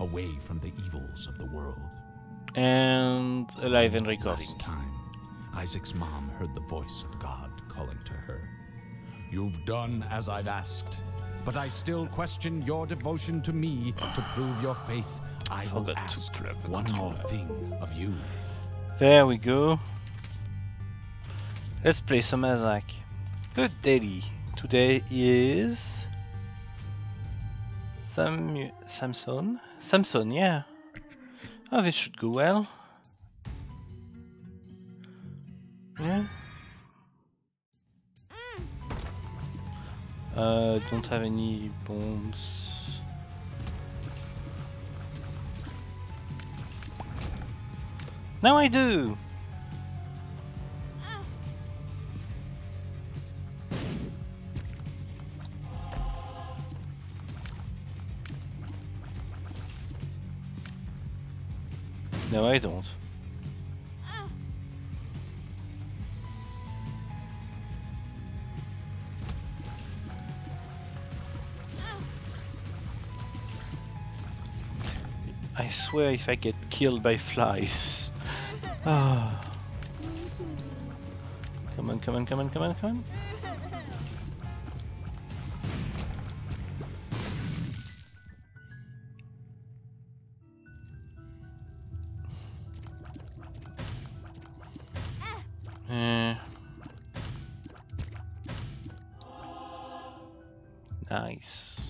away from the evils of the world. And alive and recording. Last time, Isaac's mom heard the voice of God calling to her. You've done as I've asked, but I still question your devotion to me. To prove your faith, I will ask one more thing of you. There we go. Let's play some Isaac. Good daily. Today is Samson, yeah. Oh, this should go well. Yeah. Don't have any bombs. Now I do! No, I don't. I swear if I get killed by flies. Ah. Come on, come on, come on, come on, come on. Nice.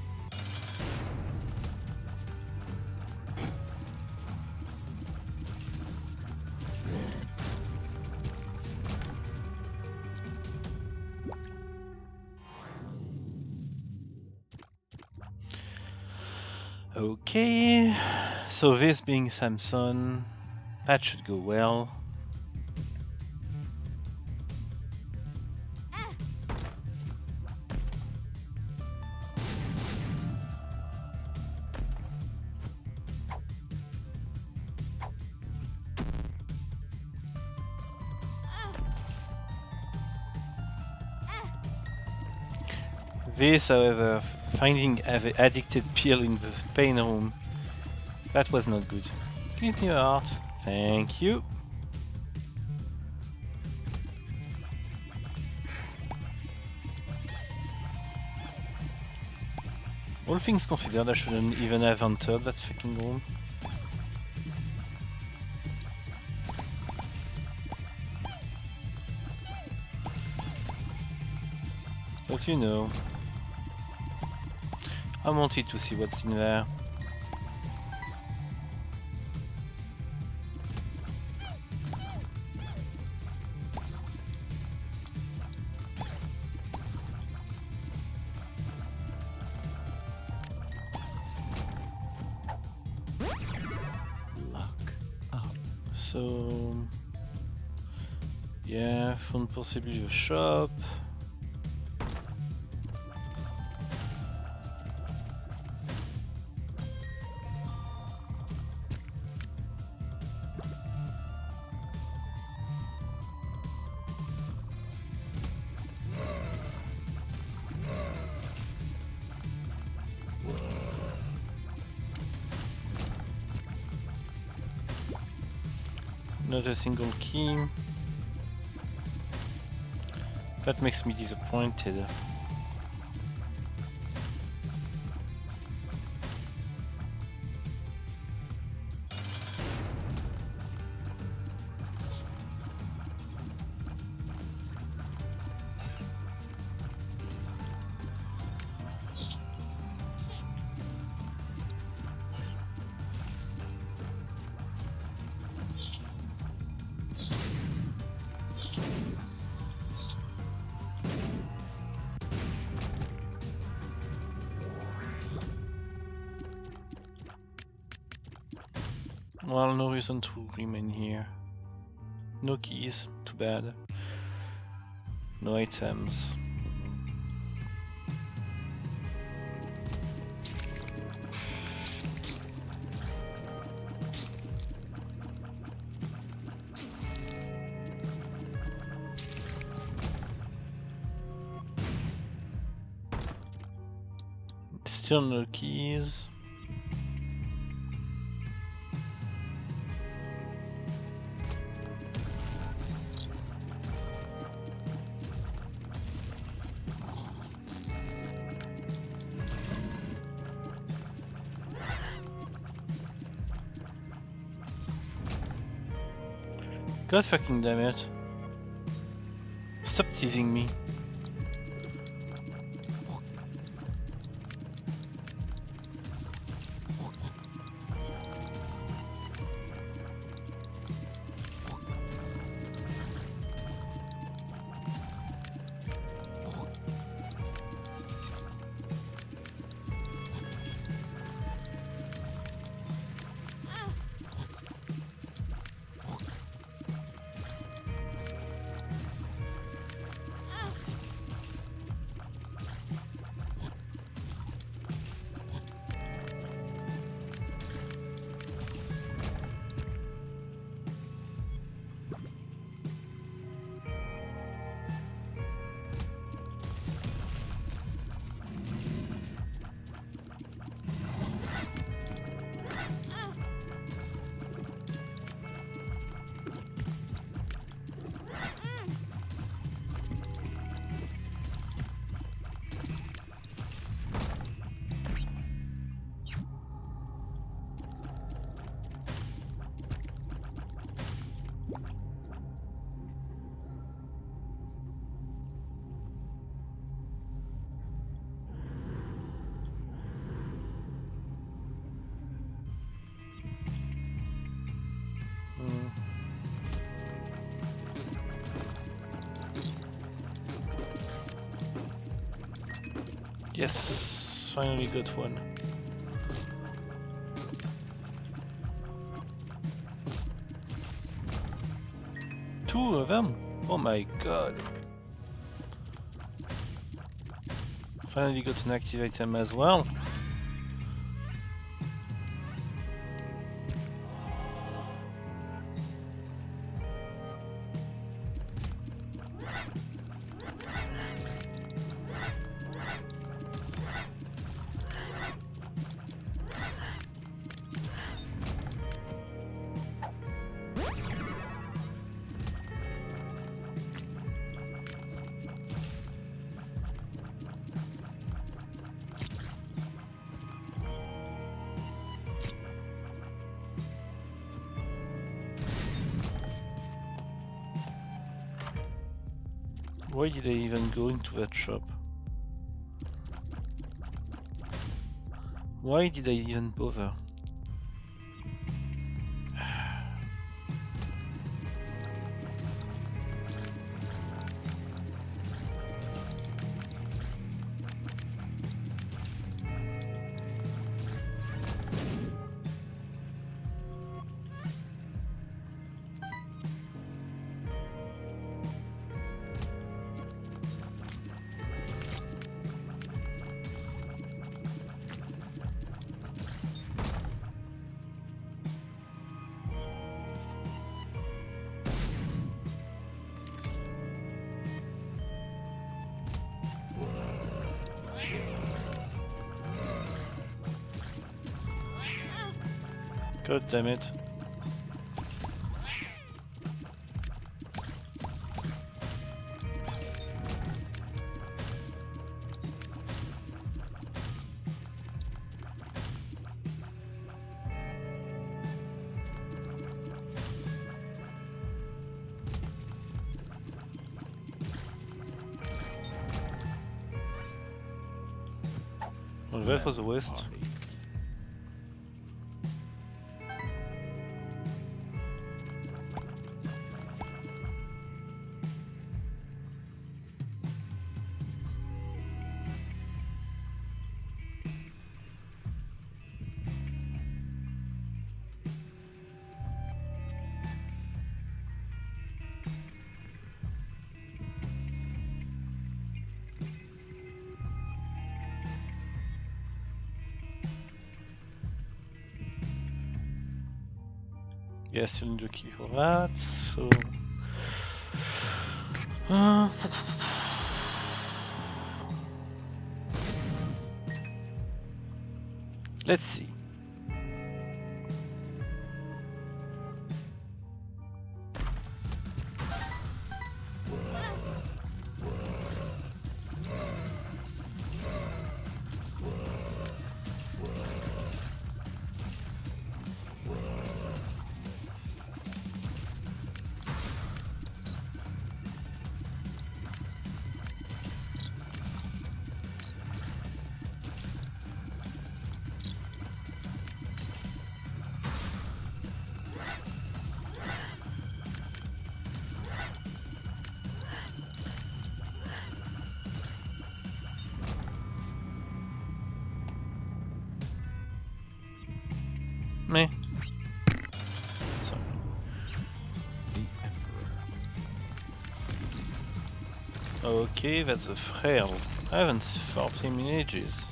Okay, so this being Samson, that should go well. This, however, finding the addicted pill in the pain room, that was not good. Give me your heart. Thank you. All things considered, I shouldn't even have entered that fucking room. But you know, I wanted to see what's in there. Luck up. So, yeah, found possibly the shop. Not a single key. That makes me disappointed. Well, no reason to remain here. No keys, too bad. No items. Still no keys. God fucking damn it. Stop teasing me. Yes, finally got one. Two of them? Oh my god. Finally got an activate them as well. Why did I even go into that shop? Why did I even bother? God damn it. Well, that was a waste. Yes, you'll need a key for that, so... Let's see. Meh. So. The Emperor. Okay, that's a frail. I haven't fought him in ages.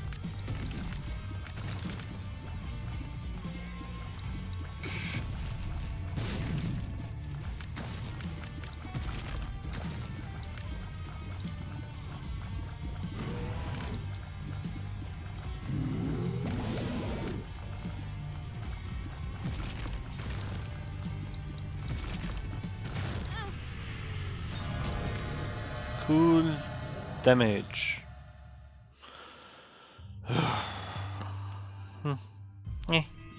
Cool damage. Eh.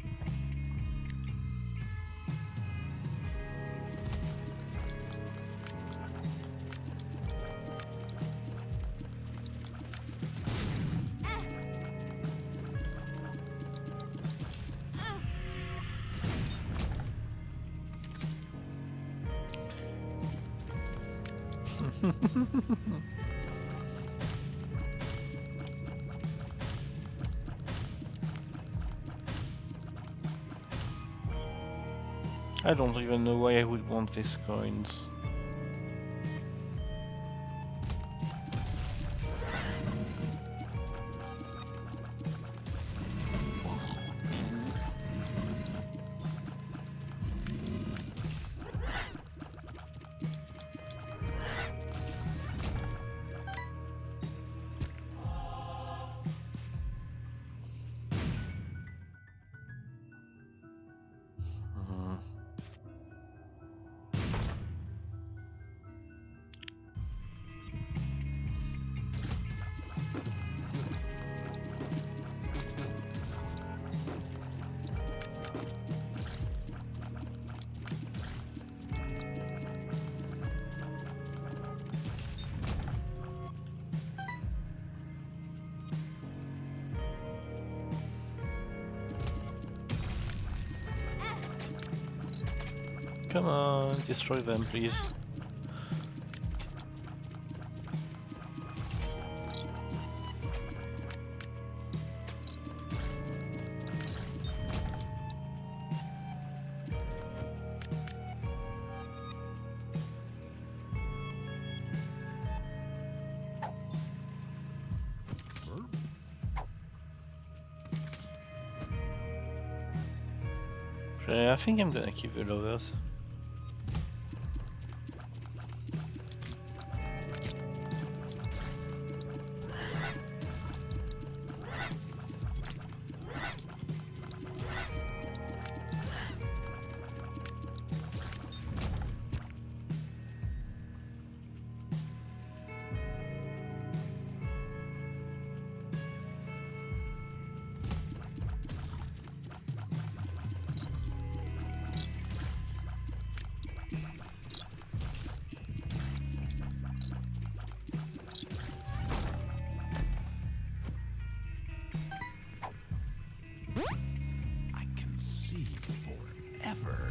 I don't even know why I would want these coins. Come on, destroy them, please. I think I'm gonna keep the lovers. I can see forever.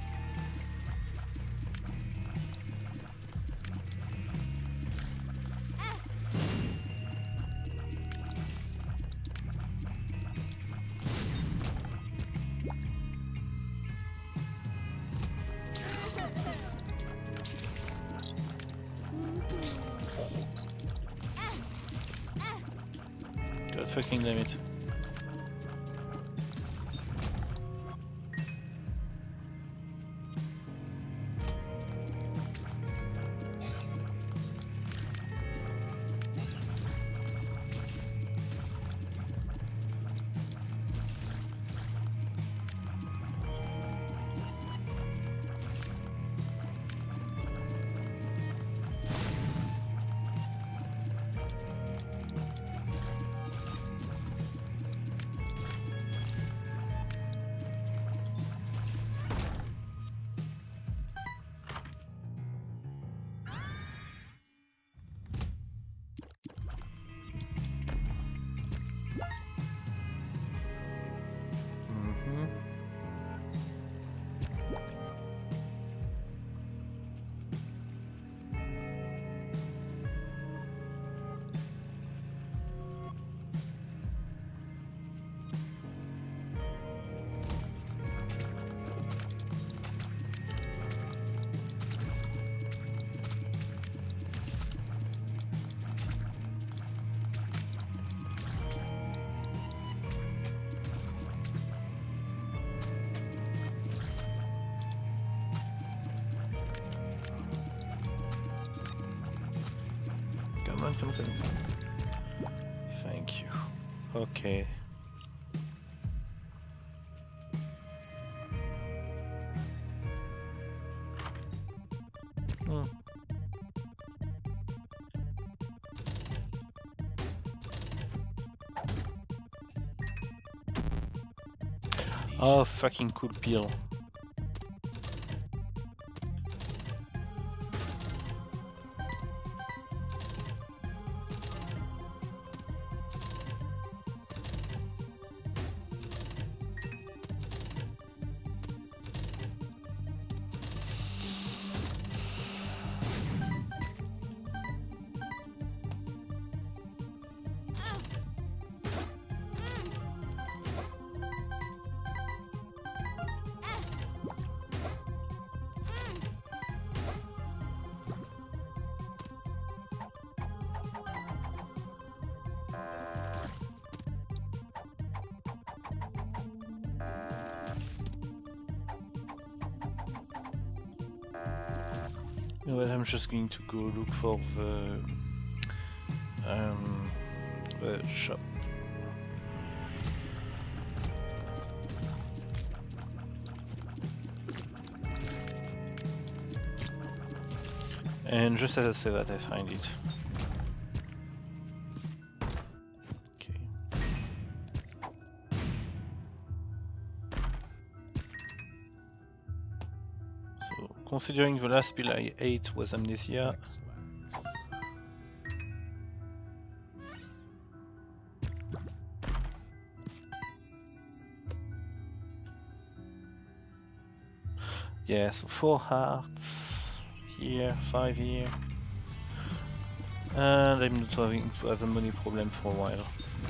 God fucking damn it. come on, come on, come on. Thank you. Okay. Oh, fucking cool peel. You know what, I'm just going to go look for the shop. And just as I say that, I find it. Okay. So, considering the last pill I ate was amnesia. Yeah, so 4 hearts here, 5 here. And I'm not having to have a money problem for a while.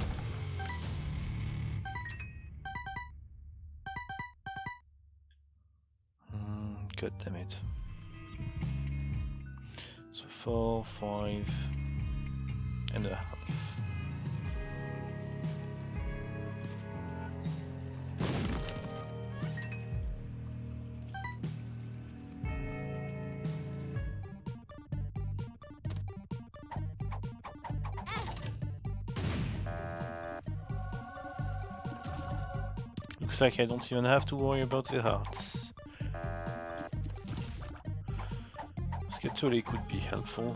God damn it. So 4, 5 and a half. Looks like I don't even have to worry about the hearts. Scatoli could be helpful.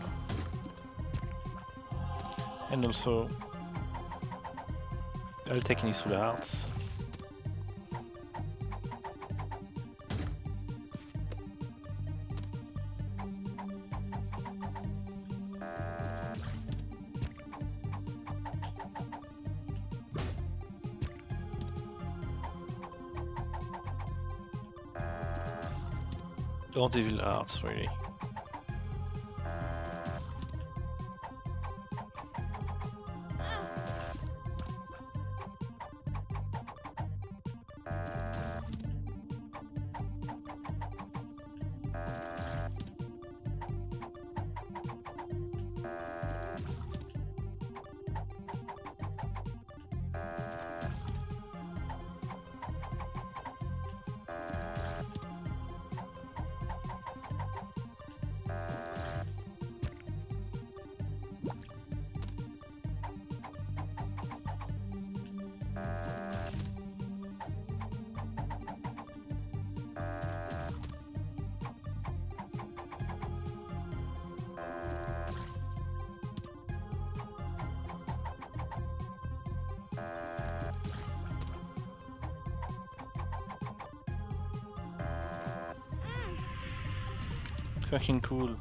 And also, I'll take any full hearts. Or devil hearts, really. Fucking cool.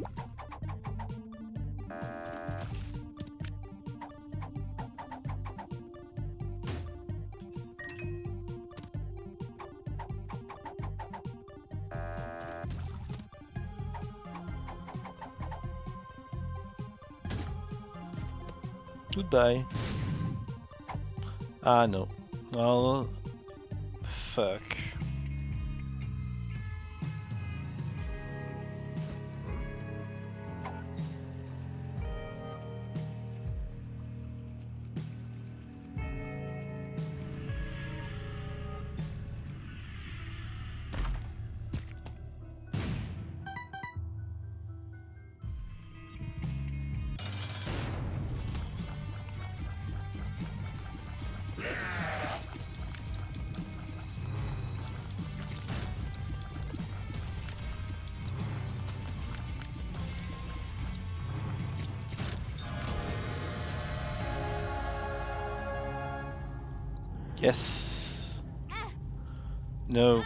Goodbye. Ah no. Well, fuck. Yes. No.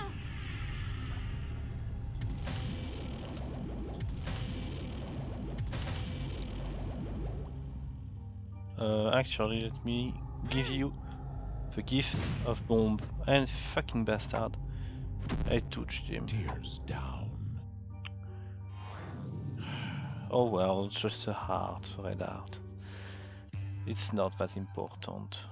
Actually, let me give you the gift of bomb. And fucking bastard, I touched him. Tears down. Oh well, just a heart, red heart. It's not that important.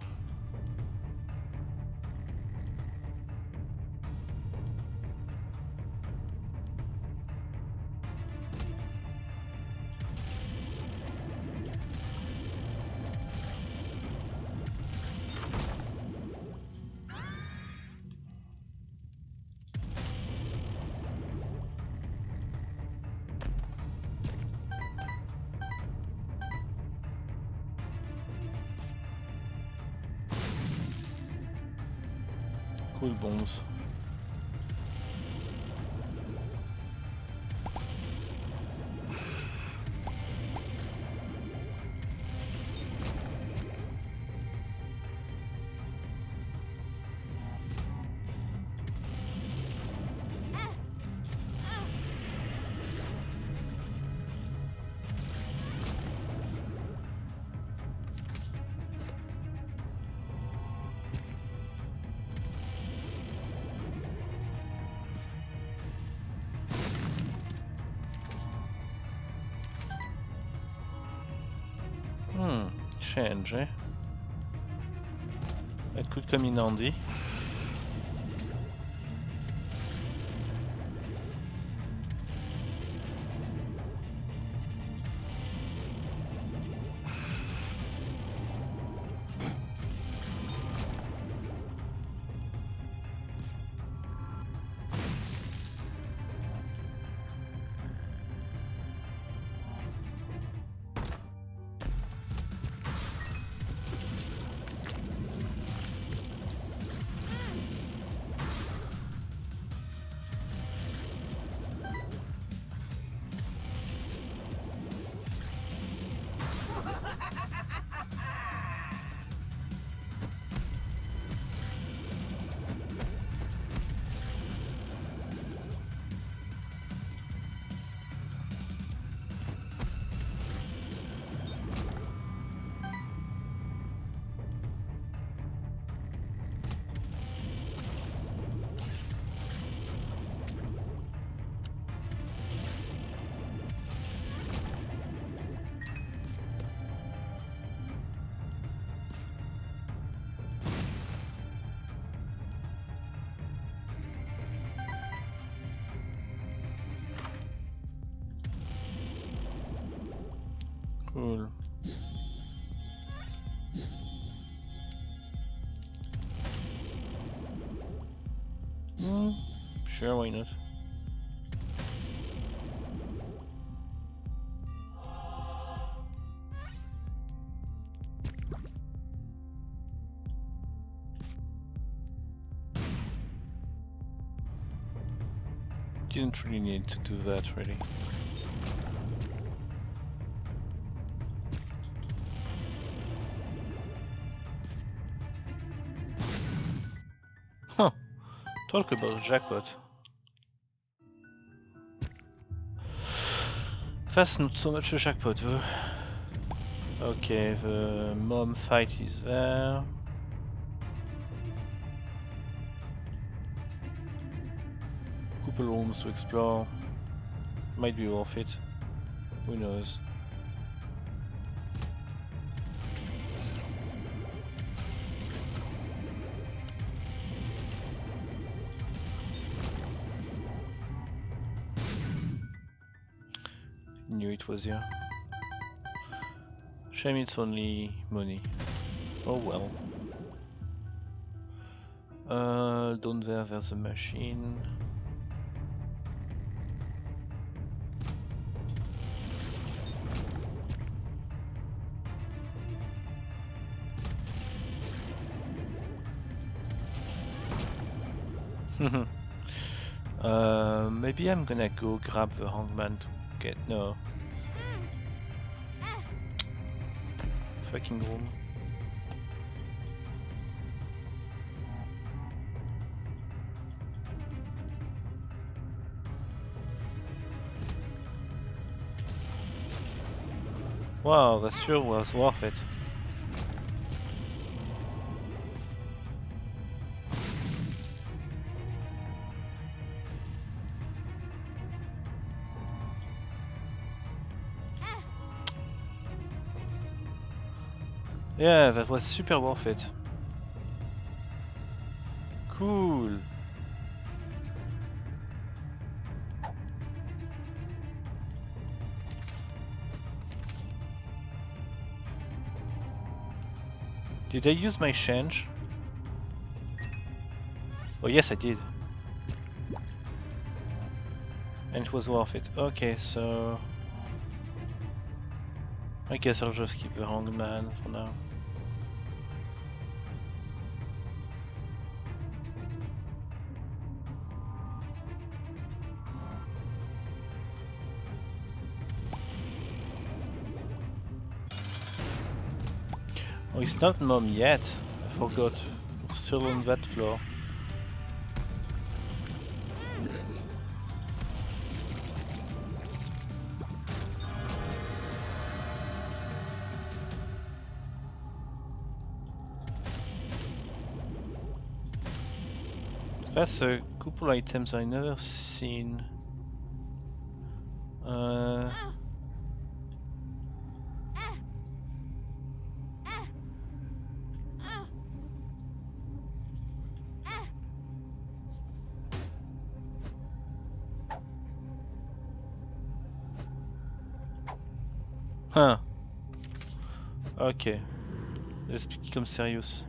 Cool bombs. Change, eh? It could come in handy. Cool. Sure, why not? Didn't really need to do that, really. Huh. Talk about jackpot. That's not so much a jackpot though. Okay, the mom fight is there. Couple rooms to explore. Might be worth it. Who knows? Knew it was here. Shame it's only money. Oh well. Down there, there's a machine. Maybe I'm gonna go grab the hangman to get no. Fucking room. Wow, that sure was worth it. Yeah, that was super worth it. Cool. Did I use my change? Oh yes, I did. And it was worth it. Okay, so I guess I'll just keep the wrong man for now. Oh, it's not mom yet. I forgot. We're still on that floor. That's a couple items I never seen. Huh. Okay. Let's become serious.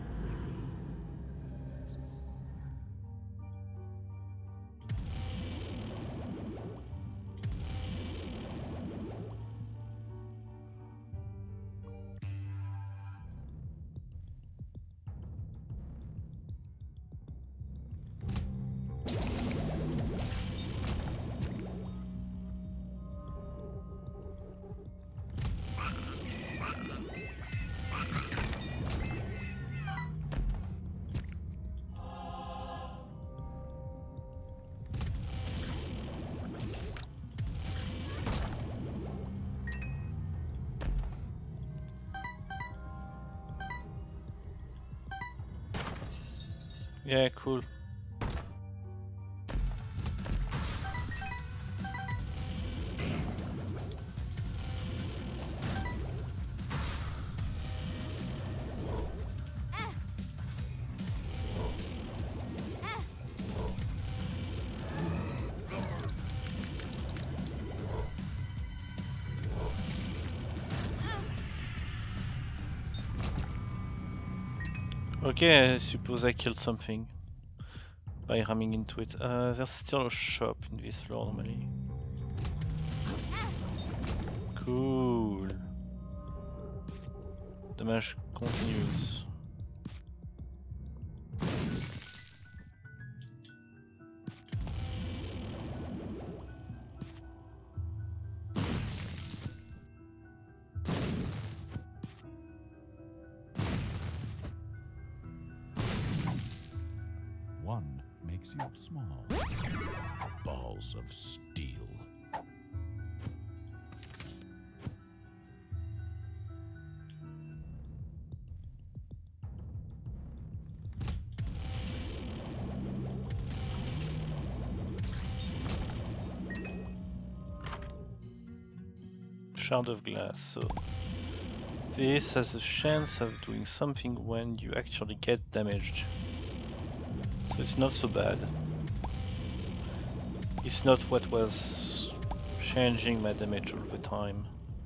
Yeah, cool. Okay, I suppose I killed something by ramming into it. There's still a shop in this floor normally. Cool. Damage continues. One makes you small. Balls of steel. Shard of glass, so this has a chance of doing something when you actually get damaged. So it's not so bad. It's not what was changing my damage all the time.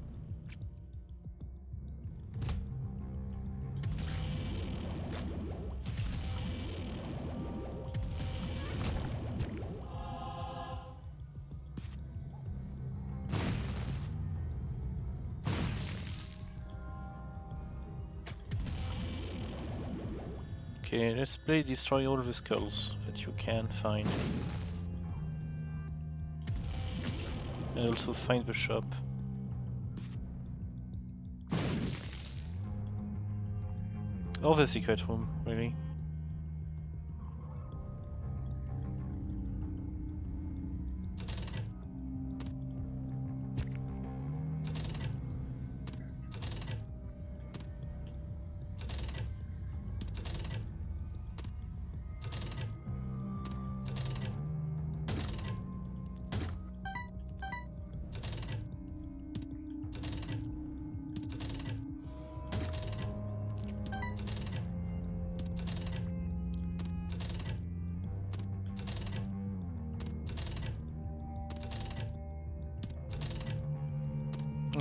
Okay, let's play destroy all the skulls that you can find. And also find the shop. Or the secret room, really.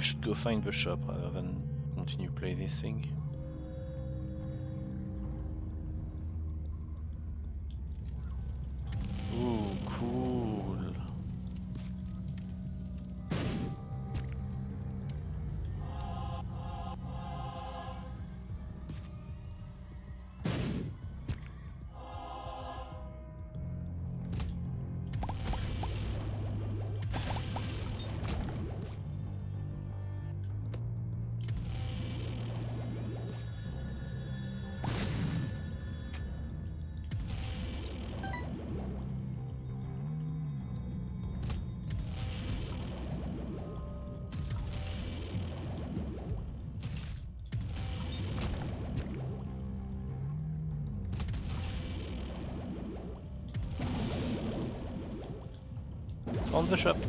we should go find the shop rather than continue play this thing. Ooh, cool. On the shop.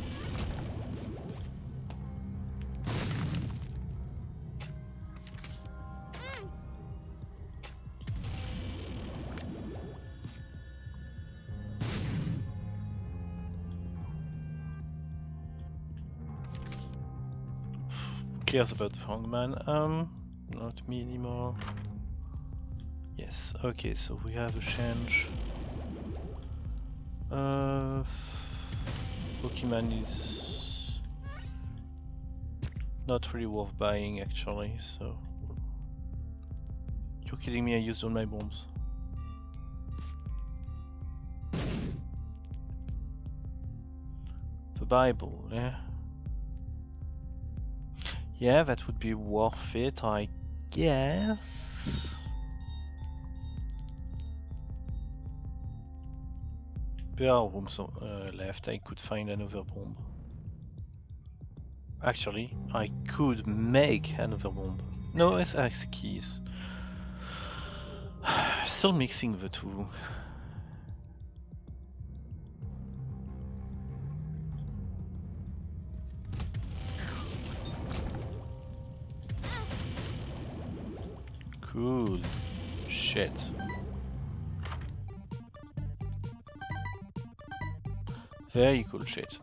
Who cares about the hangman? Not me anymore. Yes, okay, so we have a change. Pokemon is not really worth buying actually, so... You're kidding me, I used all my bombs. The Bible, yeah? Yeah, that would be worth it, I guess. There are rooms left, I could find another bomb. Actually, I could make another bomb. No, it's the keys. Still mixing the two. Cool shit. Very cool shit.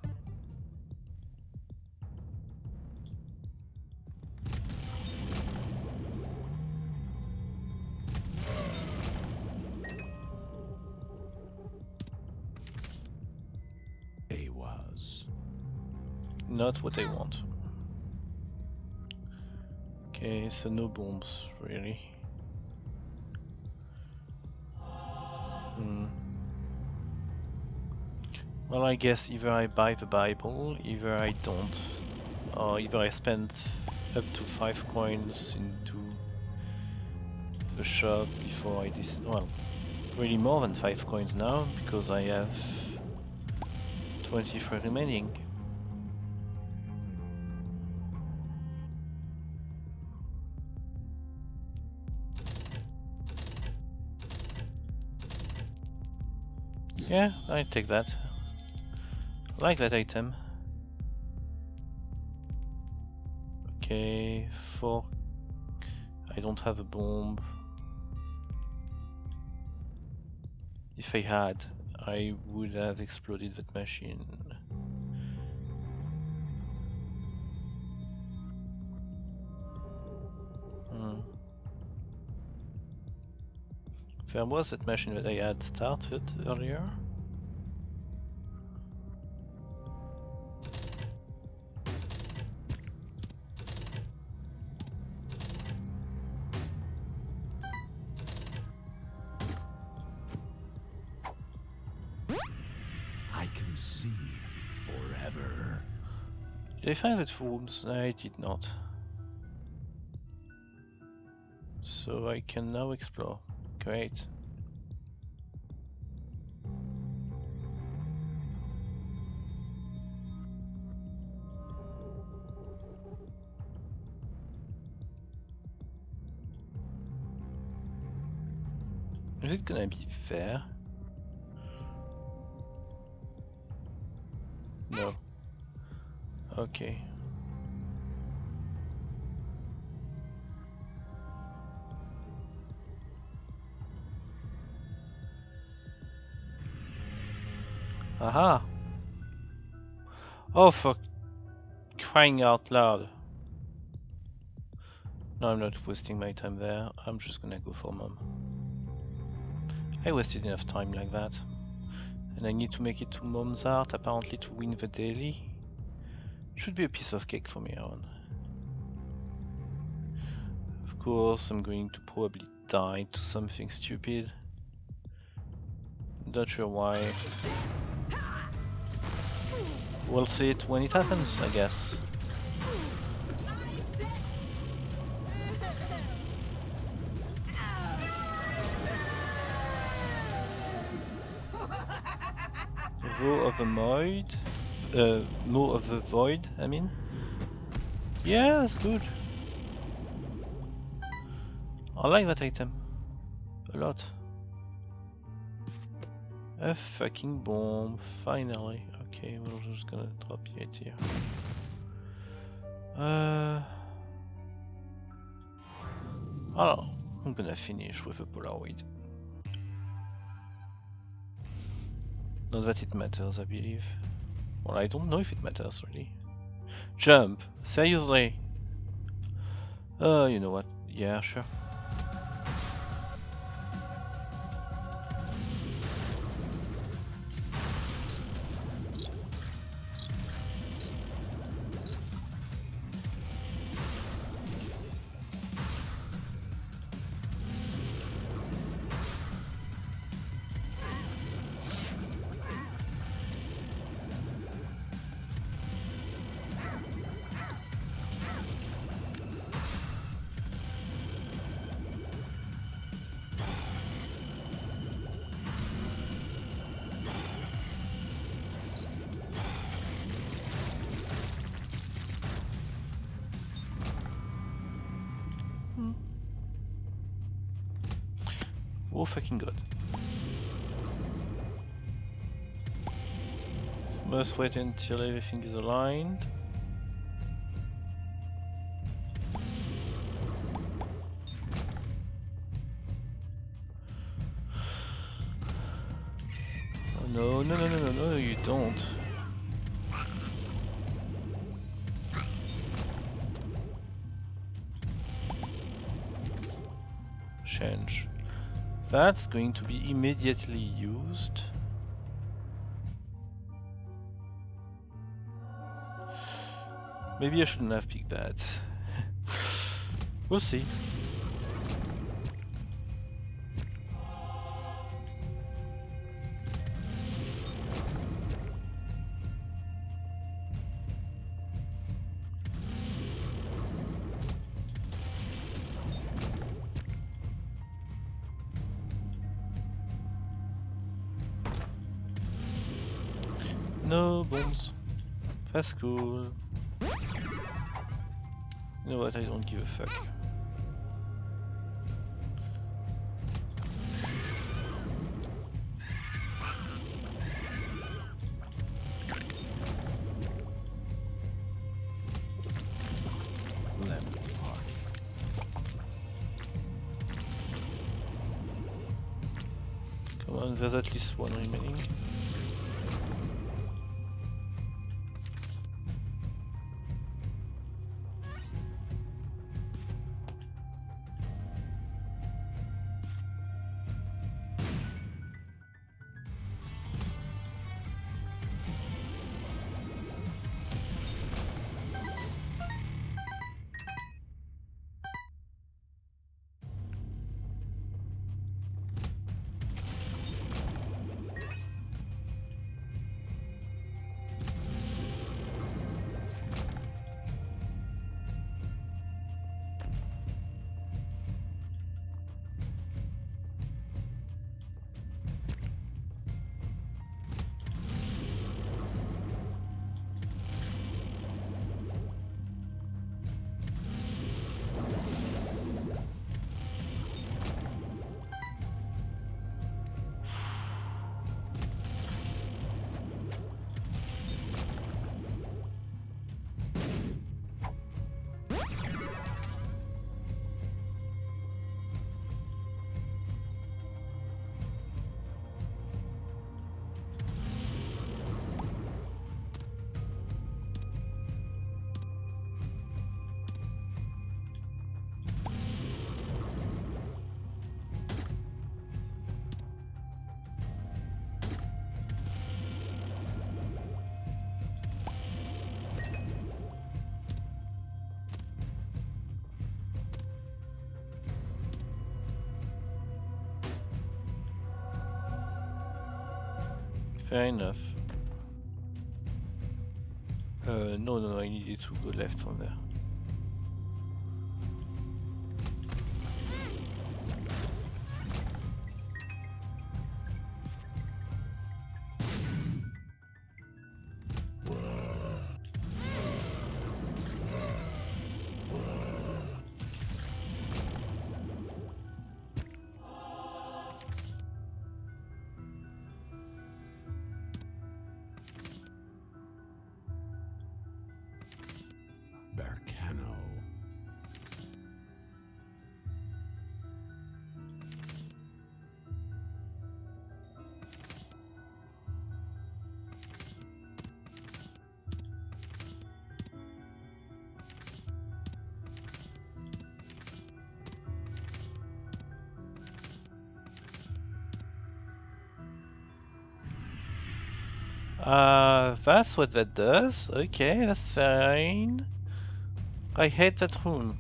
A was Not what I want. Okay, so no bombs, really. Well, I guess either I buy the Bible, either I don't, or either I spend up to 5 coins into the shop before I well, really more than 5 coins now, because I have 23 remaining. Yeah, I take that. I like that item. Okay, 4. I don't have a bomb. If I had, I would have exploded that machine. There was that machine that I had started earlier. I can see forever. Did I find that rooms? I did not. So I can now explore. Great. Is it gonna be fair? No. Okay. Aha! Oh, for crying out loud. No, I'm not wasting my time there. I'm just gonna go for mom. I wasted enough time like that. And I need to make it to mom's heart, apparently, to win the daily. Should be a piece of cake for me, Aaron. Of course, I'm going to probably die to something stupid. Not sure why. We'll see it when it happens, I guess. Vow of the Void? Maw of the Void, I mean? Yeah, that's good. I like that item. A lot. A fucking bomb, finally. Okay, we're just gonna drop it here. Oh, I'm gonna finish with a Polaroid. Not that it matters, I believe. Well, I don't know if it matters, really. Jump! Seriously? You know what? Yeah, sure. Oh fucking god. So must wait until everything is aligned. Oh no, no, no, no, no, no, you don't. Change. That's going to be immediately used. Maybe I shouldn't have picked that. We'll see. No bombs. That's cool. You know what, I don't give a fuck. Come on, there's at least one remaining. Fair enough. No, I needed to go left from there. That's what that does. Okay, that's fine. I hate that rune.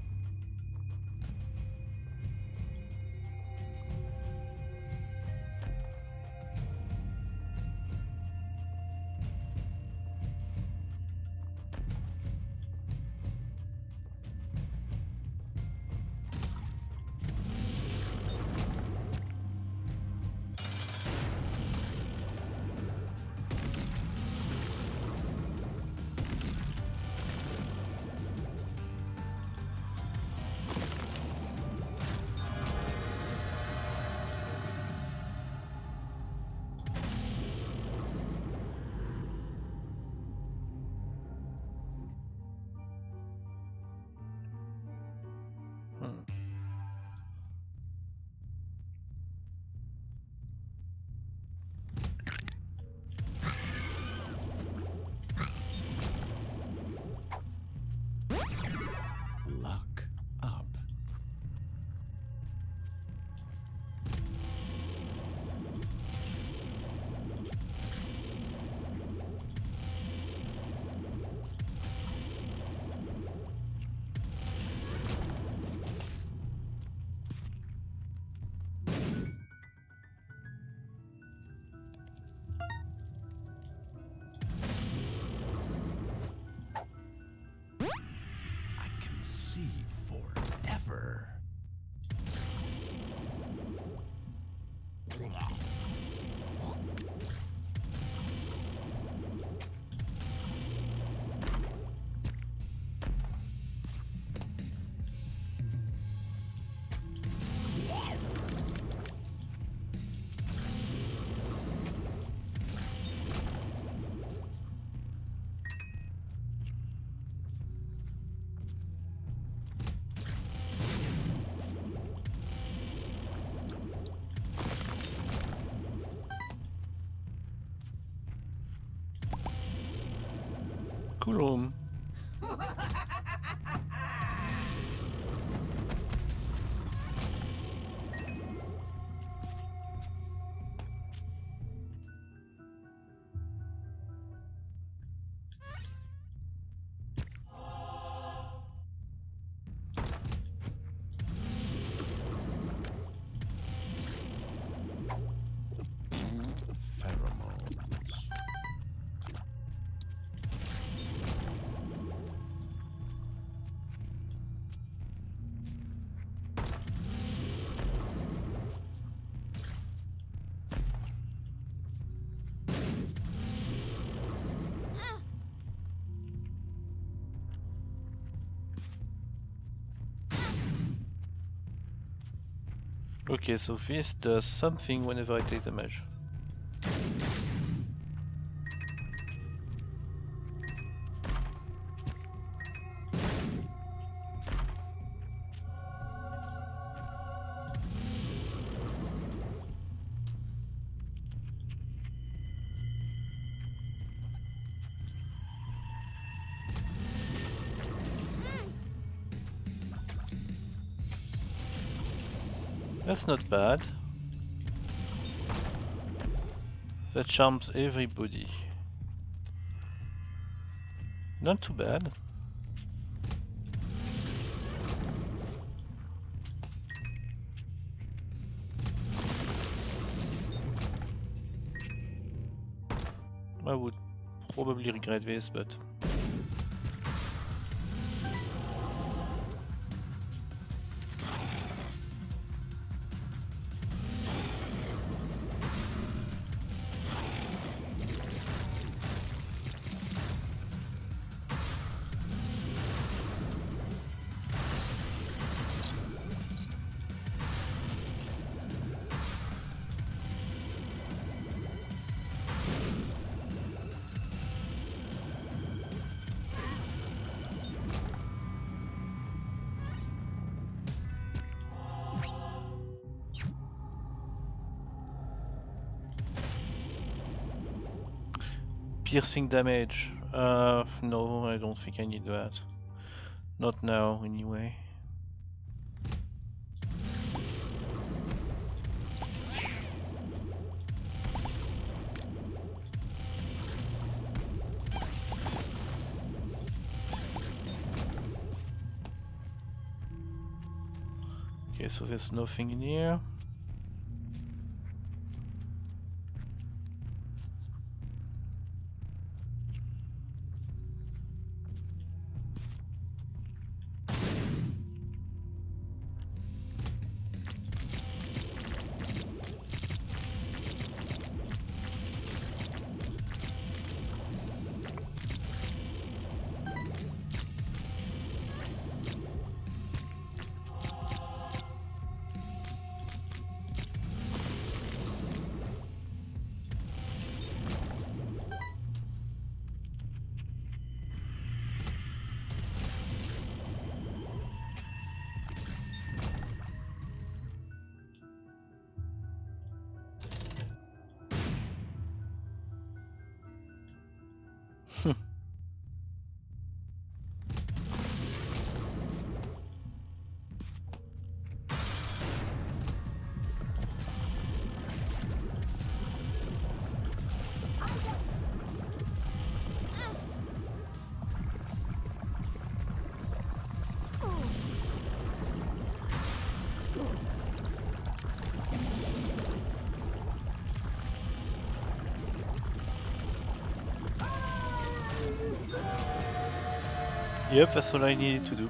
Luck up. I can see forever. Cool room. Pheromones. Okay, so this does something whenever I take damage. That's not bad. That charms everybody. Not too bad. I would probably regret this, but... Piercing damage. No, I don't think I need that. Not now, anyway. Okay, so there's nothing in here. Yep, that's what I needed to do.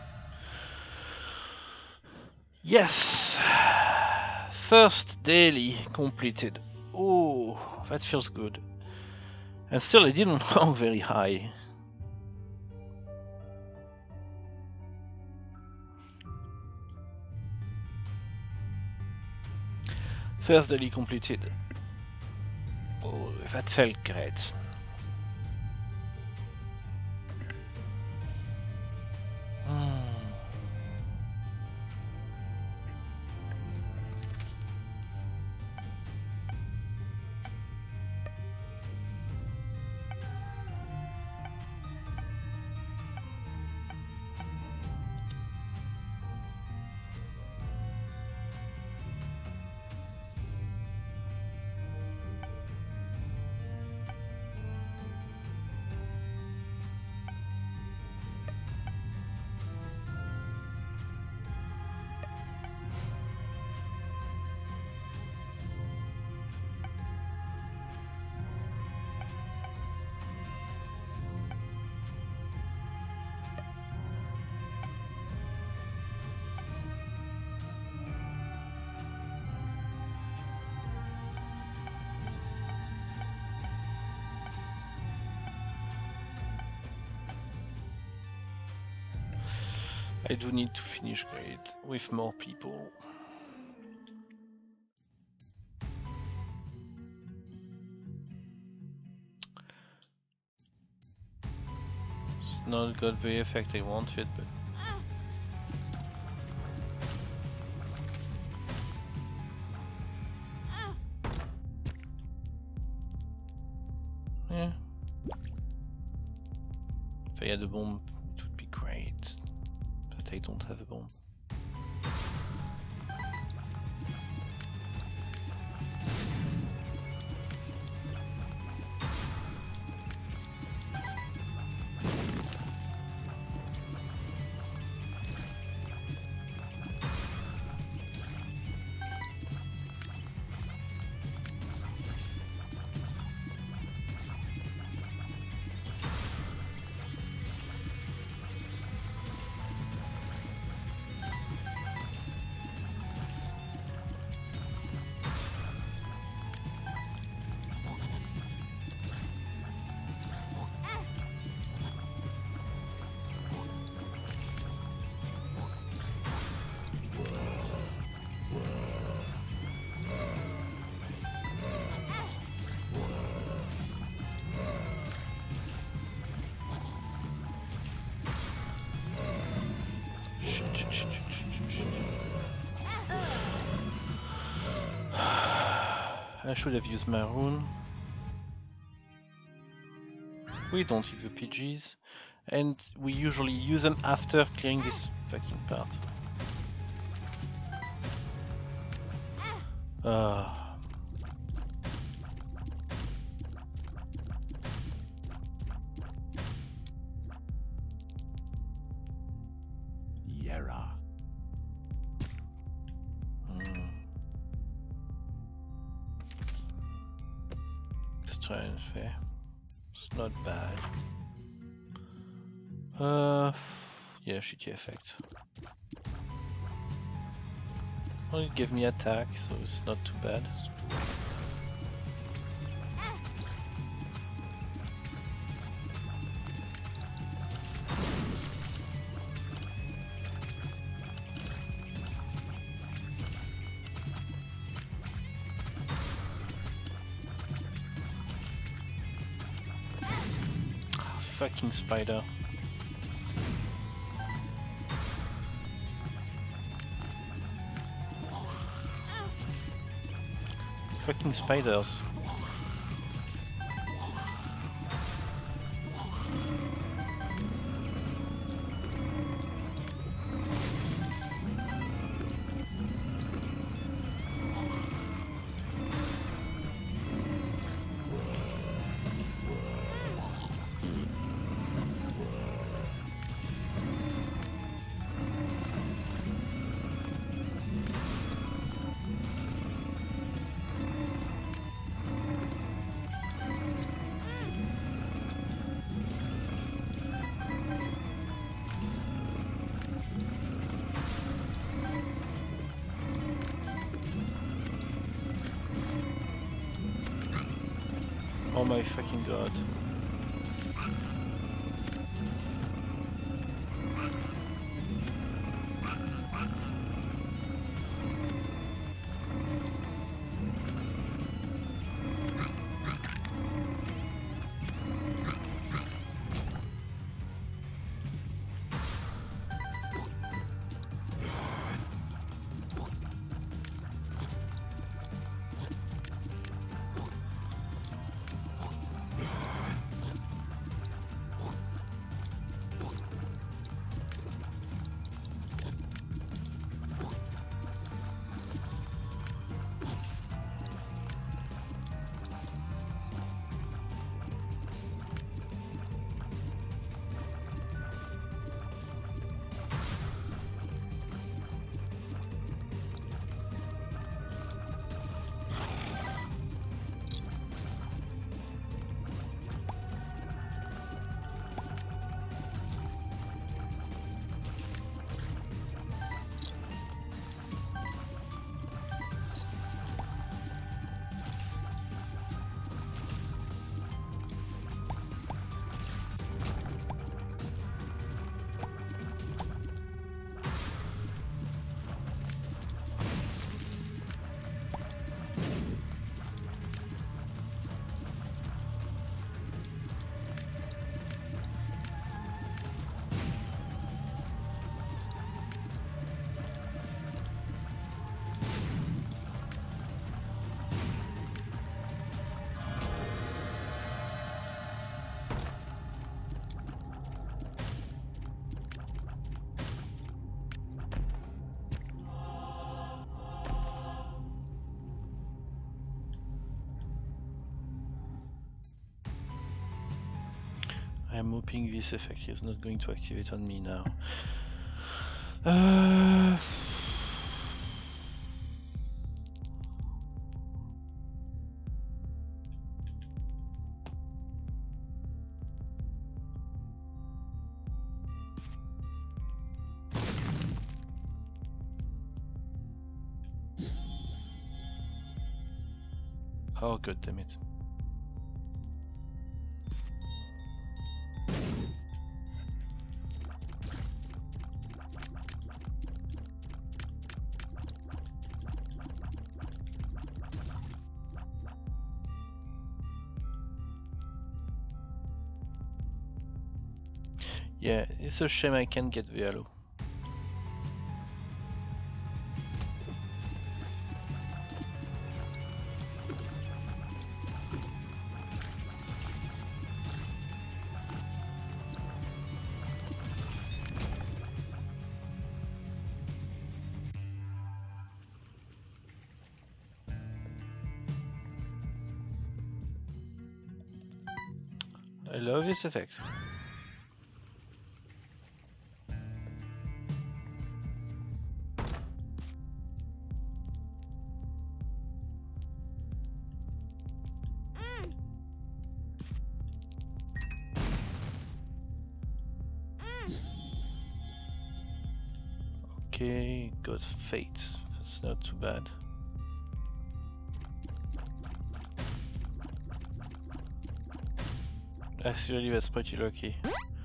Yes! First daily completed. Oh, that feels good. And still I didn't rank very high. First daily completed. Oh, that felt great. I do need to finish grade with more people. It's not got the effect I wanted, but yeah. If I had a bomb, it would be great. But I don't have a bomb. I should have used my rune. We don't eat the PGs, and we usually use them after clearing this fucking part. Yera. Let's try and fair. It's not bad. Yeah, shitty effect. Well, it gave me attack, so it's not too bad. Oh, fucking spider. Fucking spiders. Oh my fucking god. I'm hoping this effect is not going to activate on me now. Oh god damn it. Yeah, it's a shame I can't get the halo. I love this effect. Okay, got fate. That's not too bad. Actually, that's pretty lucky.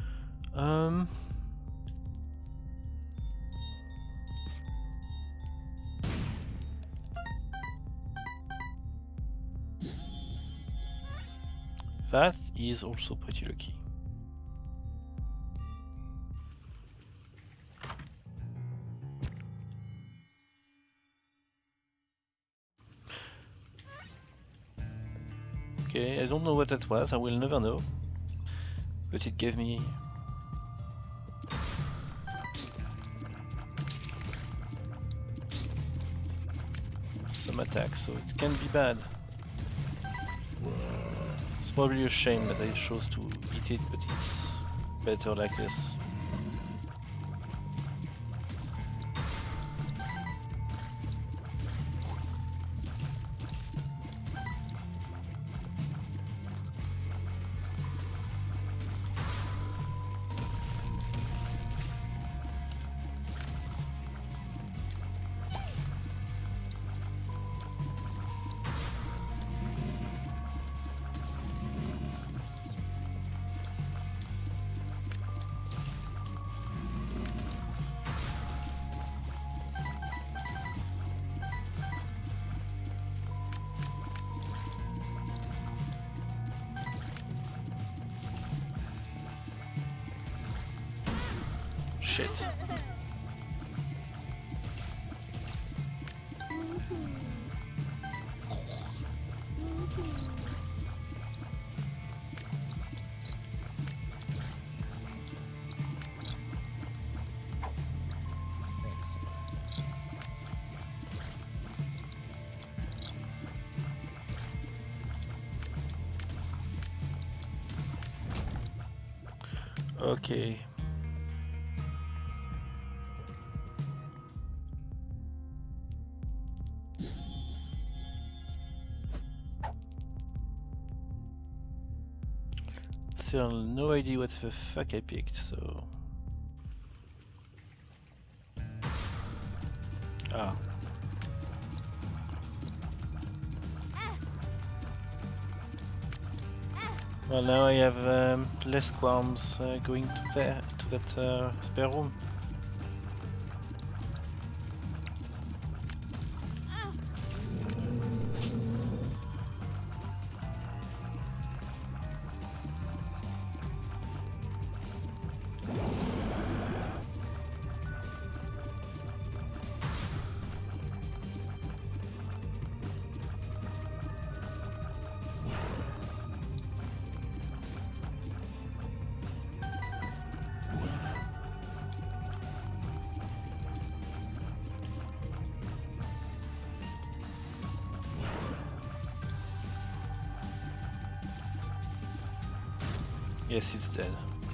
That is also pretty lucky. Okay, I don't know what that was, I will never know. But it gave me... some attack, so it can be bad. It's probably a shame that I chose to eat it, but it's better like this. Shit. Okay. Still no idea what the fuck I picked, so... Ah. Well, now I have less qualms going to that spare room. Yes, it's dead.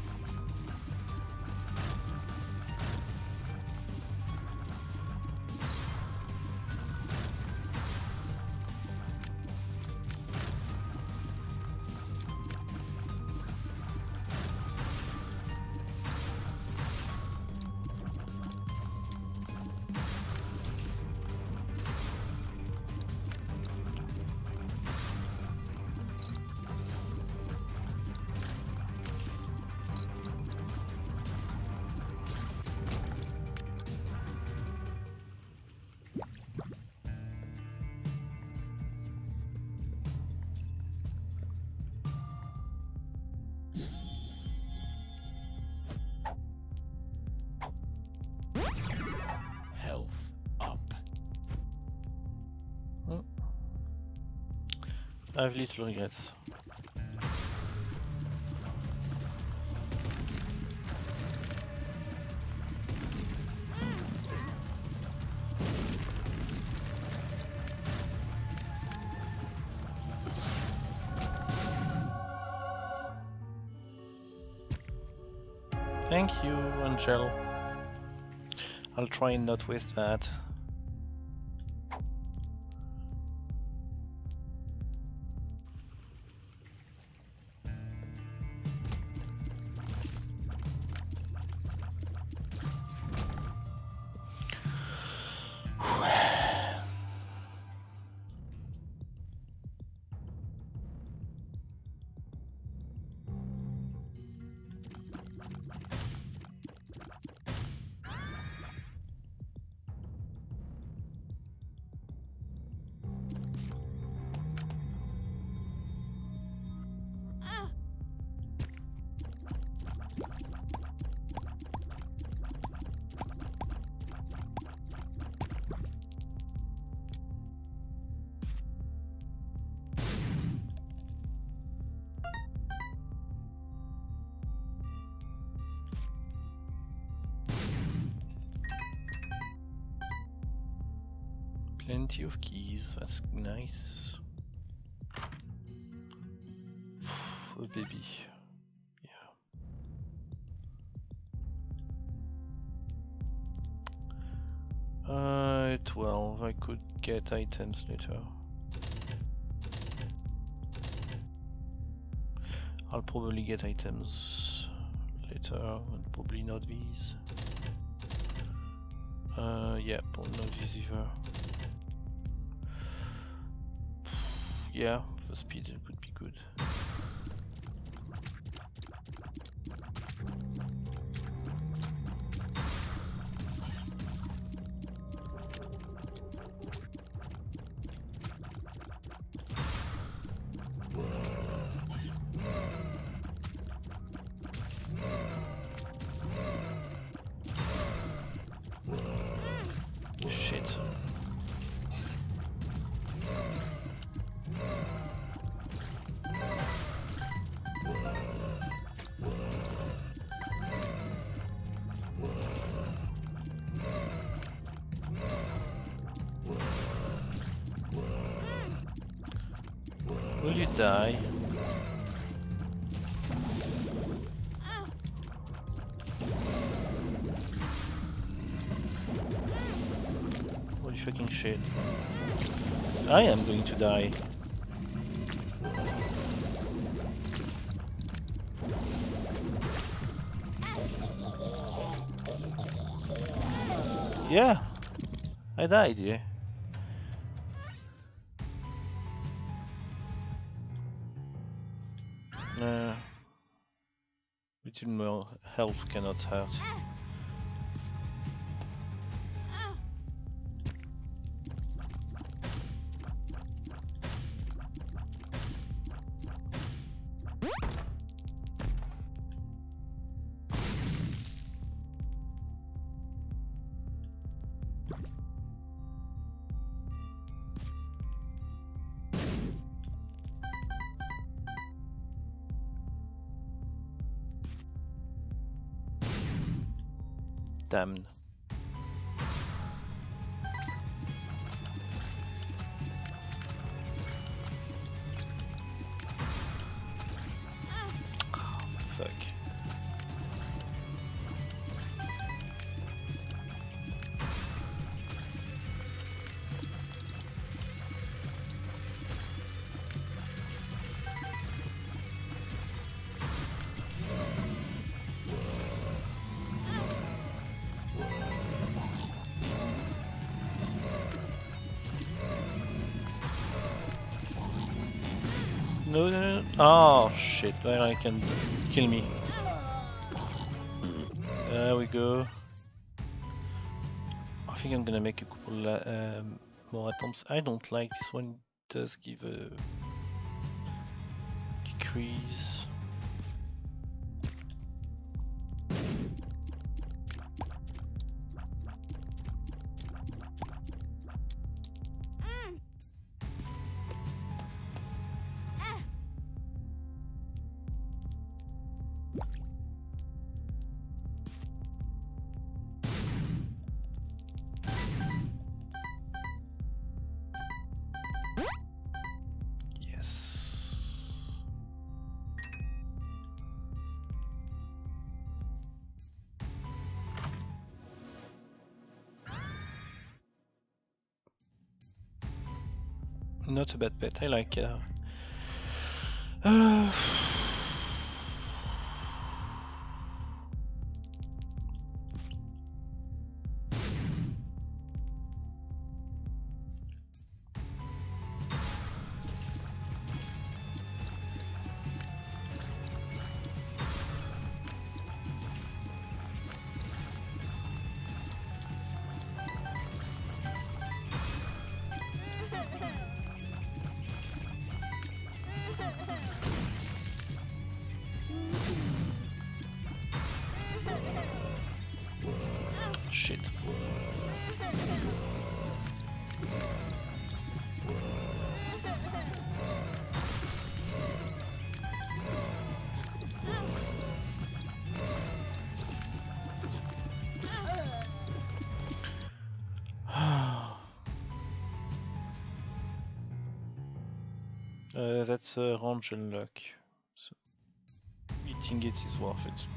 I have little regrets. Thank you, Angel. I'll try and not waste that. Plenty of keys, that's nice. A baby. Yeah. 12, I could get items later. I'll probably get items later, and probably not these. Yeah, probably not these either. Yeah, for speed it could be good. Shit. Will you die? Holy fucking shit. I am going to die. Yeah, I died, yeah. Little more health cannot hurt. Damn. Oh, fuck. No, no, no. Oh shit, where I can kill me. There we go. I think I'm gonna make a couple more attempts. I don't like this one, it does give a decrease. Not a bad bet, I like it. Shit. That's a range and luck. So eating it is worth it.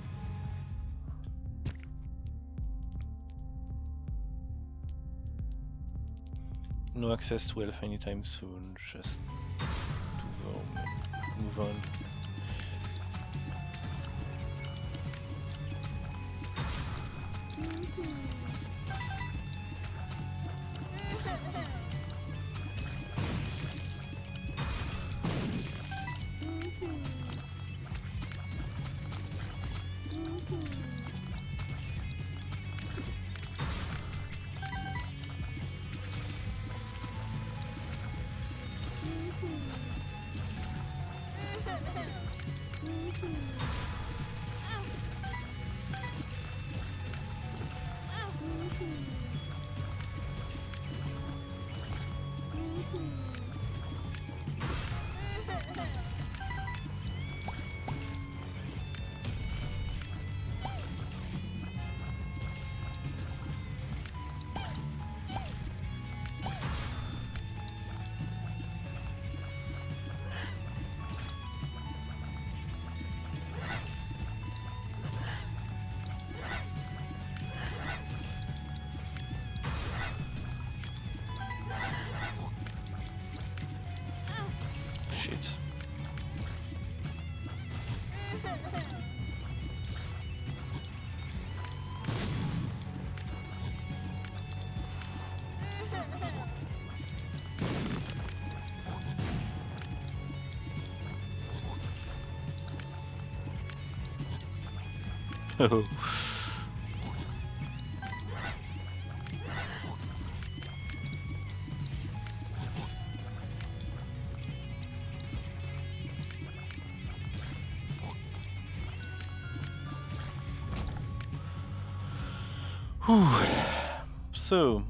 No access to health anytime soon, just to move on. Shit. Oh. Whew. So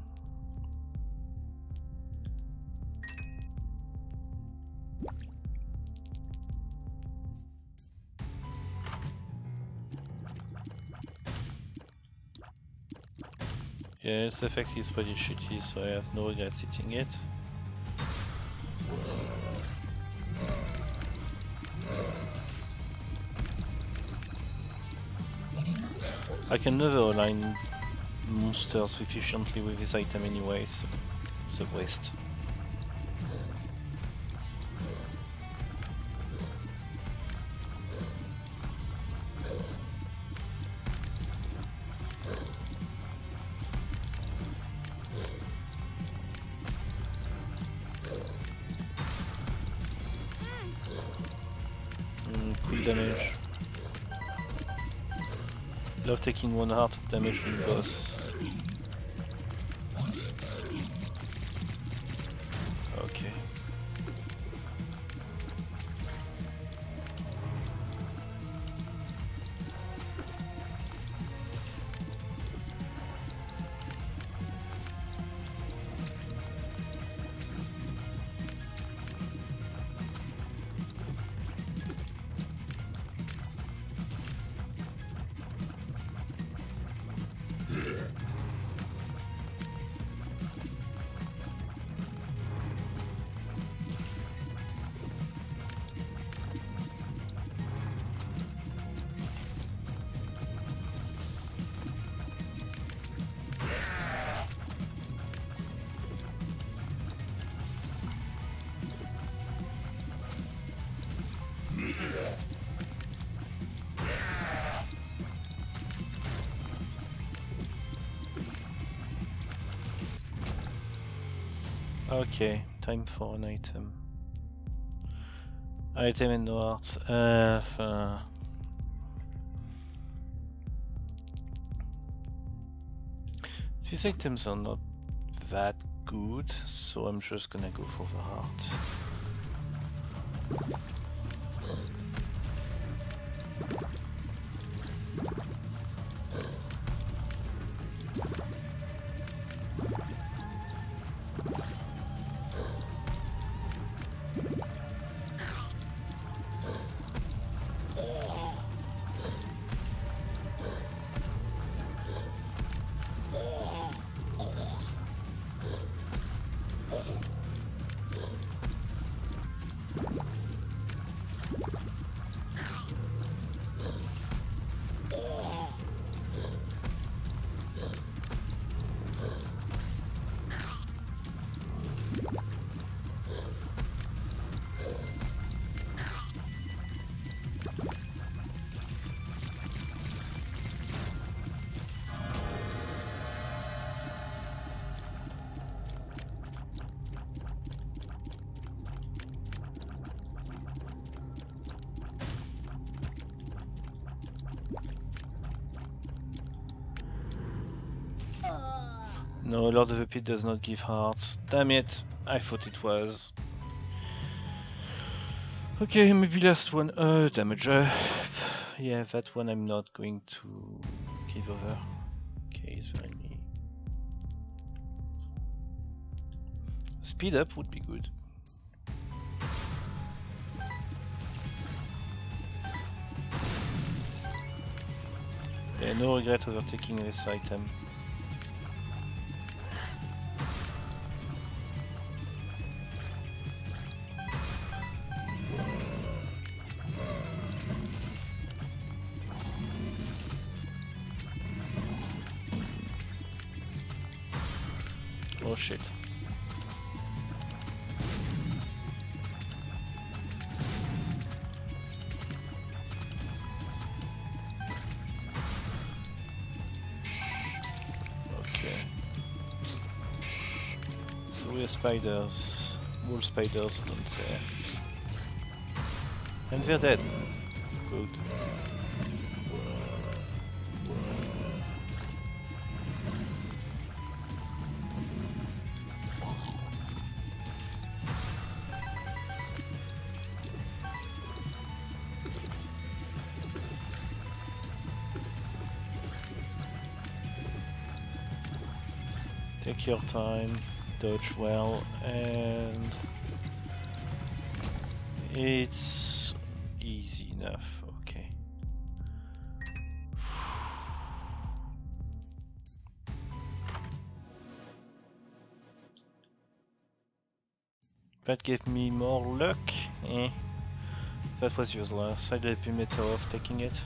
yeah, its effect is pretty shitty, so I have no regrets eating it. I can never align monsters efficiently with this item anyway, so it's a waste. Cool damage. Love taking 1 heart of damage from the boss. Okay. Okay, time for an item. Item and no arts. These items are not that good, so I'm just gonna go for the heart. No, Lord of the Pit does not give hearts. Damn it, I thought it was. Okay, maybe last one. Damage. Yeah, that one I'm not going to give over. Okay, is there any... Speed up would be good. Yeah, no regret over taking this item. Oh shit. Okay. So we're spiders. Wall spiders, don't say. And they're dead. Good. Take your time, dodge well, and it's easy enough. Okay. That gave me more luck. That was useless. I'd have been better off taking it.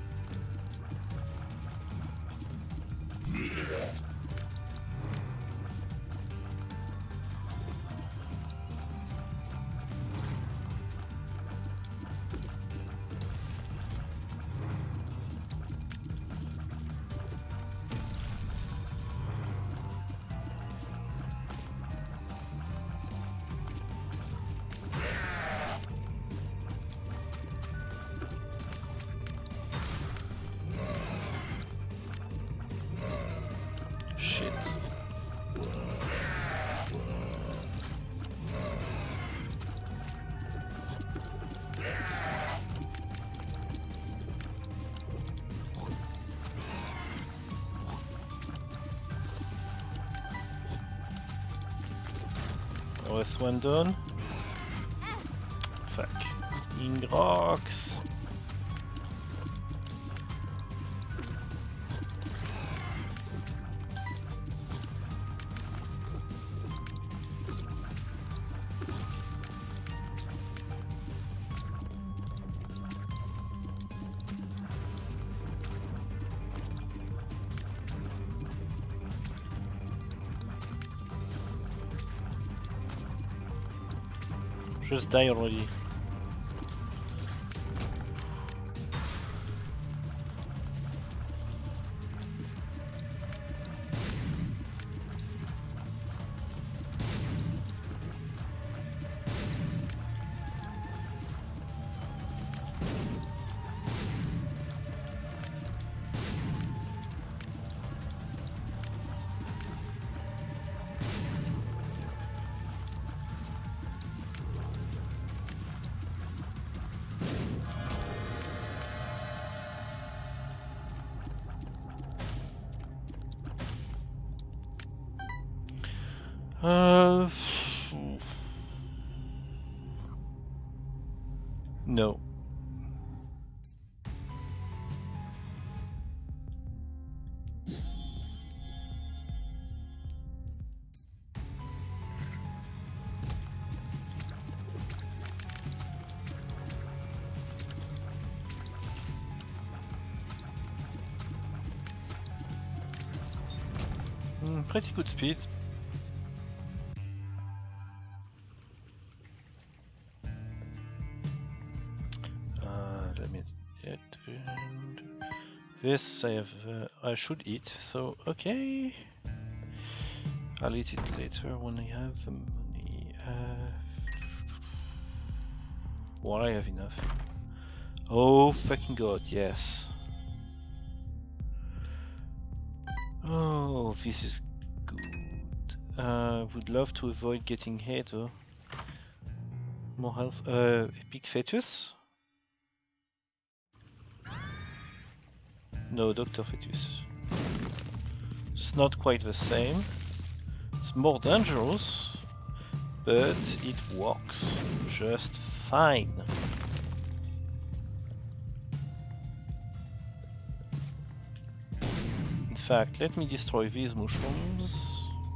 This one done. Fuck. In rocks. Just die already. No. Pretty good speed. Let me get this. I should eat. So okay, I'll eat it later when I have the money. Well, I have enough. Oh fucking god, yes. Oh, this is good. Would love to avoid getting hit though. More health. Epic fetus? No, Dr. Fetus. It's not quite the same. It's more dangerous, but it works just fine. In fact, let me destroy these mushrooms.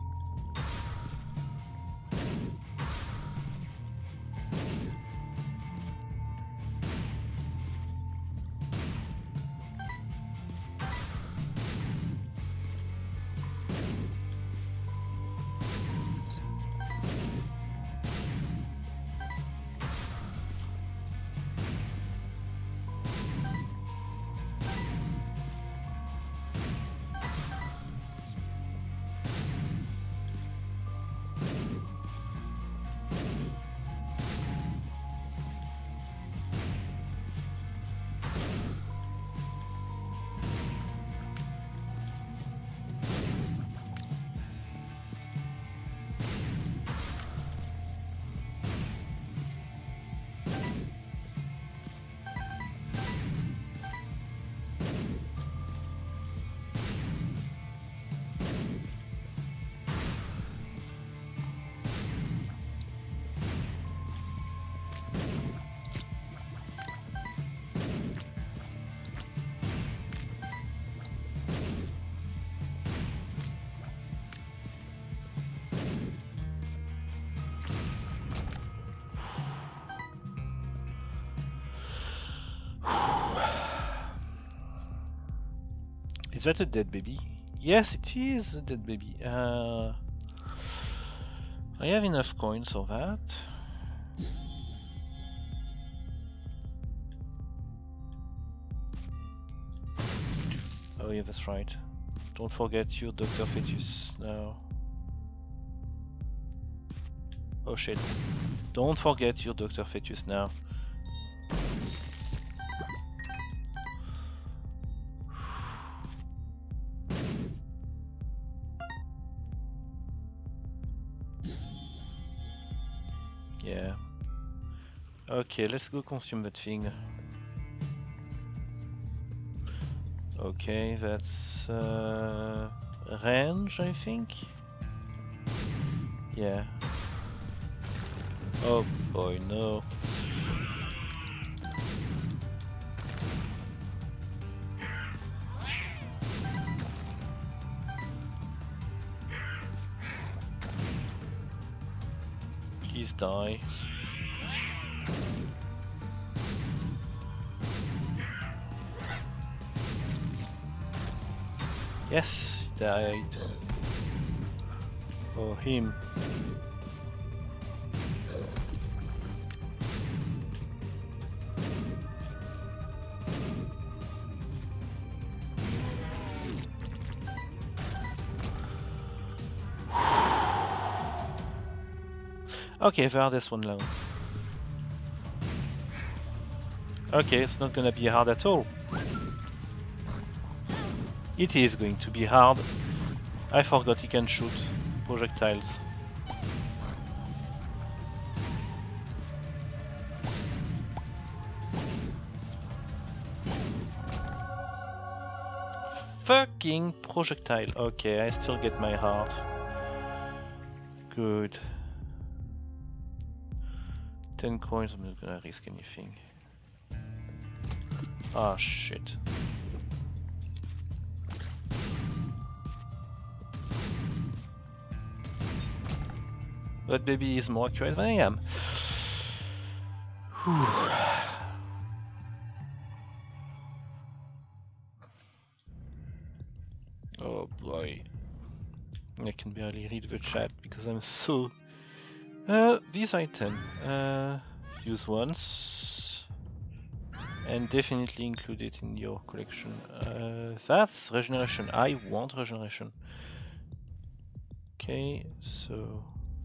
Is that a dead baby? Yes, it is a dead baby. I have enough coins for that. Oh yeah, that's right. Don't forget your Dr. Fetus now. Oh shit. Don't forget your Dr. Fetus now. Yeah. Okay, let's go consume that thing. Okay, that's range, I think. Yeah. Oh boy, no. Please die. Yes, he died. Oh, him. Okay, there, this one low. Okay, it's not gonna be hard at all. It is going to be hard. I forgot he can shoot projectiles. Fucking projectile. Okay, I still get my heart. Good. 10 coins, I'm not gonna risk anything. Ah, shit. But baby is more accurate than I am. Whew. Oh boy. I can barely read the chat because I'm so... this item. Use once. And definitely include it in your collection. That's regeneration. I want regeneration. Okay, so...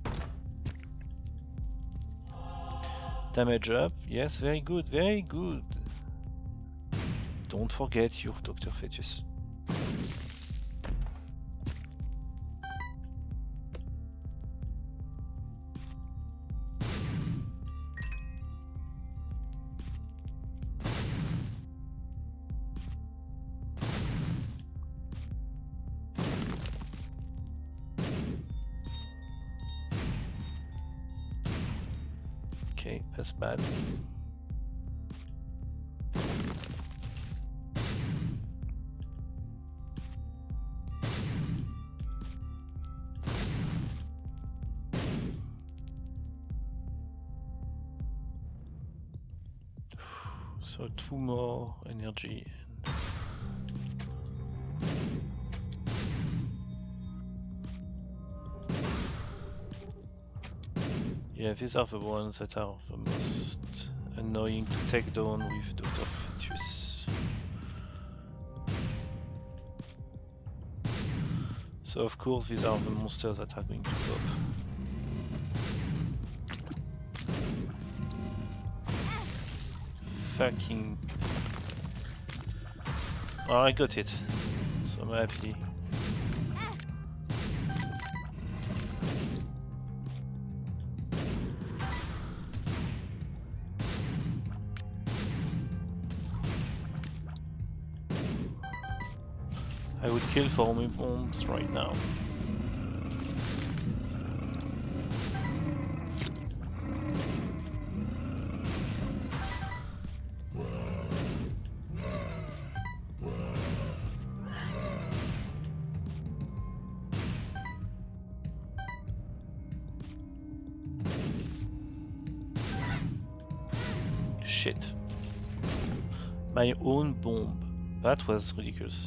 Damage up. Yes, very good, very good. Don't forget your Dr. Fetus. Okay, that's bad. So 2 more energy. Yeah, these are the ones that are the most annoying to take down with Dr. Fetus. So of course these are the monsters that are going to pop. Fucking... Oh, I got it. So I'm happy. I would kill for my bombs right now. Shit. My own bomb. That was ridiculous.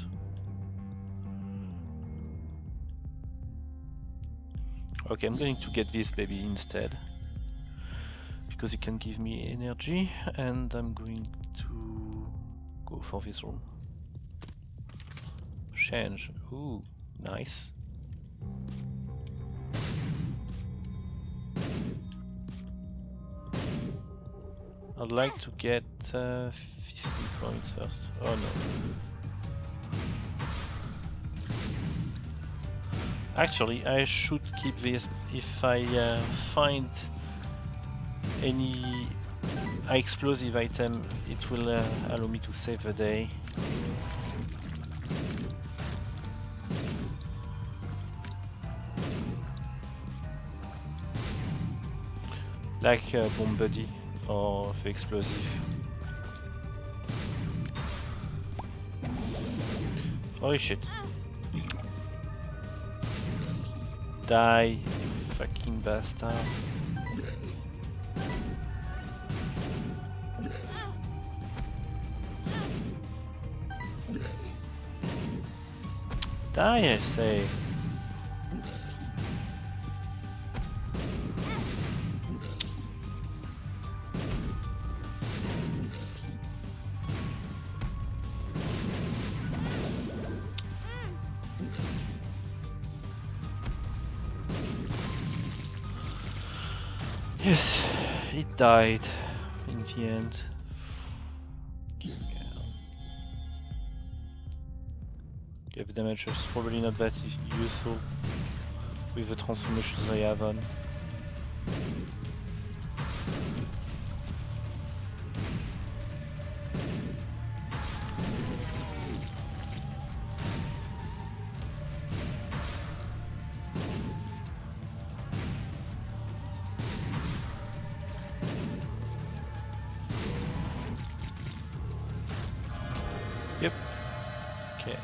Okay, I'm going to get this baby instead. Because it can give me energy, and I'm going to go for this room. Change. Ooh, nice. I'd like to get 15 points first. Oh no. Actually, I should keep this. If I find any explosive item, it will allow me to save the day. Like bomb buddy or the explosive. Holy shit. Die, you fucking bastard. Die, I say. Yes, it died in the end. Yeah, the damage is probably not that useful with the transformations I have on. Yep. Okay.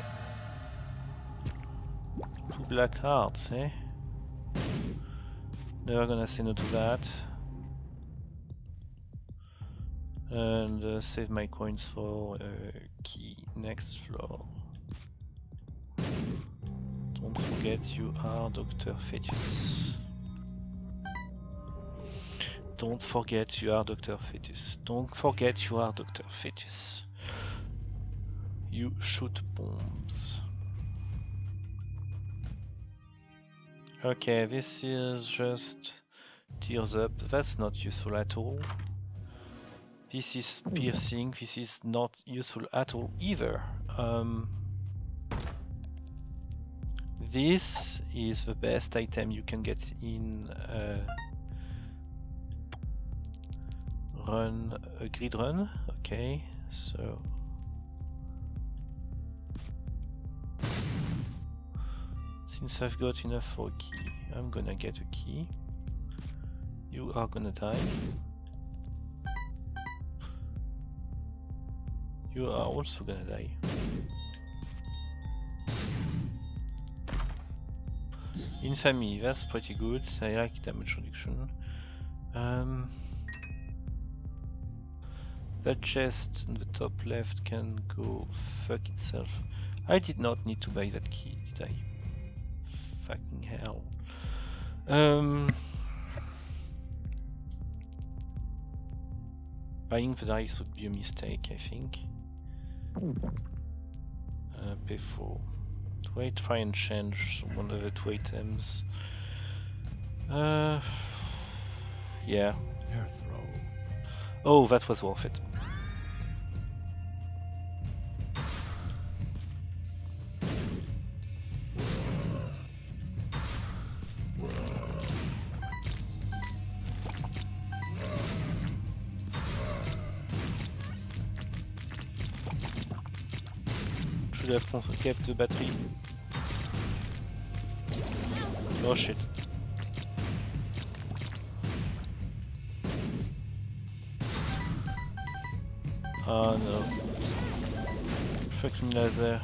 2 black hearts, eh? Never gonna say no to that. And save my coins for key next floor. Don't forget you are Dr. Fetus. Don't forget you are Dr. Fetus. Don't forget you are Dr. Fetus. You shoot bombs. Okay, this is just tears up. That's not useful at all. This is piercing. This is not useful at all either. This is the best item you can get in a grid run. Okay, so since I've got enough for a key, I'm gonna get a key. You are gonna die. You are also gonna die. Infamy, that's pretty good. I like damage reduction. That chest in the top left can go fuck itself. I did not need to buy that key, did I? Fucking hell. Buying the dice would be a mistake, I think. Pay for. Do I try and change one of the 2 items? Yeah. Hair throw. Oh, that was worth it. Should have kept the battery. Oh shit. Oh no. Fucking laser.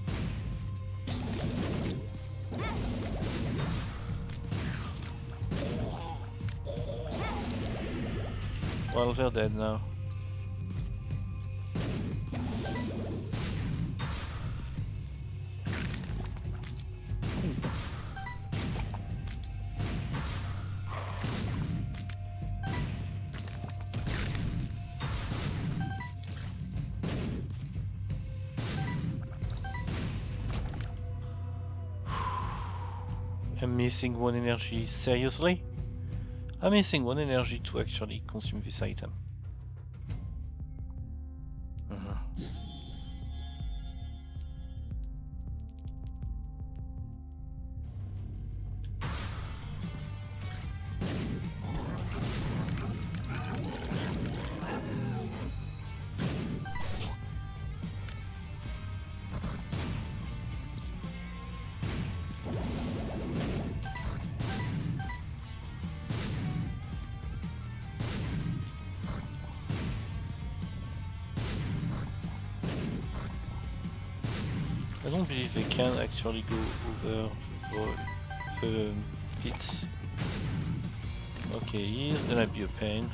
Well, they're dead now. I'm missing 1 energy. Seriously? I'm missing 1 energy to actually consume this item. I don't believe they can actually go over the pits. Okay, he's gonna be a pain.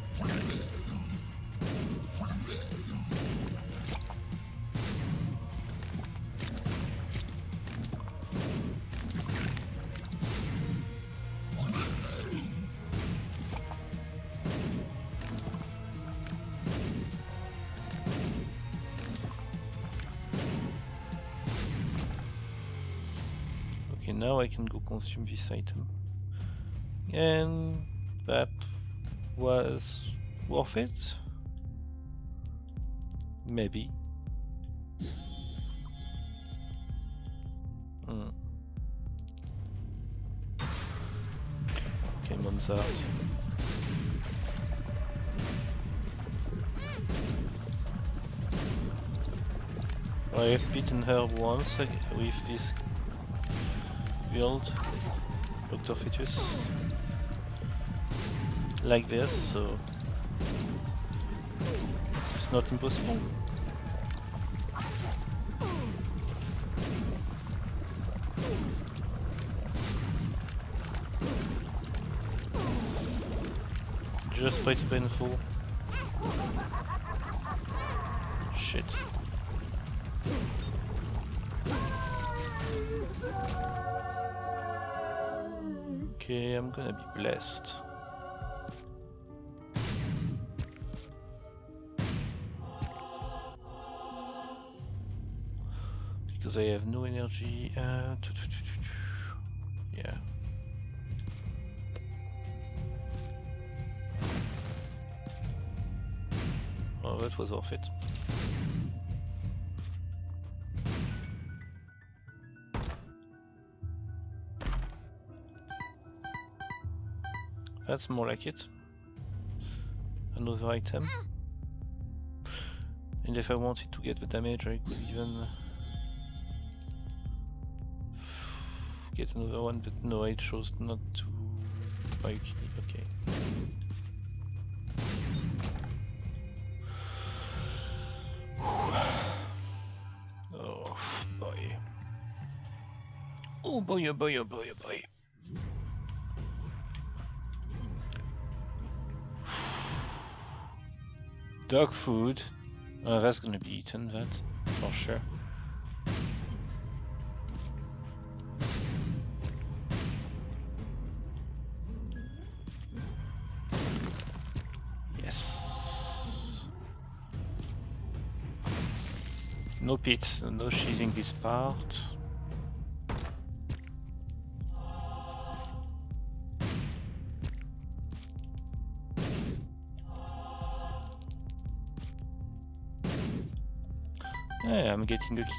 Okay, now I can go consume this item. And that was worth it? Maybe. Okay, mom's out. I have beaten her once with this build, Dr. Fetus, like this, so it's not impossible. just pretty painful. Shit. Okay, I'm gonna be blessed. Because I have no energy. Yeah. Oh, that was worth it. That's more like it. Another item. And if I wanted to get the damage, I could even get another one, but no, I chose not to. Okay. Oh boy. Oh boy, oh boy, oh boy, oh boy. Dog food. Oh, that's gonna be eaten, that, for sure. Yes. No pits, no cheesing this part. Yeah, I'm getting a key.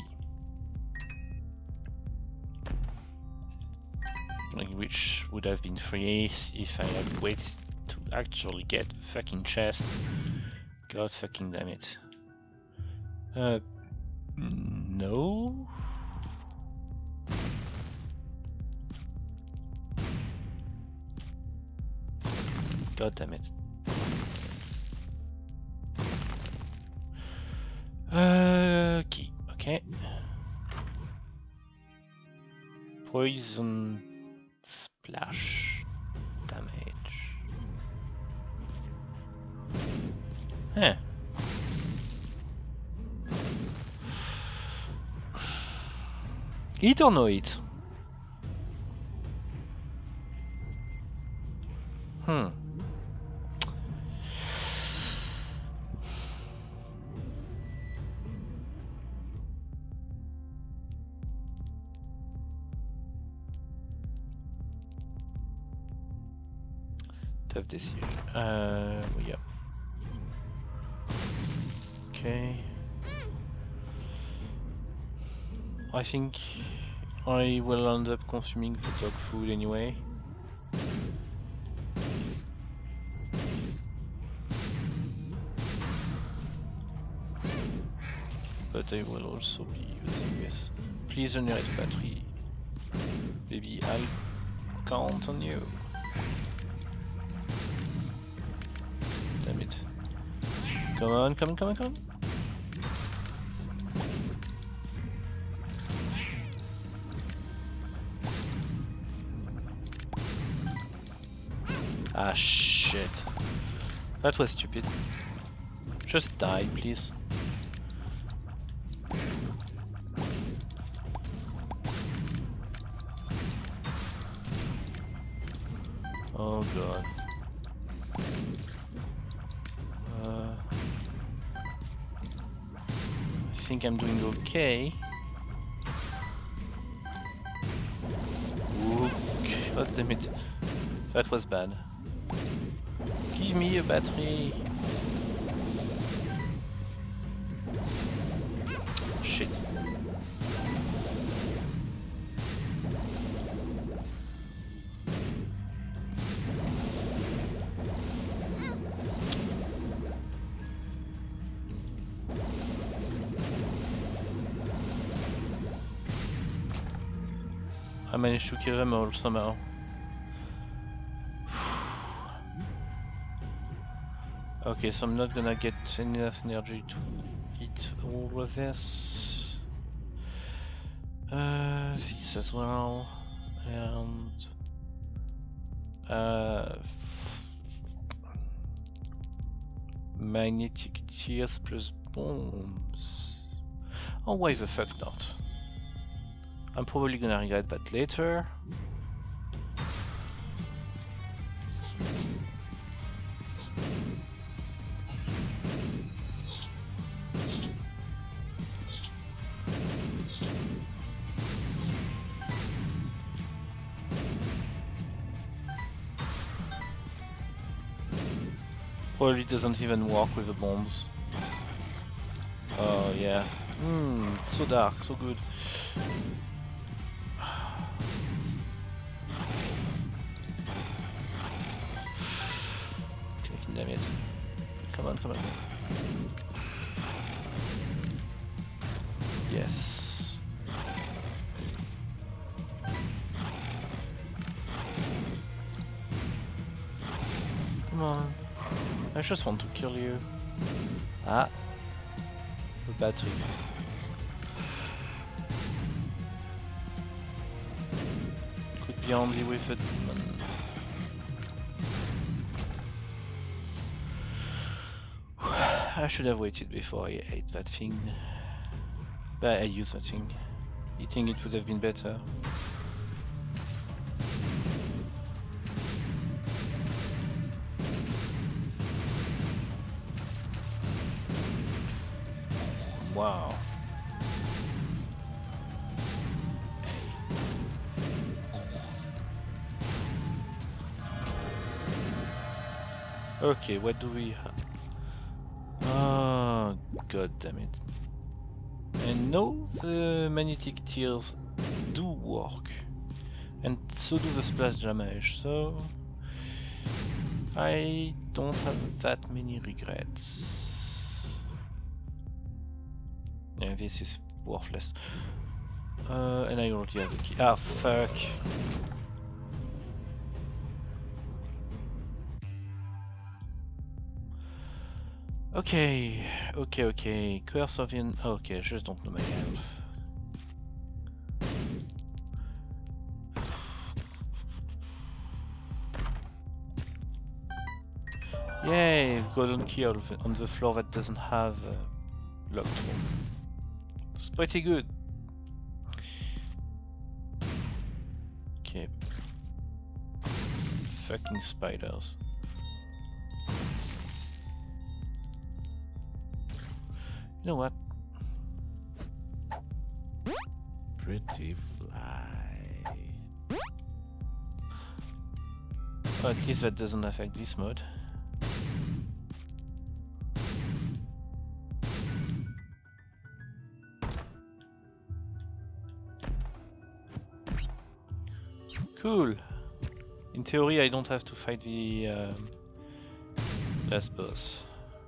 Which would have been free if I had waited to actually get the fucking chest. God fucking damn it. No? God damn it. Key, okay. Poison splash damage. Huh. Eat or no eat? Tough decision. Yeah. Okay. I think I will end up consuming the dog food anyway. But I will also be using this. Please generate battery. Baby, I'll count on you. Damn it. Come on, come on, come on, come on. Ah, shit. That was stupid. Just die, please. Oh god. I think I'm doing okay. Ooh, god damn it. That was bad. Give me a battery. Shit. I managed to kill them all somehow. Okay, so I'm not gonna get enough energy to eat all of this. This as well, and Magnetic tears plus bombs. Oh, why the fuck not? I'm probably gonna regret that later. Probably doesn't even work with the bombs. Oh yeah. So dark, so good. Damn it. Come on, come on. Yes. Come on. I just want to kill you. Ah. The battery. Could be only with a demon. I should have waited before I ate that thing. But I used that thing. Eating it would have been better. Wow. Okay, what do we have? Oh, god damn it. And no, the magnetic tears do work. And so do the splash damage, so I don't have that many regrets. Yeah, this is worthless. And I already have a key. Ah, fuck. Okay, okay. Curse of in. Okay, I just don't know my health. Yay, golden key on the floor that doesn't have locked room. It's pretty good. Okay. Fucking spiders. You know what? Pretty fly. Well, at least that doesn't affect this mode. Cool. In theory, I don't have to fight the last boss.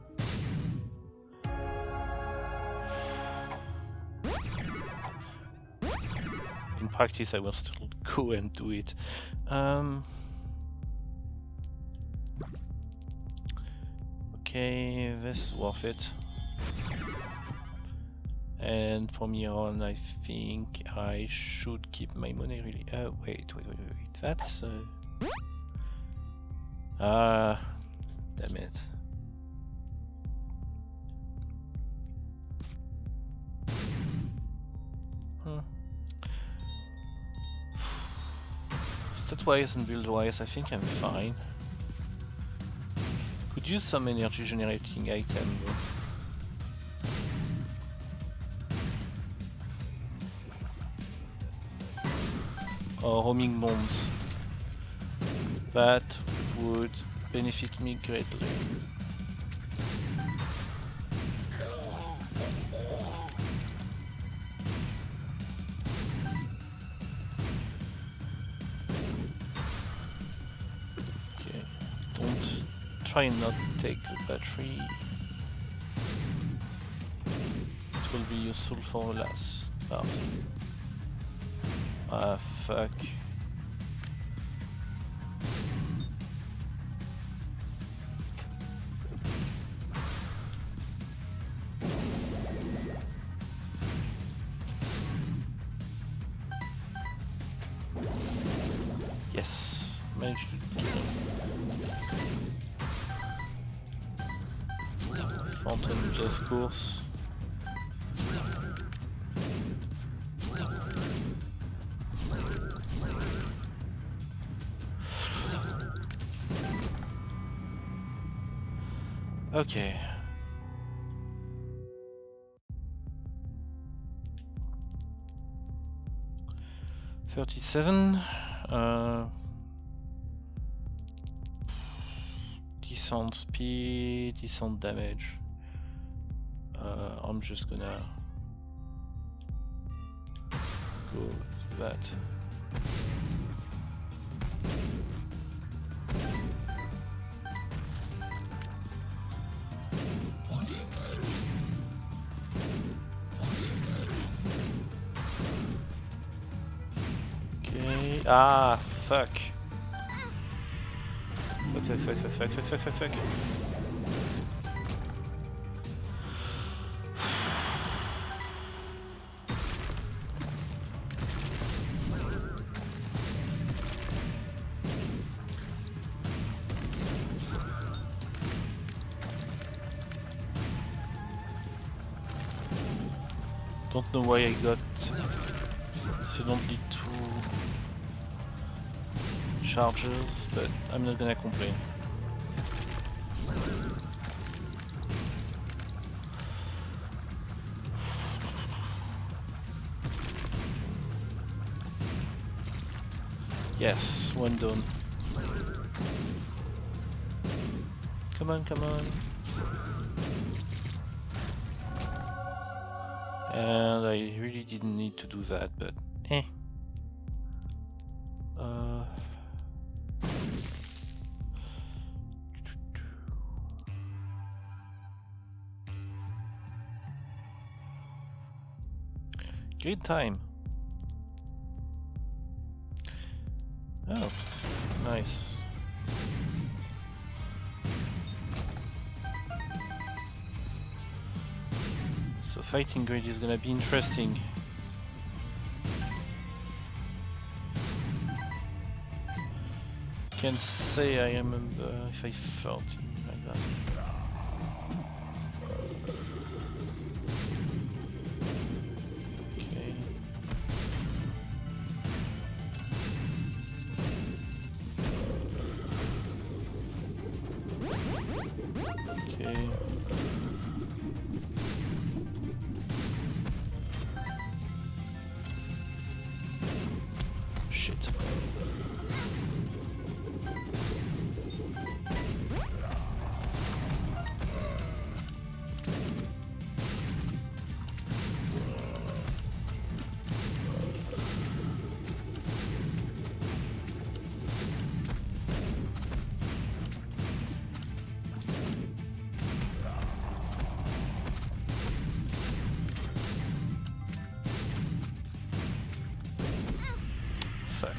In practice, I will still go and do it. Okay, this is worth it. And from here on, I think I should keep my money really. Wait. That's. Damn it. Stat-wise and build-wise, I think I'm fine. Could use some energy generating item though. Or homing bombs. That would benefit me greatly. Okay, don't try and not take the battery. It will be useful for the last part. Ah, fuck. Yes, managed to kill him. of course. Okay. $37. Decent speed, decent damage. I'm just gonna go with that. Okay. Ah, fuck. Fuck. Don't know why I got suddenly 2 charges, but I'm not gonna complain. Yes, one done. Come on, come on. And I really didn't need to do that, but eh. Good time. Oh, nice. So fighting grid is gonna be interesting. Can't say I remember if I felt like that. Okay. Shit. Fuck.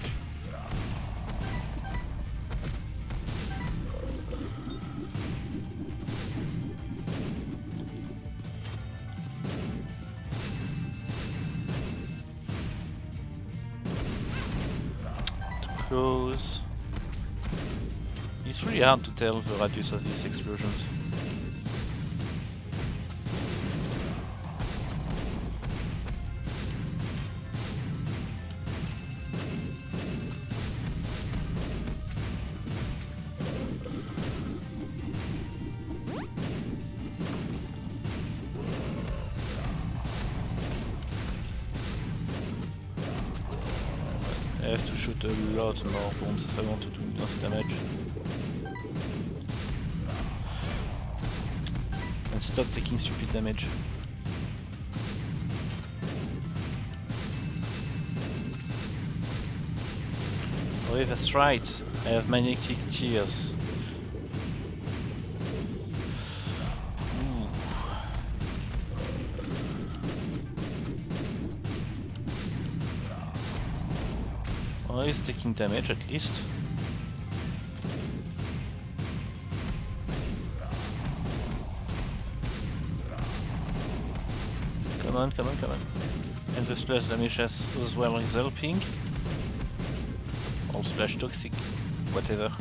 Too close. It's really hard to tell the radius of these explosions. I have to shoot a lot more bombs if I want to do enough damage. And stop taking stupid damage. Oh yeah, that's right, I have magnetic tears. Oh, he's taking damage at least. Come on, come on, come on. And the splash damage as well is helping. Or splash toxic, whatever.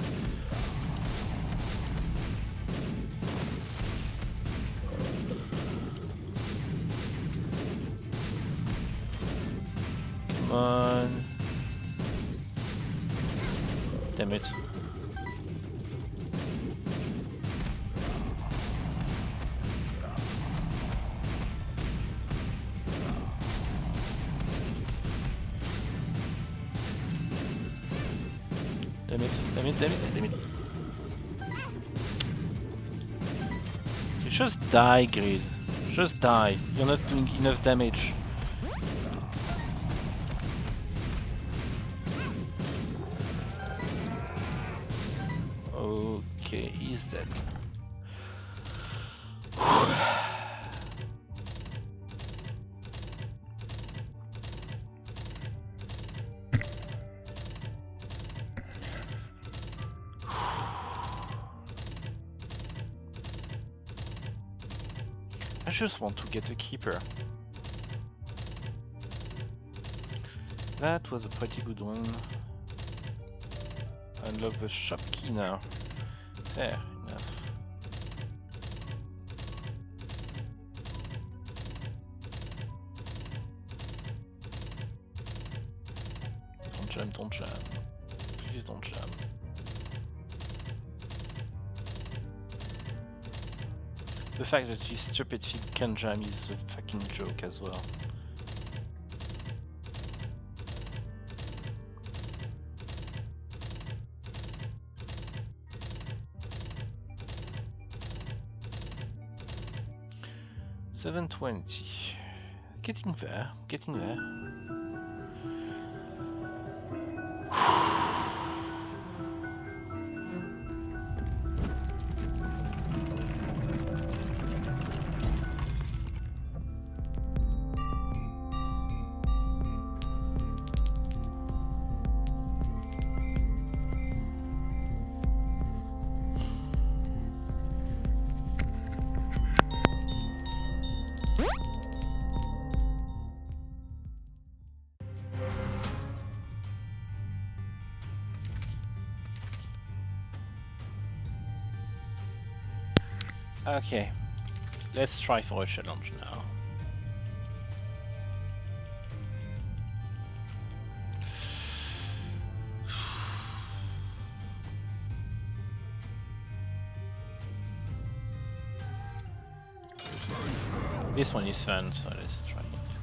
Come on. Damn it. Damn it, damn it, damn it, damn it. You just die, Grid. Just die. You're not doing enough damage. Okay, he's dead. I just want to get a keeper. That was a pretty good one. Unlock the shop key now. Fair enough. Don't jam, don't jam. Please don't jam. The fact that this stupid thing can jam is a fucking joke as well. $720. Getting there, getting there. Okay, let's try for a challenge now. This one is fun, so let's try it.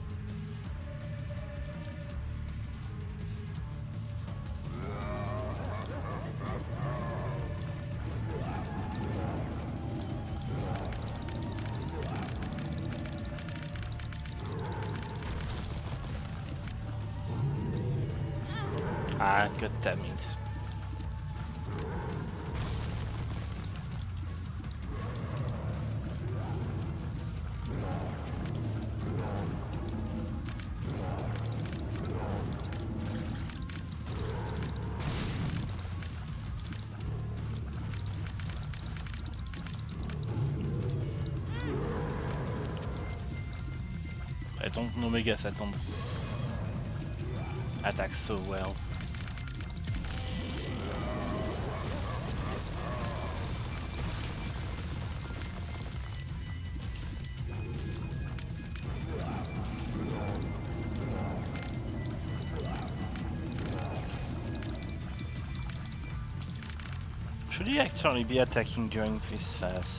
Ah, god damn it. I don't know Mega Satan's attack so well. Should he actually be attacking during this phase?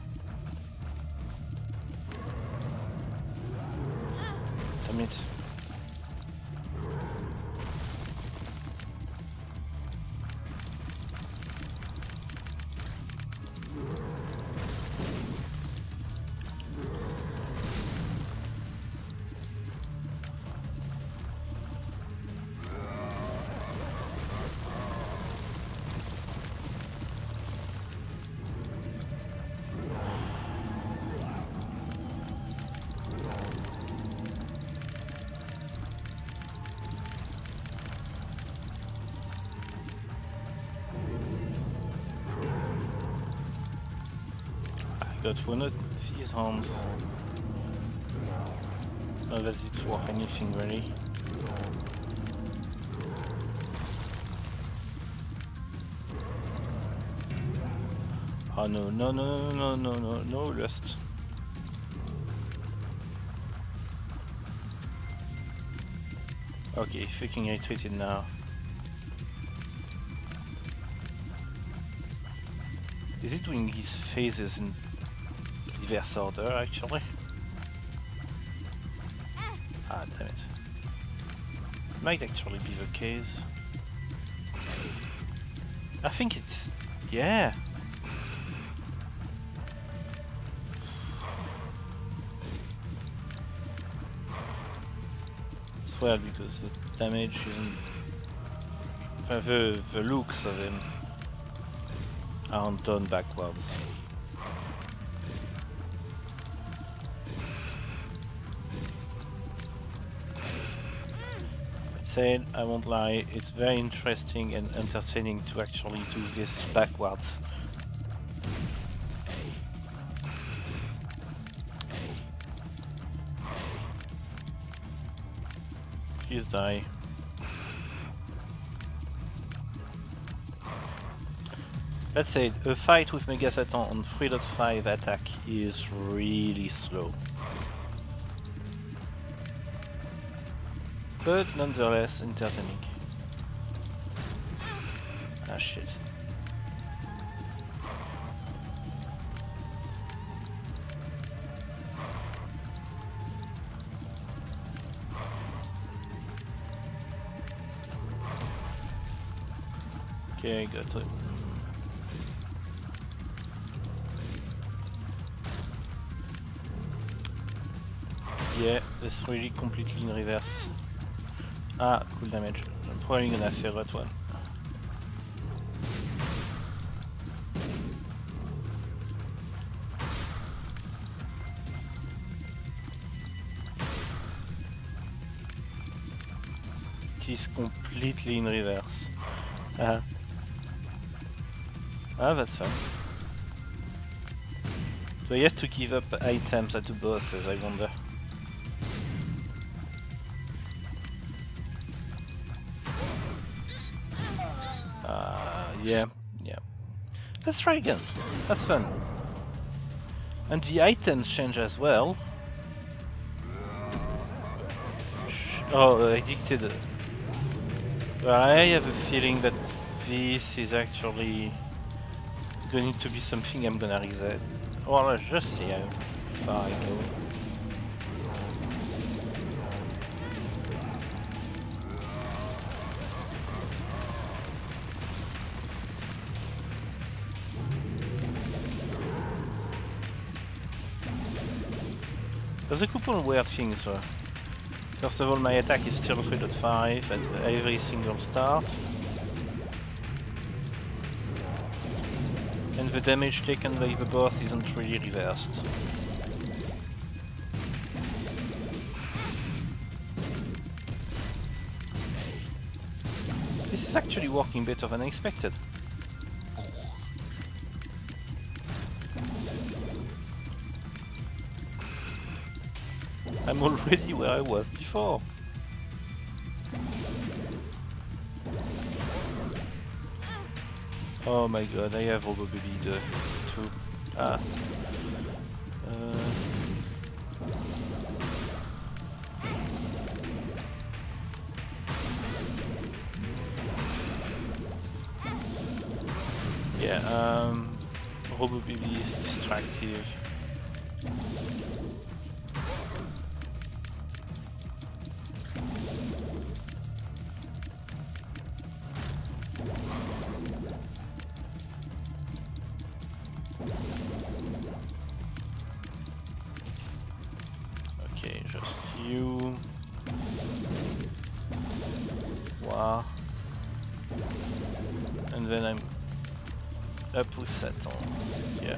Damn it. got one of these hands. Not that it's worth anything really. Oh no, no, no, no, no, no, no, lust. Okay, fucking retweeted now. Is it doing his phases in reverse order actually? Ah, damn it. Might actually be the case. I think it's... yeah! As well, because the damage isn't... the looks of him aren't done backwards. Said, I won't lie, it's very interesting and entertaining to actually do this backwards. Please die. Let's say a fight with Mega Satan on 3.5 attack is really slow. But nonetheless entertaining. Ah shit. Okay, got it. Yeah, it's really completely in reverse. Ah, cool damage. I'm probably gonna fail that one. It is completely in reverse. Ah, that's fun. So he has to give up items at the bosses, I wonder. Yeah. Let's try again. That's fun. And the items change as well. Oh, addicted. Well, I have a feeling that this is actually going to be something I'm gonna reset. Well, let's just see how far I go. There's a couple of weird things though. First of all, my attack is still 3.5 at every single start. And the damage taken by the boss isn't really reversed. This is actually working better than I expected. I'm already where I was before. Oh my god, I have probably the two. Ah. Yeah, probably is distractive. Okay, just you. Wow. And then I'm up with Satan. Yeah.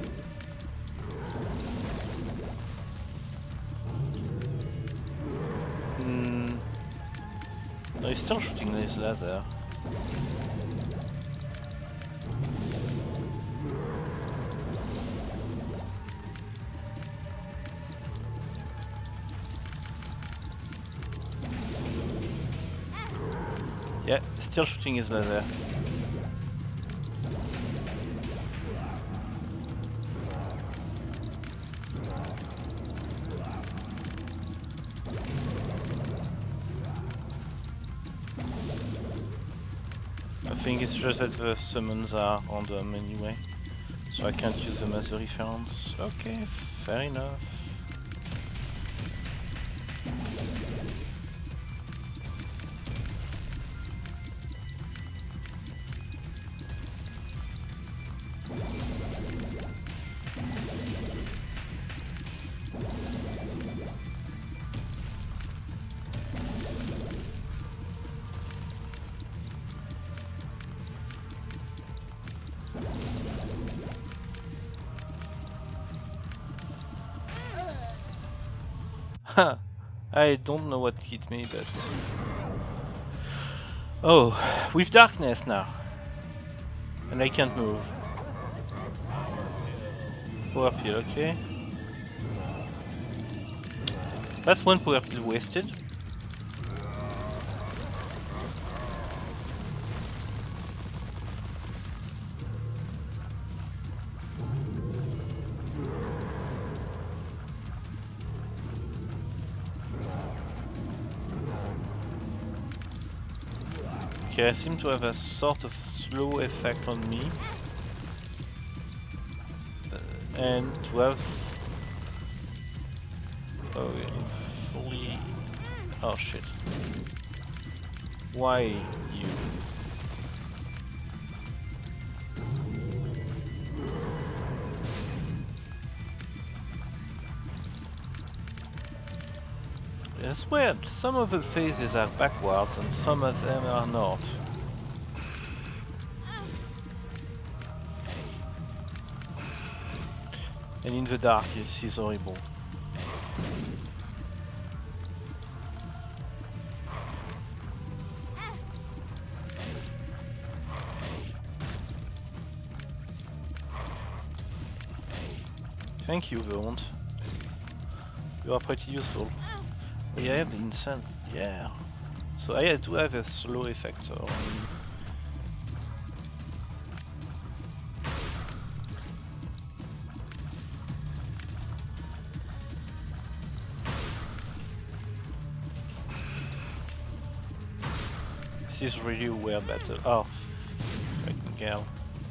No, he's still shooting this laser. Yeah, still shooting his laser. I think it's just that the summons are random anyway, so I can't use them as a reference. Okay, fair enough. I don't know what hit me, but... Oh, with darkness now. And I can't move. Power pill, okay. That's one power pill wasted. Okay, I seem to have a sort of slow effect on me. And to have... Oh, really fully... Oh shit. Why you? It's weird, some of the phases are backwards and some of them are not. And in the dark it's horrible. Thank you, Vaunt. You are pretty useful. Yeah, I have the incense, yeah. So I do have a slow effector on me. This is really a weird battle. Oh, fucking hell.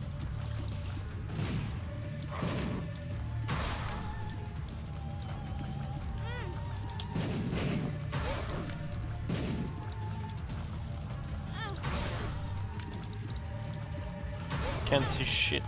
Can't see shit.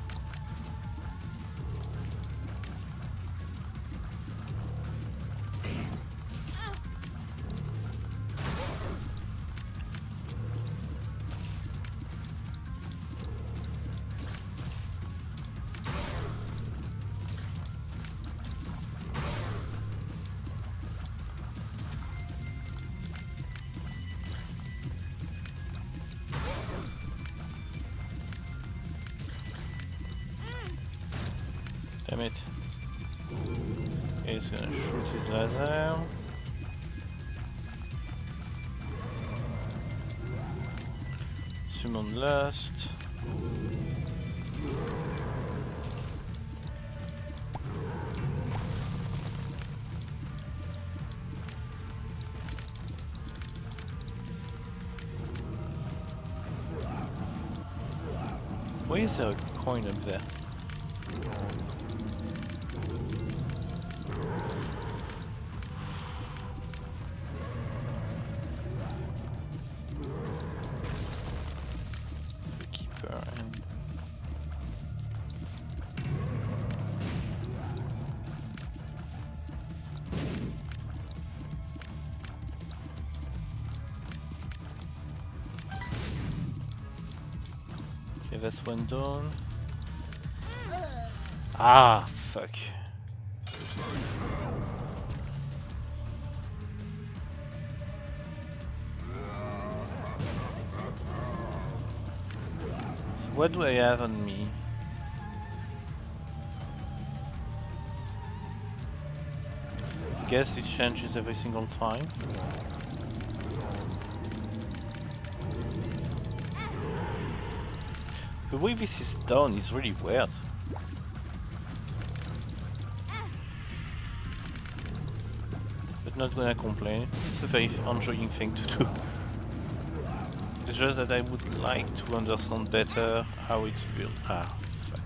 Damn it. Okay, he's gonna shoot his laser. Summon Lust. Why is there a coin up there? Okay, that's one done. Ah, fuck. So what do I have on me? I guess it changes every single time. The way this is done is really weird. But not gonna complain. It's a very enjoying thing to do. It's just that I would like to understand better how it's built. Ah, fuck.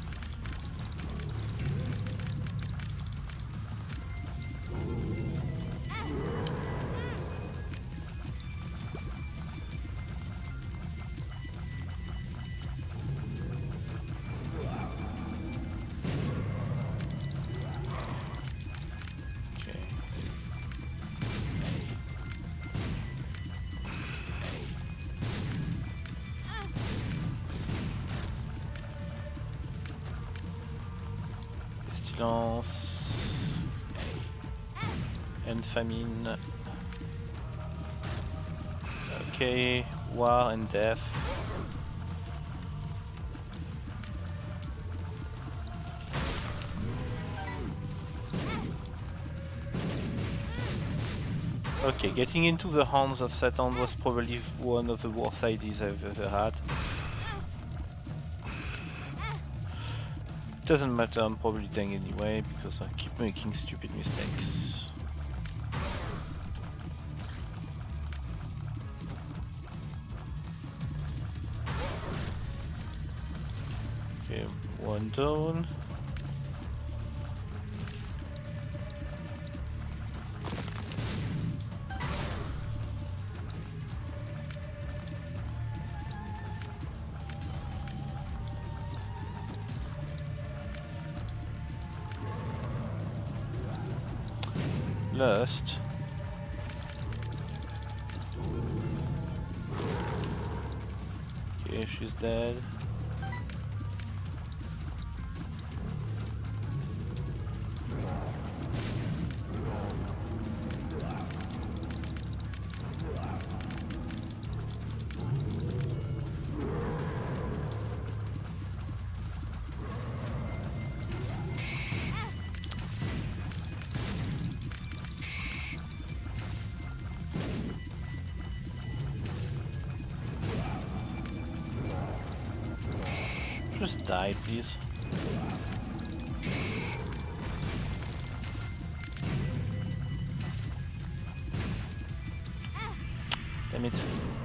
Pestilence and famine. Okay, war and death. Okay, getting into the hands of Satan was probably one of the worst ideas I've ever had. Doesn't matter, I'm probably dying anyway because I keep making stupid mistakes. Okay, one down. Lust. Okay, she's dead. Just die, please. Damn it.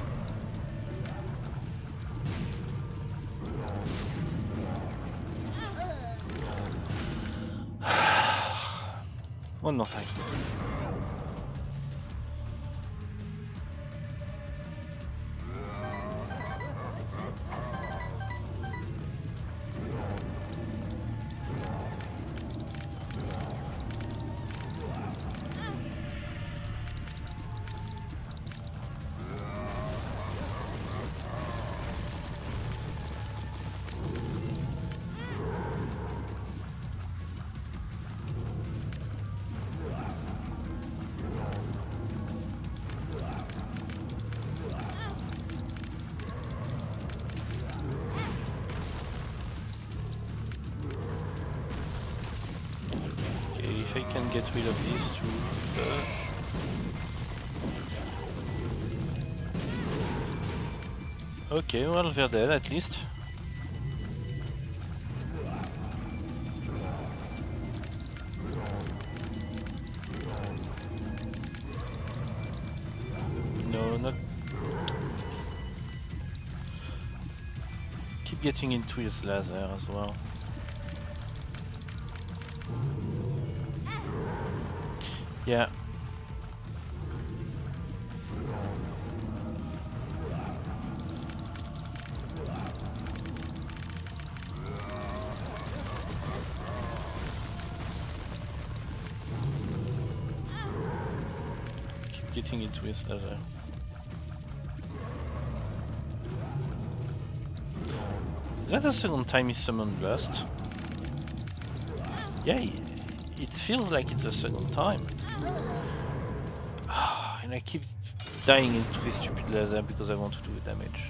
One more time. If I can get rid of these two Okay, well, they're dead at least. No, not... Keep getting into his laser as well. Yeah. Keep getting into his laser. Is that the second time he summoned Lust? Yeah, it feels like it's the second time. And I keep dying into this stupid laser because I want to do the damage.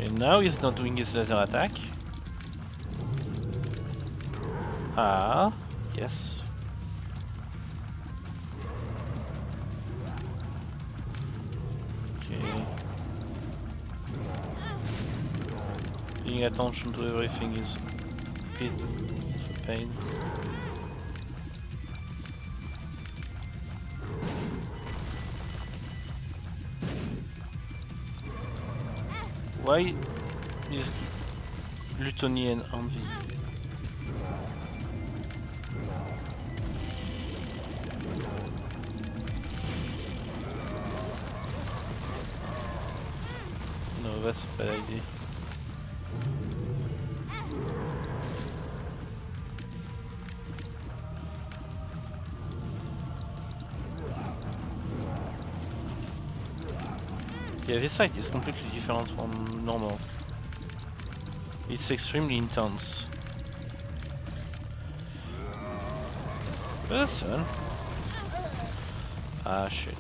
Okay, now he's not doing his laser attack. Ah, yes. Okay. Paying attention to everything is a bit of a pain. Why is gluttony and envy? No, that's a bad idea. Yeah, this fight is completely different from normal. It's extremely intense. But that's fun. Ah, shit.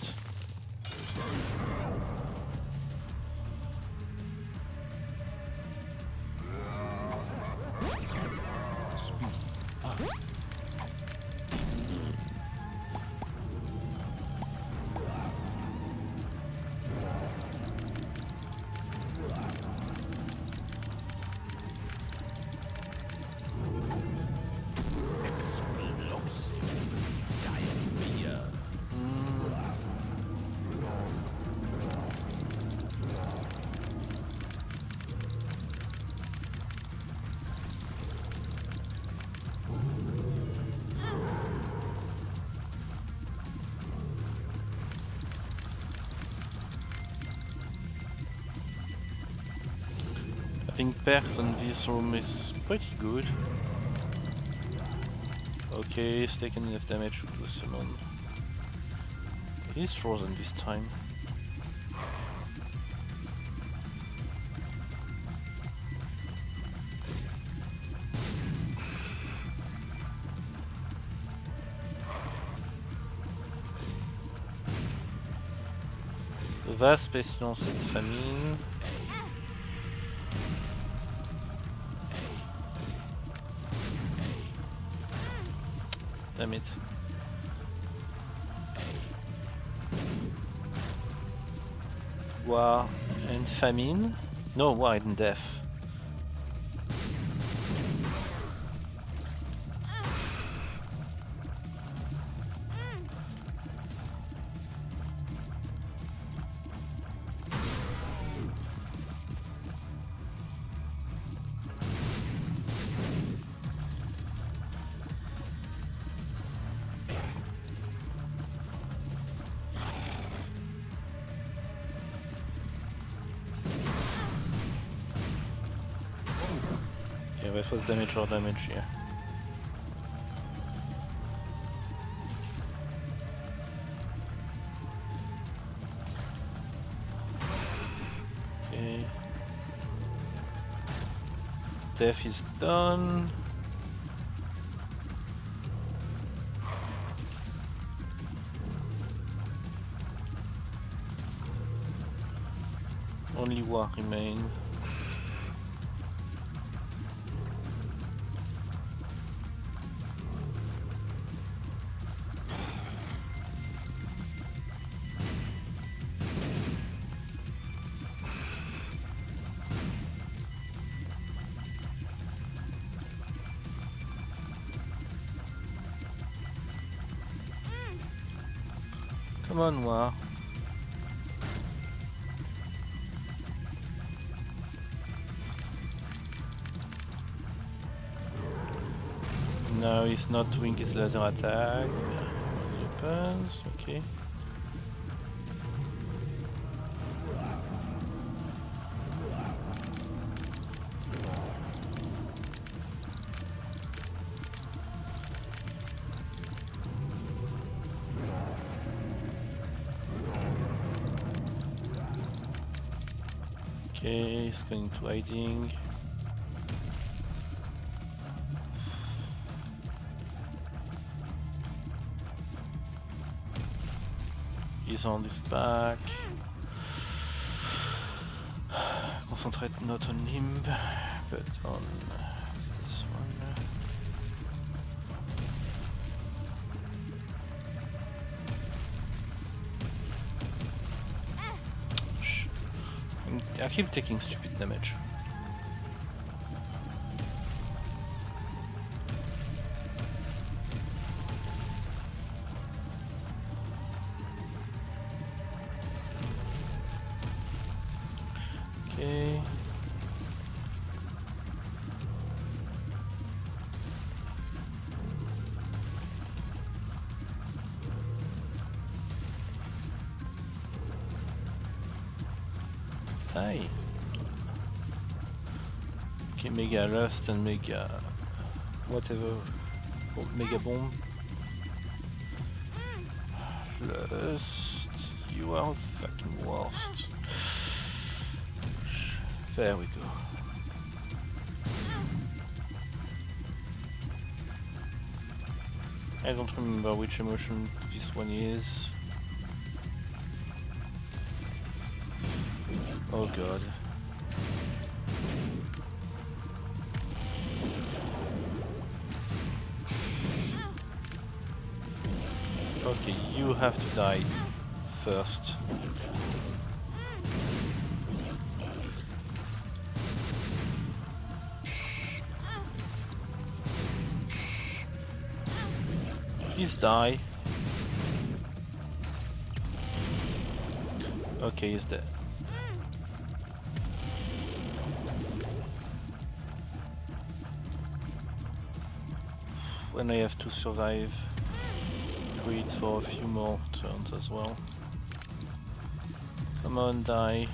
I think perks on this room is pretty good. Okay, he's taken enough damage to summon. He's frozen this time. Vaste pestilence et famine. Damn it. War and famine? No, war and death. Yeah, that was damage or damage here. Okay. Death is done. Only war remain. Come on, War. No, he's not doing his laser attack. Weapons, okay. Okay, he's going to hiding. He's on his back. Concentrate not on him, but on this one. I keep taking stupid damage. Okay. Die. Okay, Mega Lust and Mega whatever. Oh, Mega Bomb. Lust, you are fucking worst. There we go. I don't remember which emotion this one is. Oh god. Okay, you have to die first. Please die. Okay, he's dead. When I have to survive, wait for a few more turns as well. Come on, die.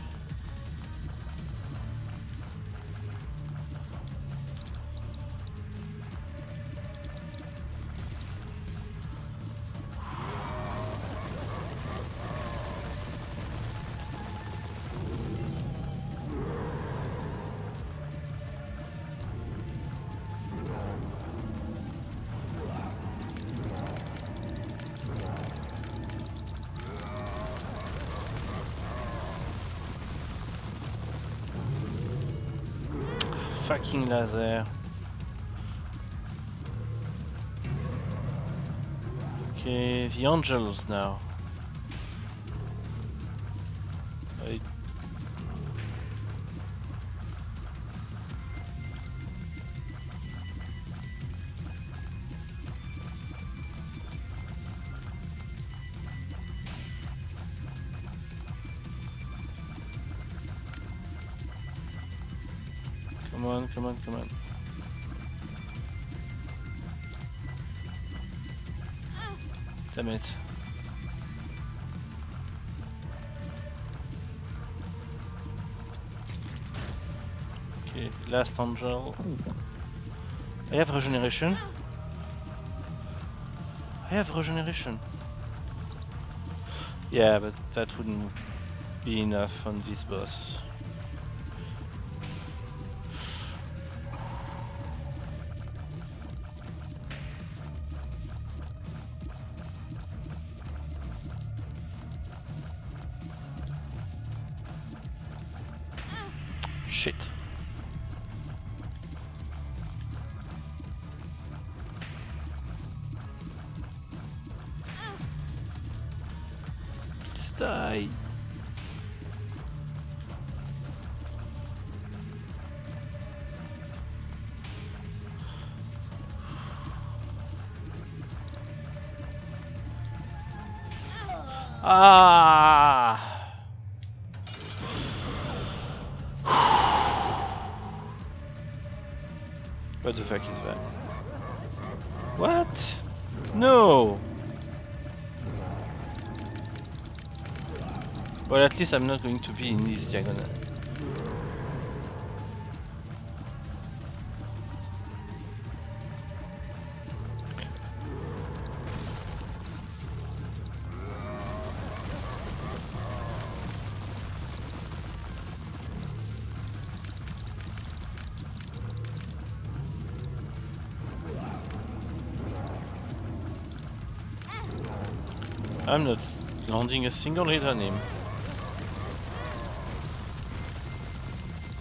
Fucking laser. Okay, the angels now. Come on, come on, come on. Damn it. Okay, last angel. I have regeneration. I have regeneration. Yeah, but that wouldn't be enough on this boss. Shit. Just die. Ah. What the fuck is that? What? No! Well, at least I'm not going to be in this diagonal. I'm not landing a single hit on him.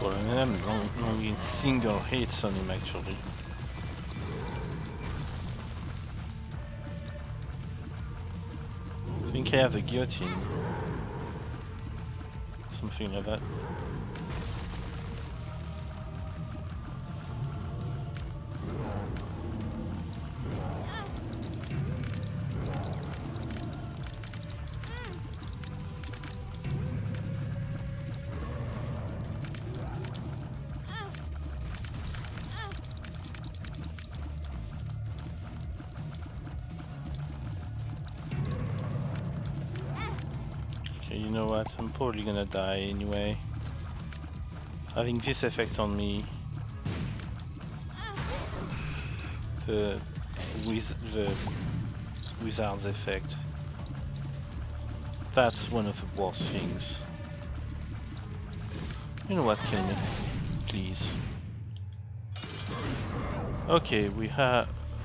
problem. I'm landing single hits on him actually. I think I have a guillotine. Something like that. You know what, I'm probably gonna die anyway. Having this effect on me, the wizard's effect, that's one of the worst things. You know what, kill me, please. Okay, we have...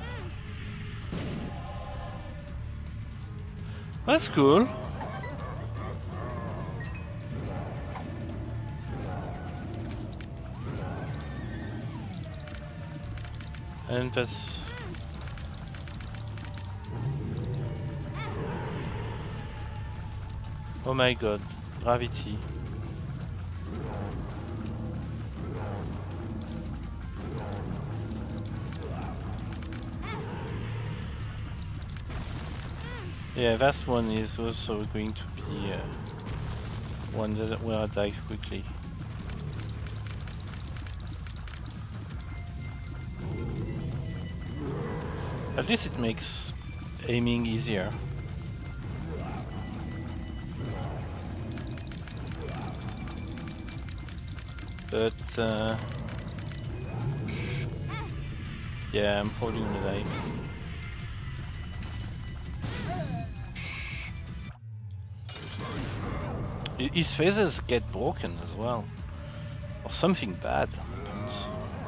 That's cool. And that's... Oh my god, gravity. Yeah, that one is also going to be one that will die quickly. At least it makes aiming easier. But yeah, I'm probably gonna die. His phases get broken as well, or something bad happens.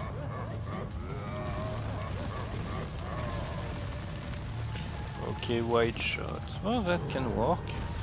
Okay, white shot. Well, that can work.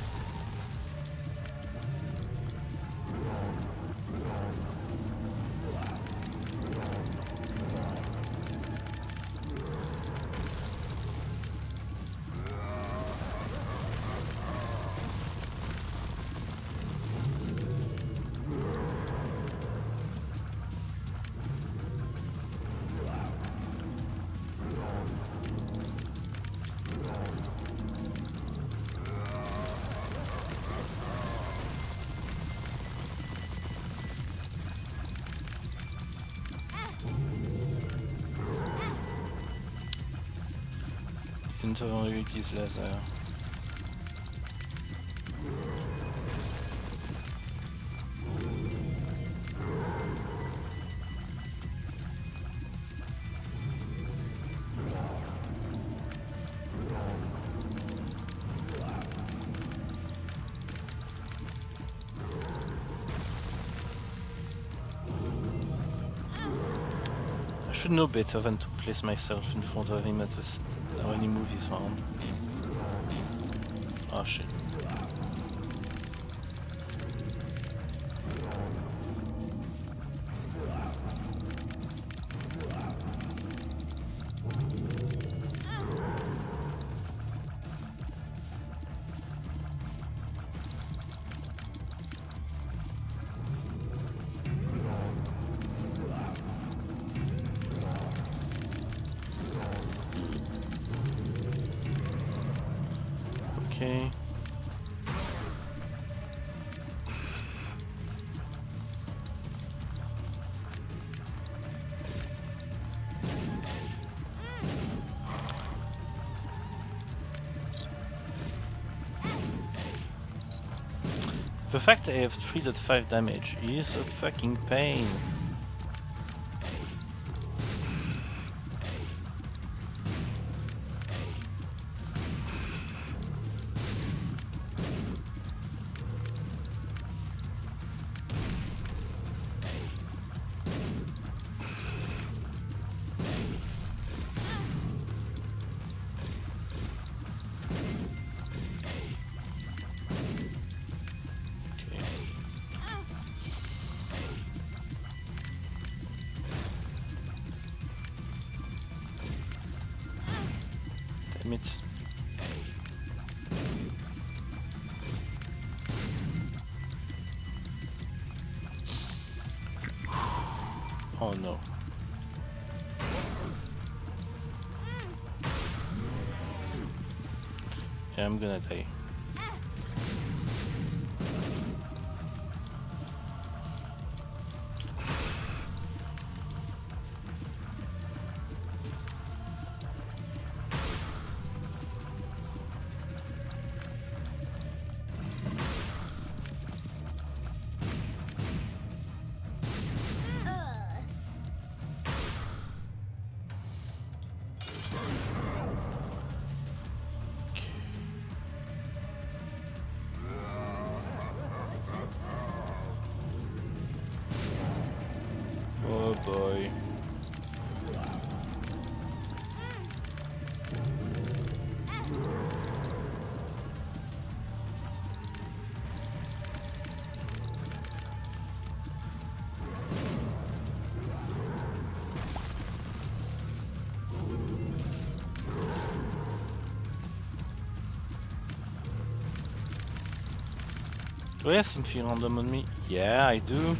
Nous avons utilisé laser. I should know better than to place myself in front of him at the when he moves his arm. Oh shit. Okay. The fact that I have 3.5 damage is a fucking pain. Damn it. Oh no. Yeah, I'm gonna die. Oh boy. Do I have something random on me? Yeah, I do.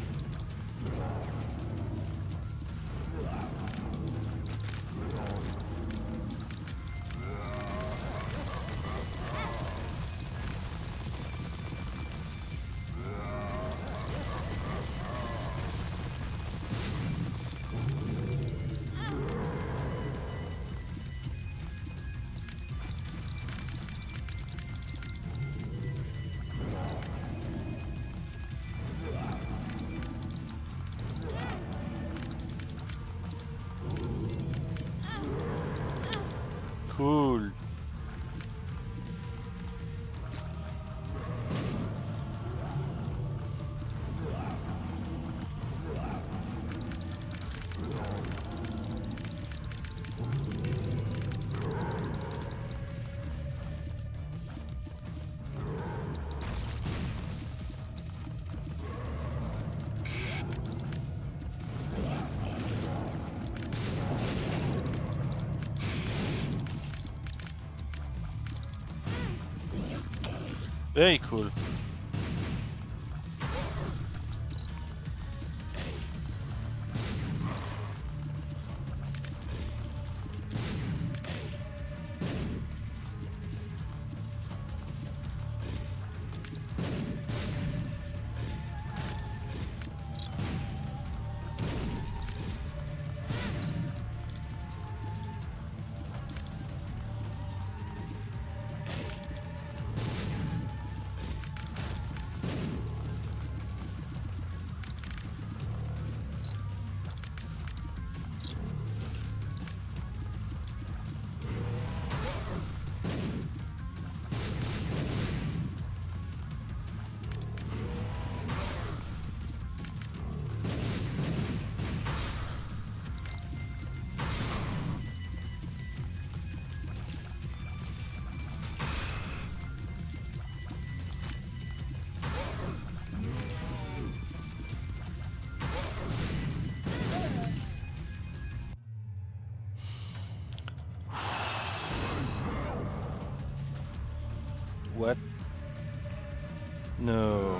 Cool. Very cool. What? No.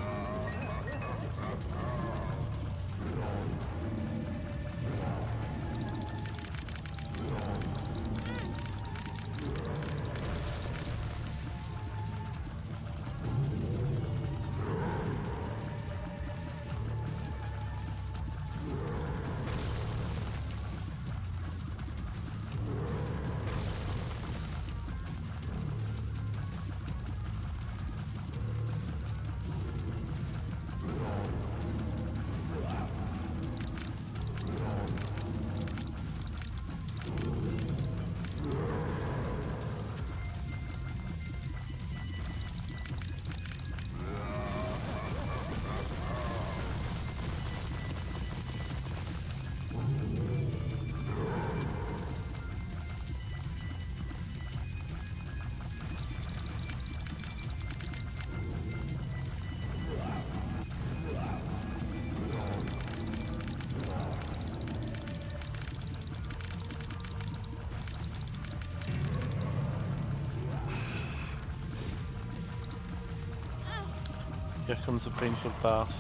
Here comes the painful part.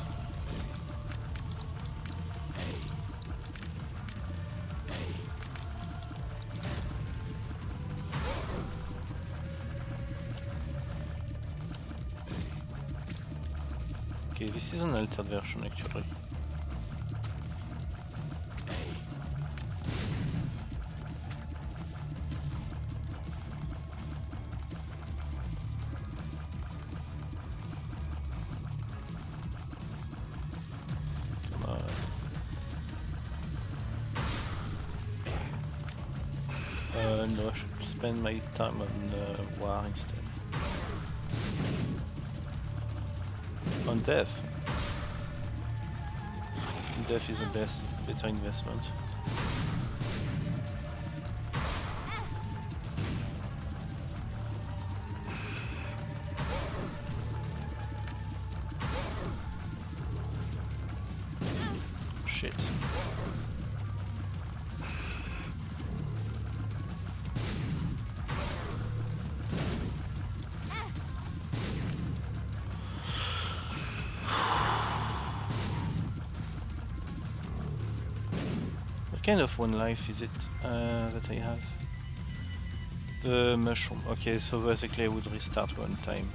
Okay, this is an altered version actually. No, I should spend my time on war instead. On death. Death is the better investment. Shit. What kind of one life is it that I have? The mushroom. Okay, so basically I would restart one time.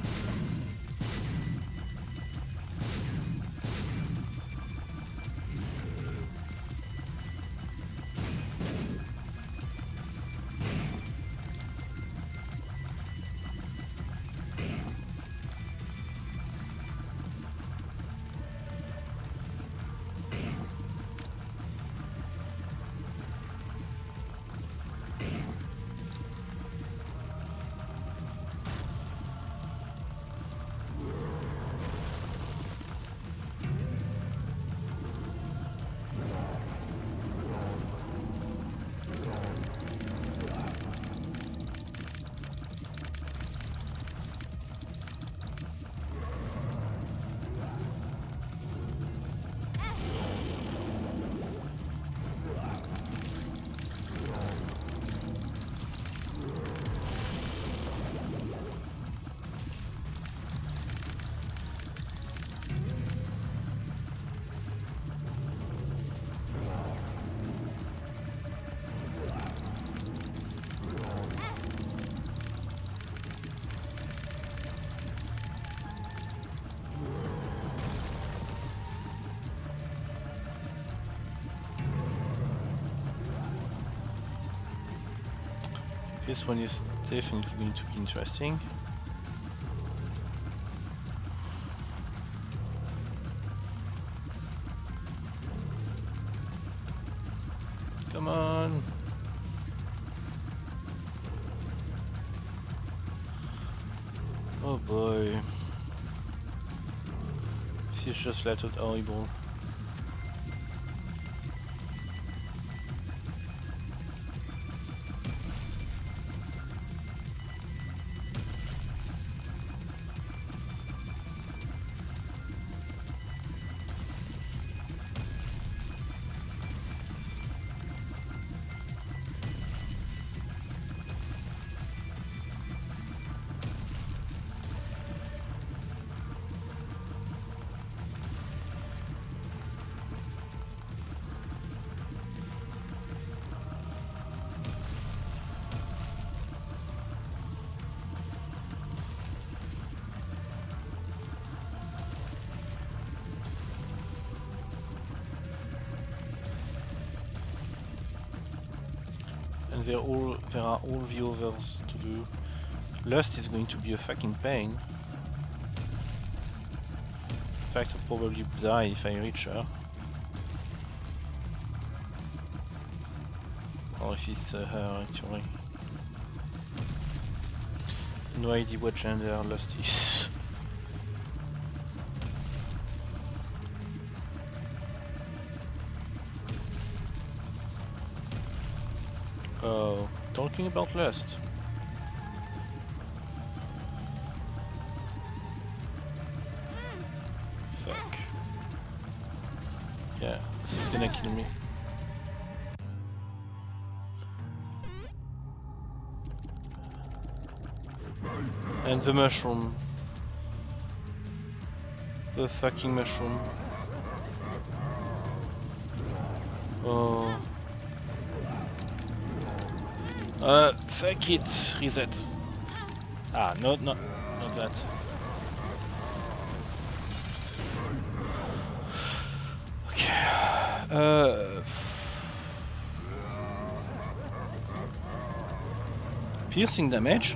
This one is definitely going to be interesting. Come on! Oh boy. This is just flat out horrible. And there are all the others to do. Lust is going to be a fucking pain. In fact, I'll probably die if I reach her. Or if it's her actually. No idea what gender Lust is. Oh, talking about Lust. Fuck. Yeah, this is gonna kill me. And the mushroom. The fucking mushroom. Oh. Fuck it. Reset. Ah, no, not that. Okay. Piercing damage.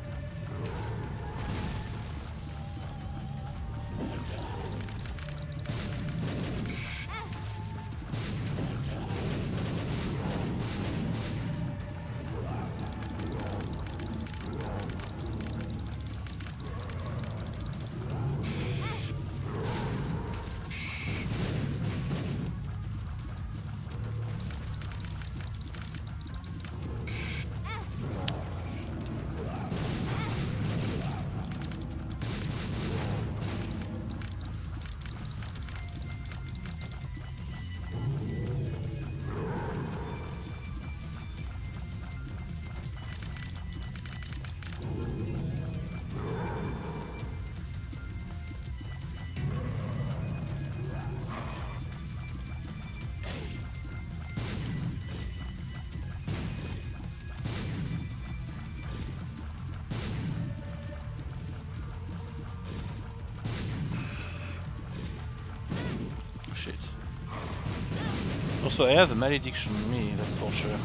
Also, I have a malediction on me, that's for sure.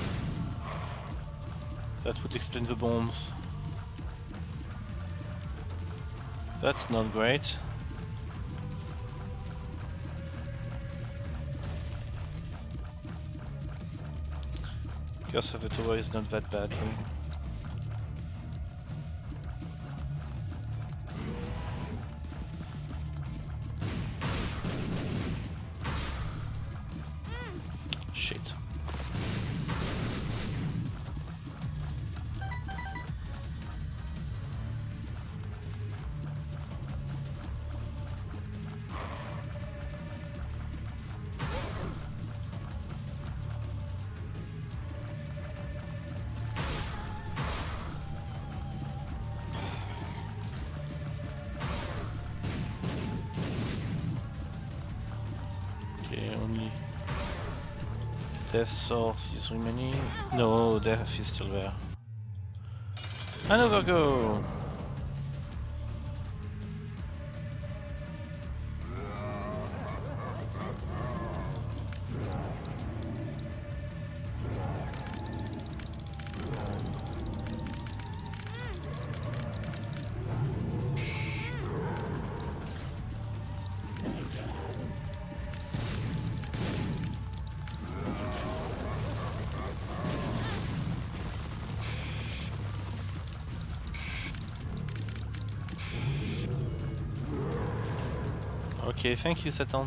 That would explain the bombs. That's not great. Curse of the Tower is not that bad though. Only Death Source is remaining. No, Death is still there. Another go! Okay, thank you, Satan.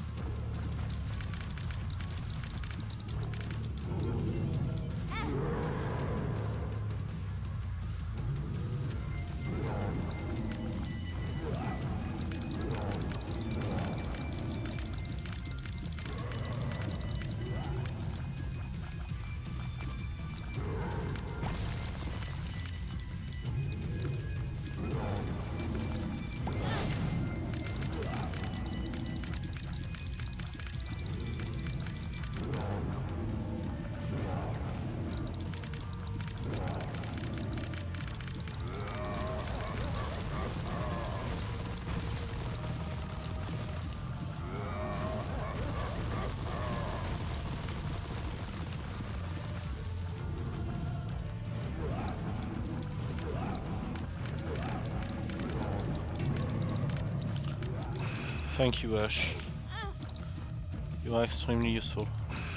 Thank you, Ash. You are extremely useful.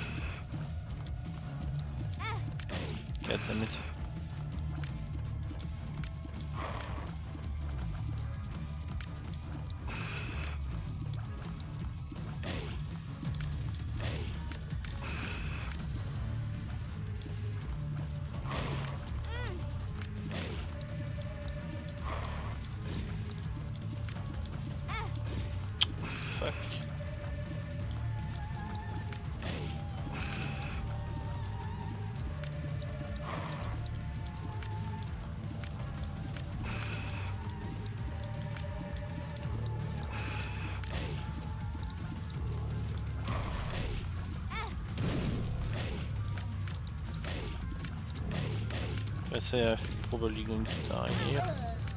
God damn it. I say I'm probably going to die here.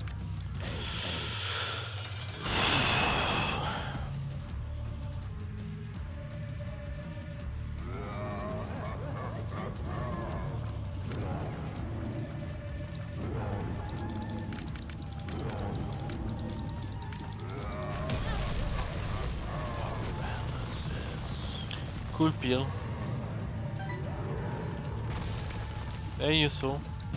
Cool peel. There you saw.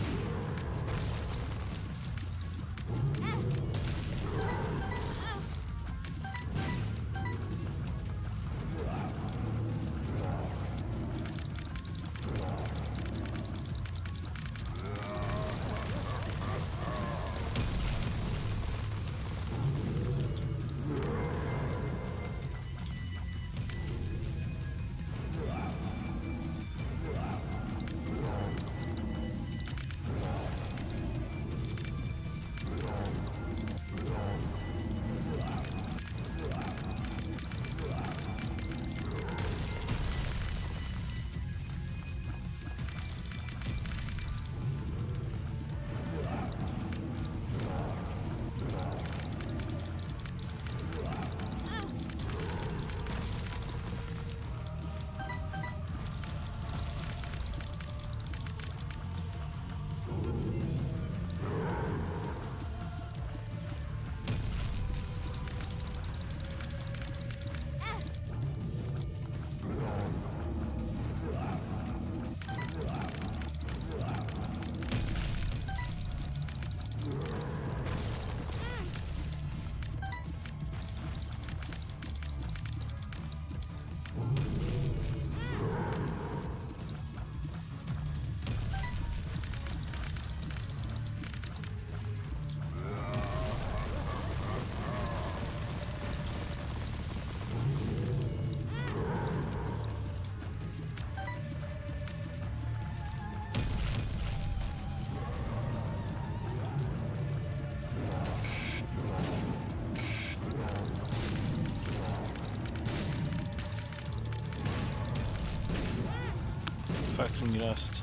Fucking lost.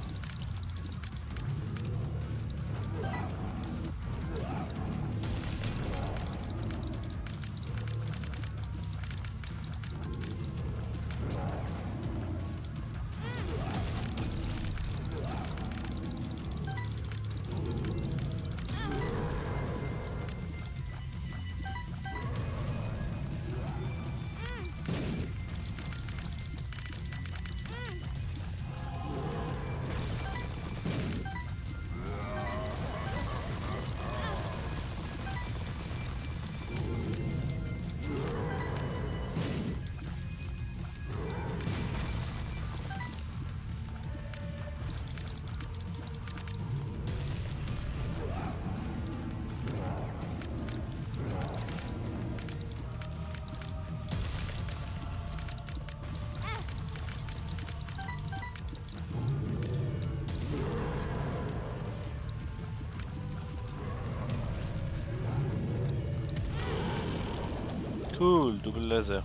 Cool, double laser.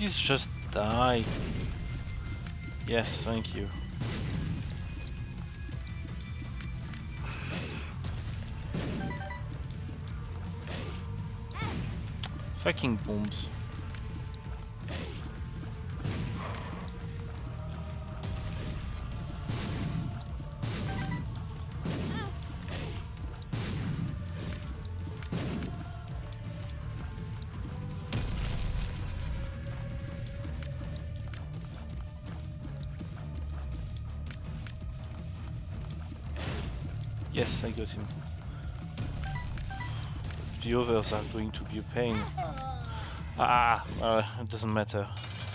Please just die. Yes, thank you. Fucking bombs. Yes, I got him. The others are going to be a pain. It doesn't matter.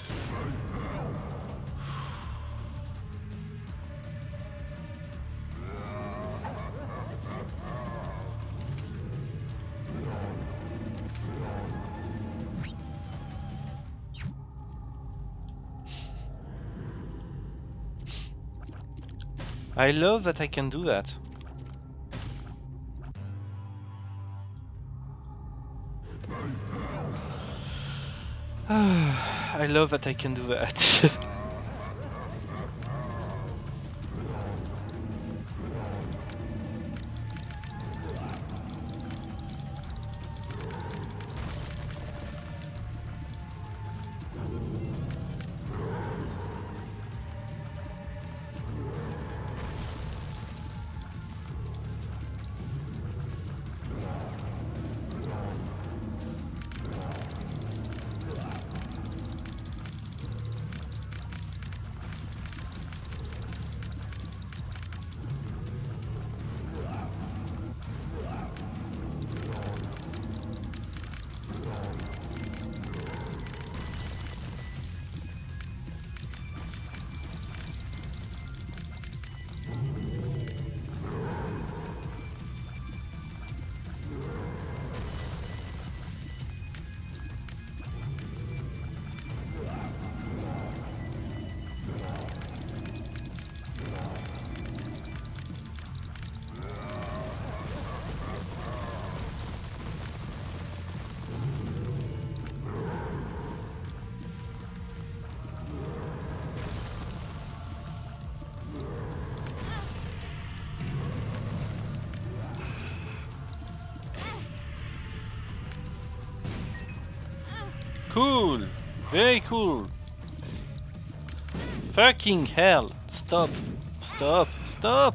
I love that I can do that. I love that I can do that. Cool! Very cool! Fucking hell! Stop! Stop! Stop!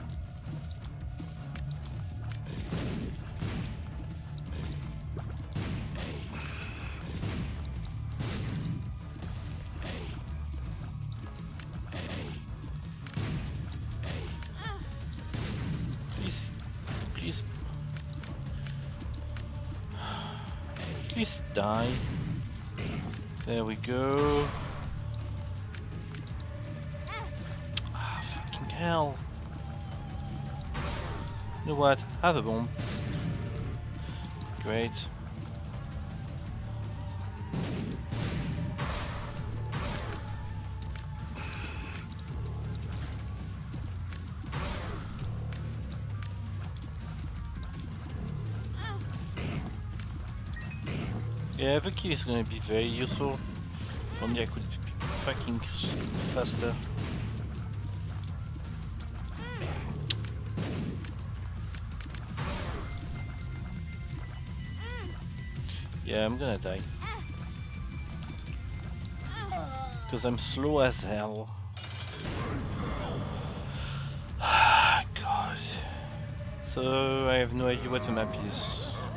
Please. Please. Please die. There we go. Ah, fucking hell. You know what? Have a bomb. Great. Yeah, the key is gonna be very useful. If only I could be fucking faster. Yeah, I'm gonna die. Because I'm slow as hell. God. So I have no idea what the map is.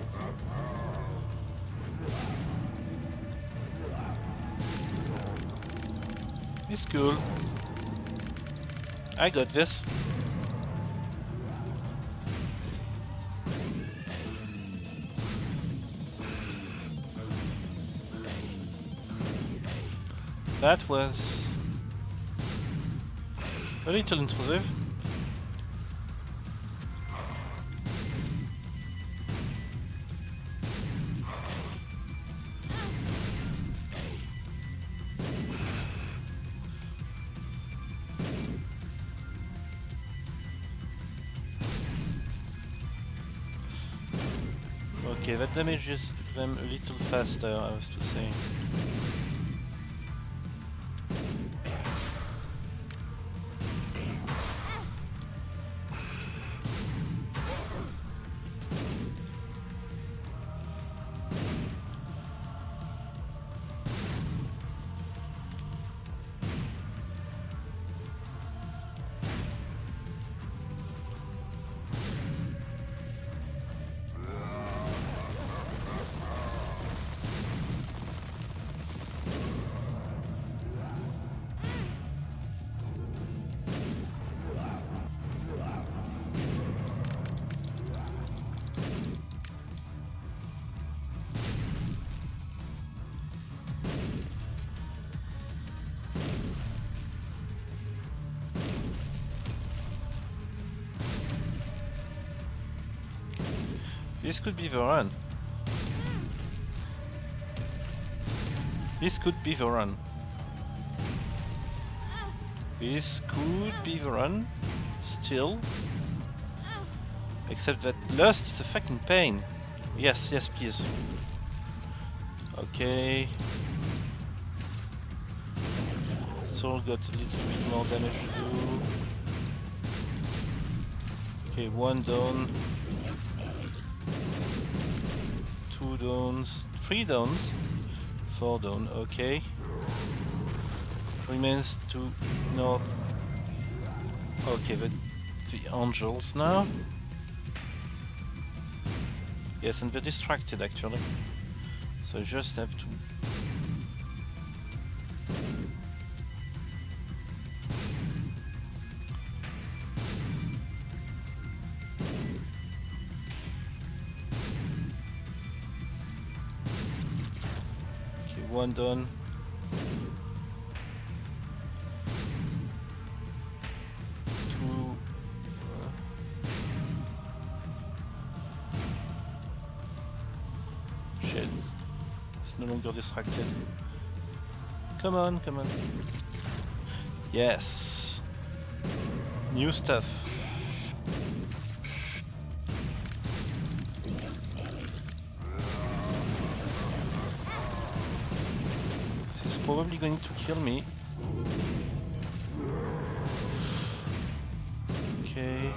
It's cool. I got this. That was a little intrusive. Okay, that damages them a little faster, I have to say. This could be the run. This could be the run. This could be the run. Still. Except that lust is a fucking pain. Yes, yes, please. Okay. Still got a little bit more damage to do. Okay, 1 down. 2 downs. 3 downs. 4 down, okay. Remains to north. Okay, the angels now. Yes, and they're distracted actually. So I just have to... Okay, 1 done. 2... Shit. It's no longer distracted. Come on, come on. Yes. New stuff. This is probably going to kill me. Okay.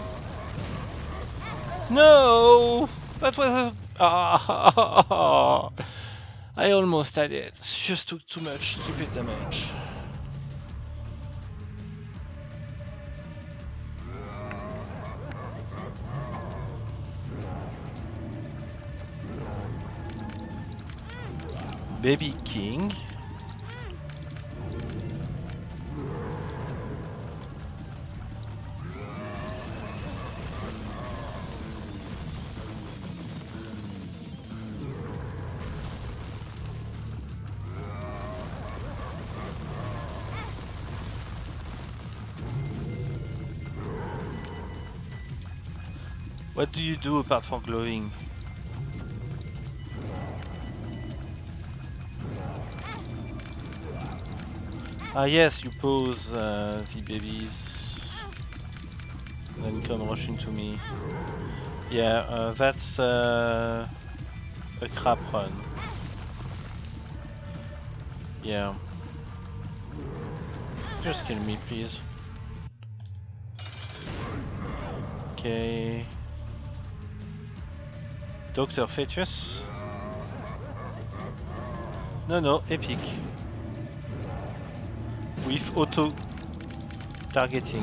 No! That was a... Ah! I almost had it. Just took too much stupid damage. Baby King. What do you do apart from glowing? Ah yes, you pose the babies, then come rushing to me. Yeah, that's a crap run. Yeah. Just kill me, please. Okay. Dr. Fetus. No, epic. With auto targeting.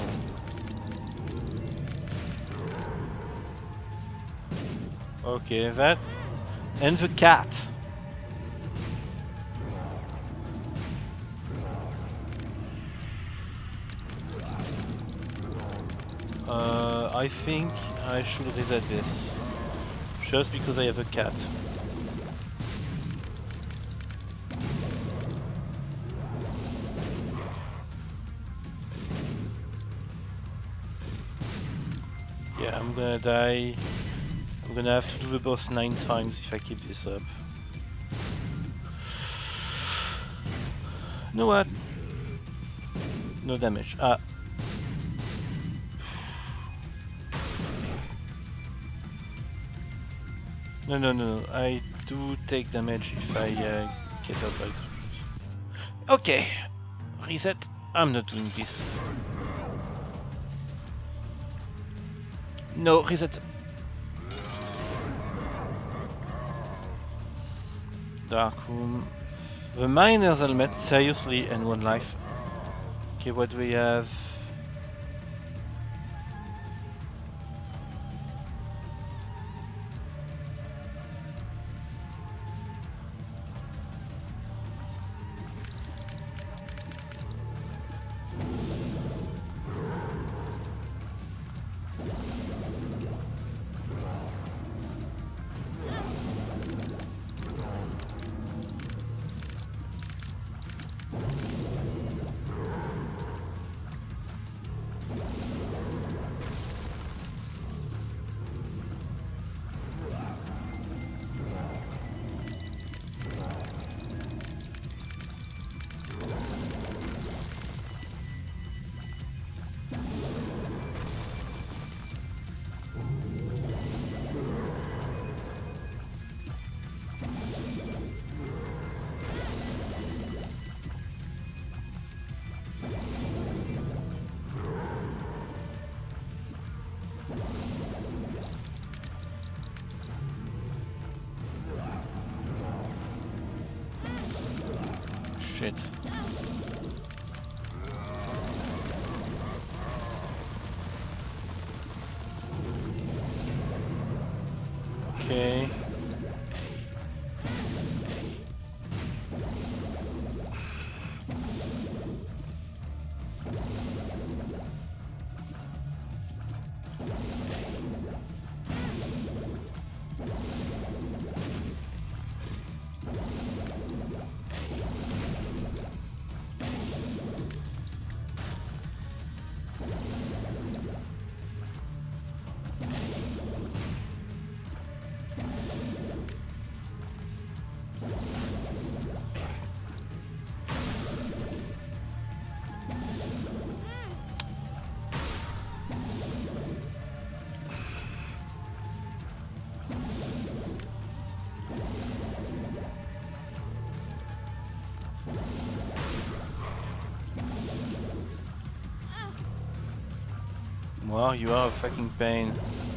Okay, that and the cat. I think I should reset this just because I have a cat. Yeah, I'm gonna die. I'm gonna have to do the boss 9 times if I keep this up. You know what? No damage. Ah. No. I do take damage if I get out by explosions. Okay. Reset. I'm not doing this. No, reset. Dark room. The miner's helmet, seriously, and 1 life. Okay, what do we have? Wow, you are a fucking pain.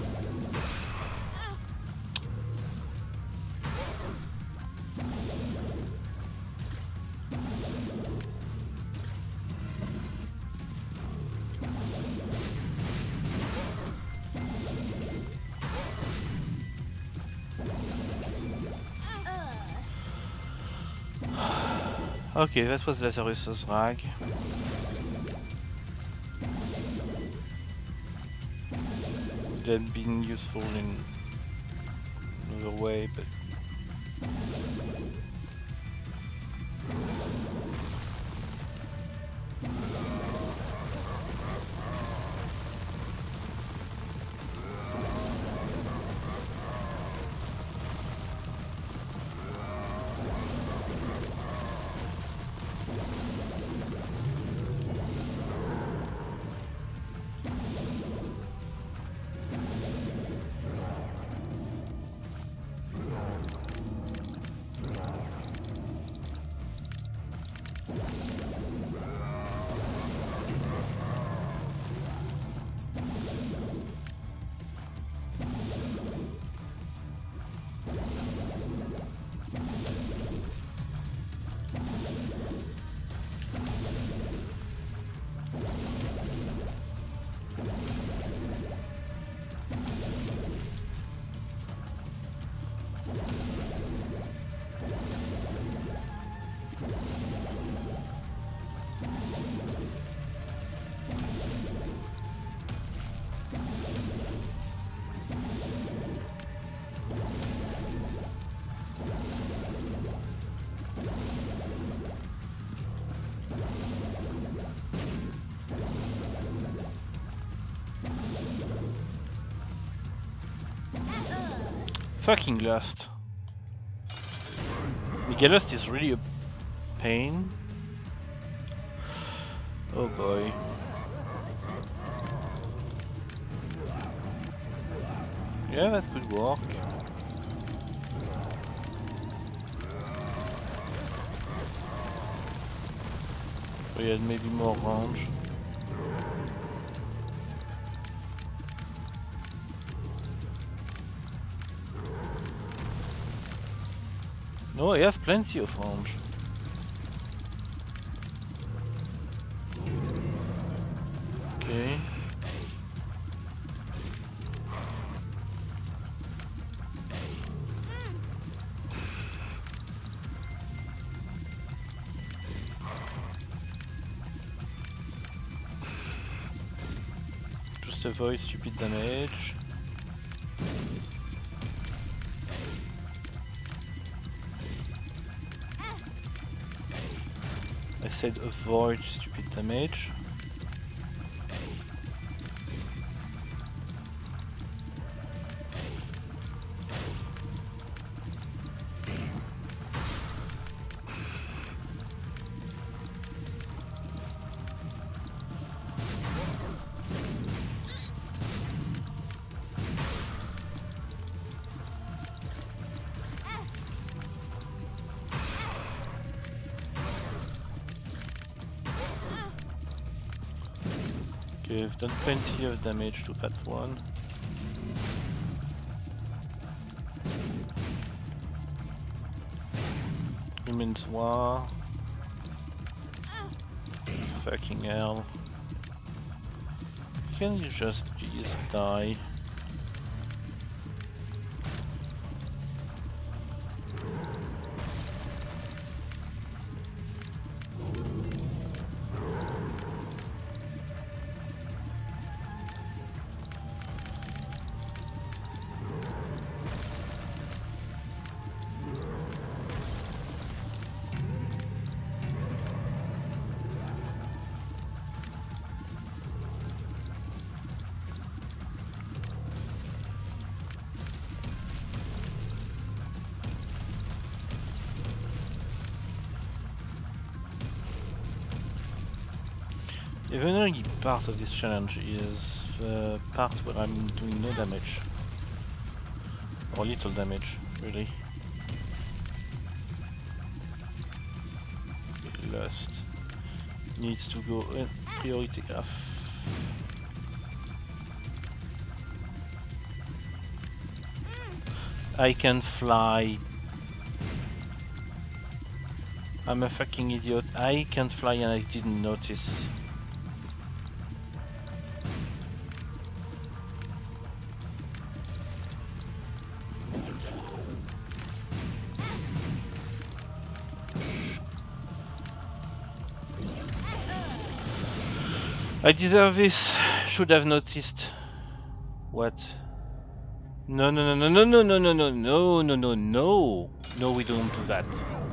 Okay, that was Lazarus's rag. Then being useful in another way, but fucking Lust. Lust is really a pain. Oh boy. Yeah, that could work. We had maybe more range. No, I have plenty of range. Okay. Just avoid stupid damage. I said avoid stupid damage. Okay, I've done plenty of damage to that one. Women's War. Fucking hell. Can you just please die? The annoying part of this challenge is the part where I'm doing no damage. Or little damage, really. Lust needs to go in priority graph. I can fly. I'm a fucking idiot. I can fly and I didn't notice. I deserve this. Should have noticed. What? No, no, no, no, no, no, no, no, no, no, no, no. No, we don't do that.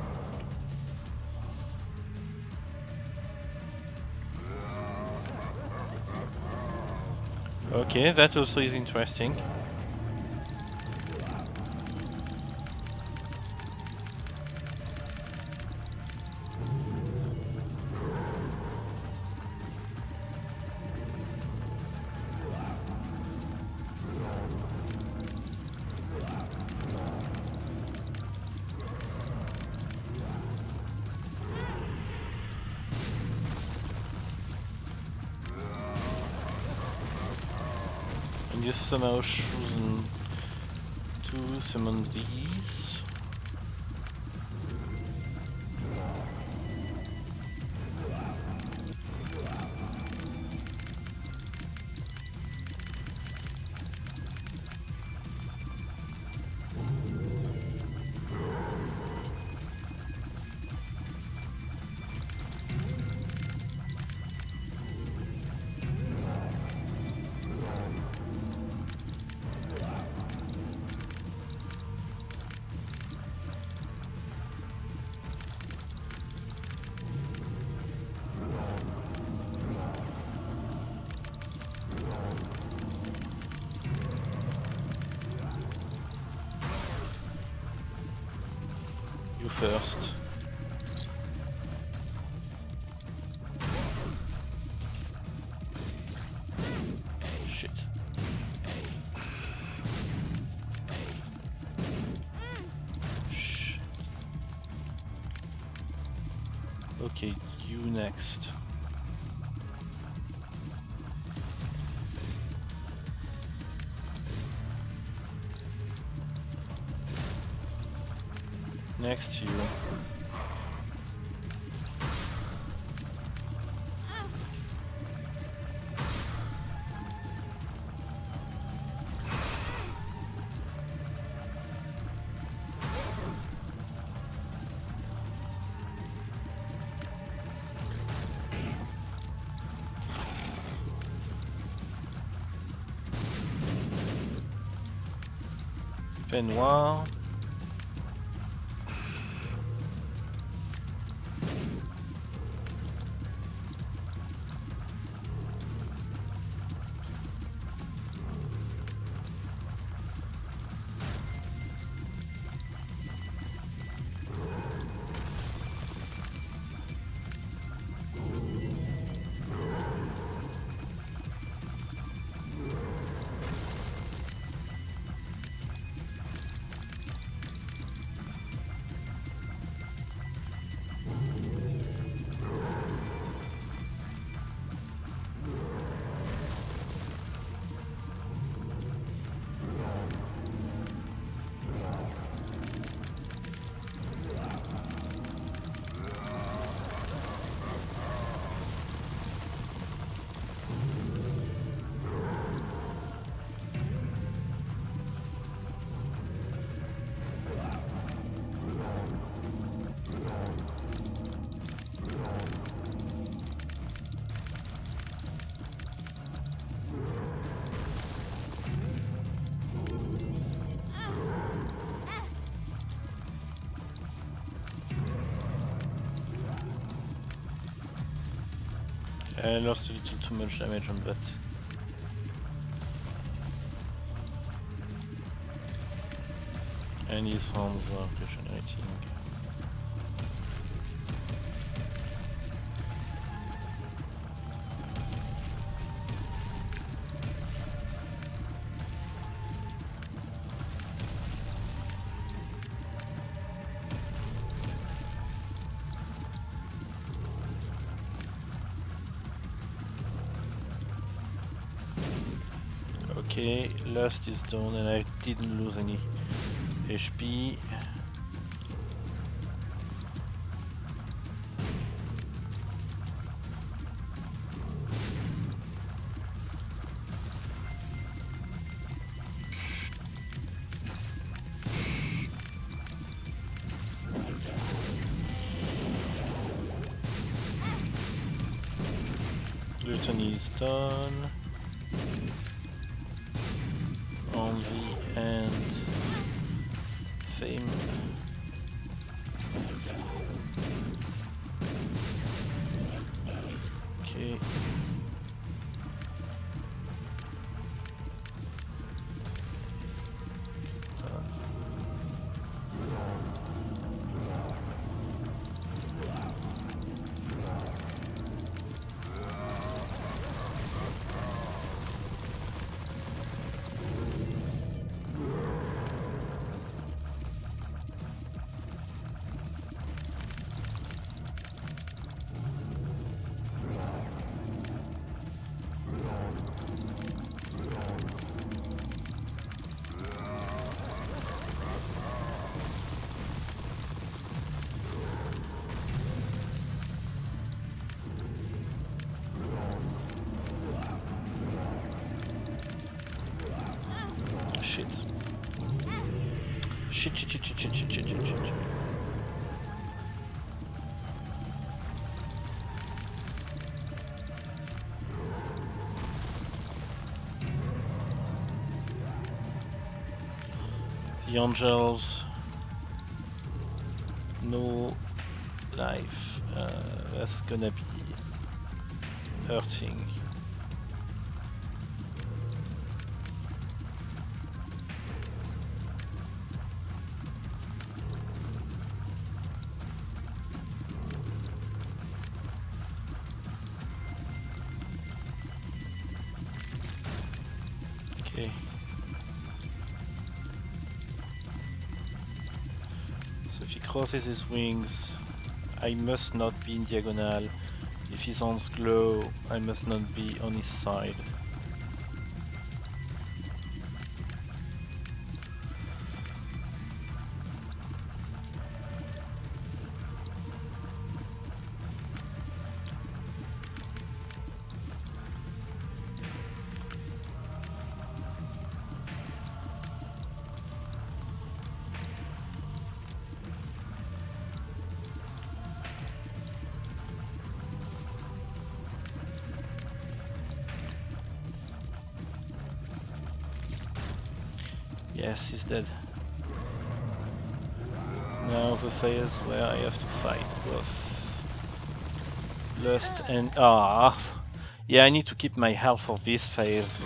Okay, that also is interesting. And you somehow chosen to summon these. You first. Shit. Shit. Okay, you next. Next to you. Noir. I lost a little too much damage on that. And his hands are regenerating. Okay, last is done and I didn't lose any HP. Gluttony is done. Envy and fame. Okay. Shit. Shit. The angels, no life. That's gonna be hurting. Okay. So if he crosses his wings, I must not be in diagonal. If his arms glow, I must not be on his side. Yes, he's dead. Now the phase where I have to fight both lust and yeah, I need to keep my health for this phase.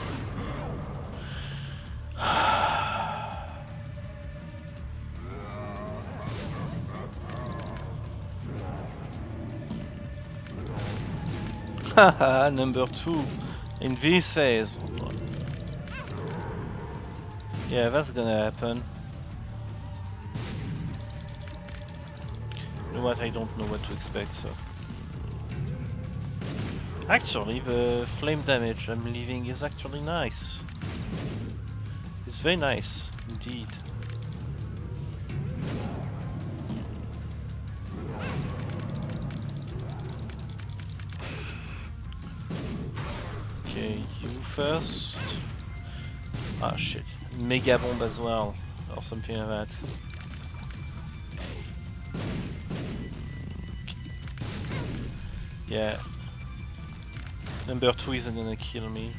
Haha, number 2 in this phase. Yeah, that's gonna happen. You know what, I don't know what to expect, so... Actually, the flame damage I'm leaving is actually nice. It's very nice, indeed. Okay, you first. Ah shit. Mega bomb as well, or something like that. Yeah. Number 2 isn't gonna kill me.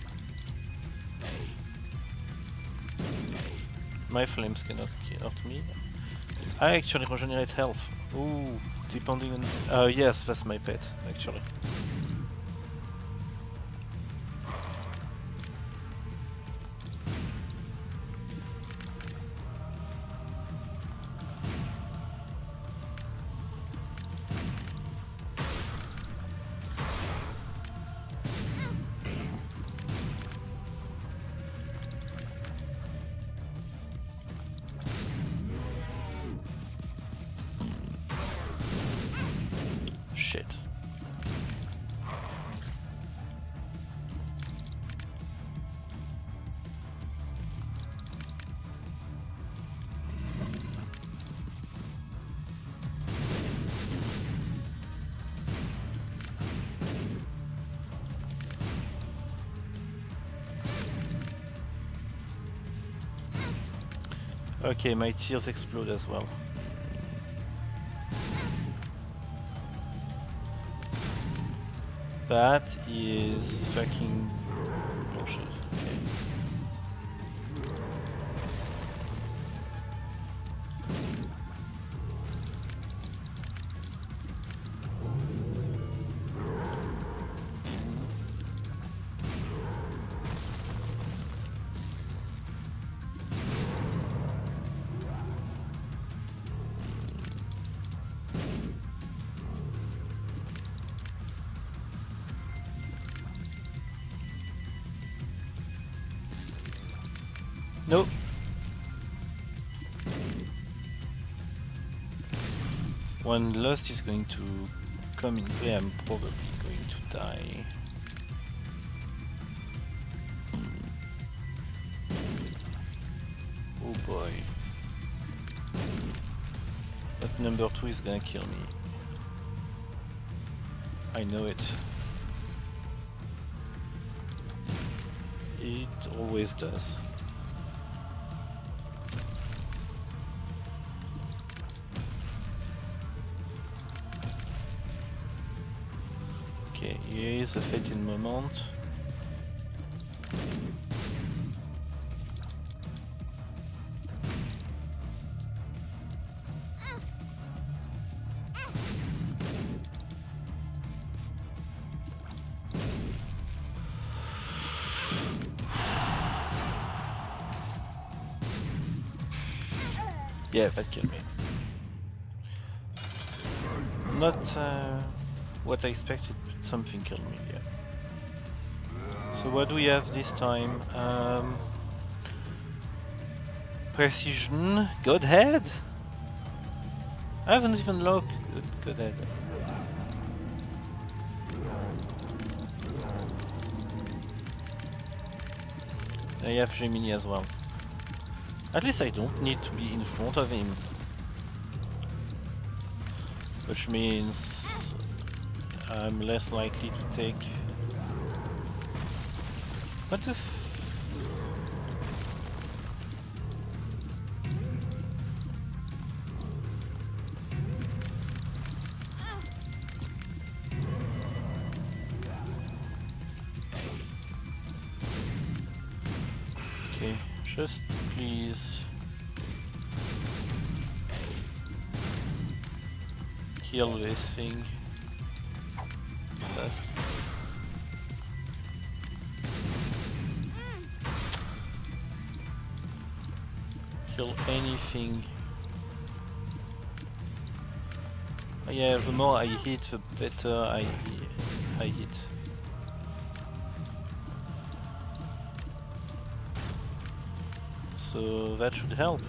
My flames cannot hurt me. I actually regenerate health. Ooh, depending on... yes, that's my pet, actually. Shit. Okay, my tears explode as well. That is fucking bullshit. Okay. Nope. When Lust is going to come in play, I'm probably going to die. Oh boy. But number 2 is gonna kill me. I know it. It always does. Okay, here is a fatal moment. Yeah, that killed me. Not what I expected, but something killed me, yeah. So what do we have this time? Precision, Godhead? I haven't even looked at Godhead. I have Gemini as well. At least I don't need to be in front of him. Which means I'm less likely to take... What the f... Okay, just please kill this thing fast. Kill anything. Yeah, the more I hit, the better I hit. So that should help.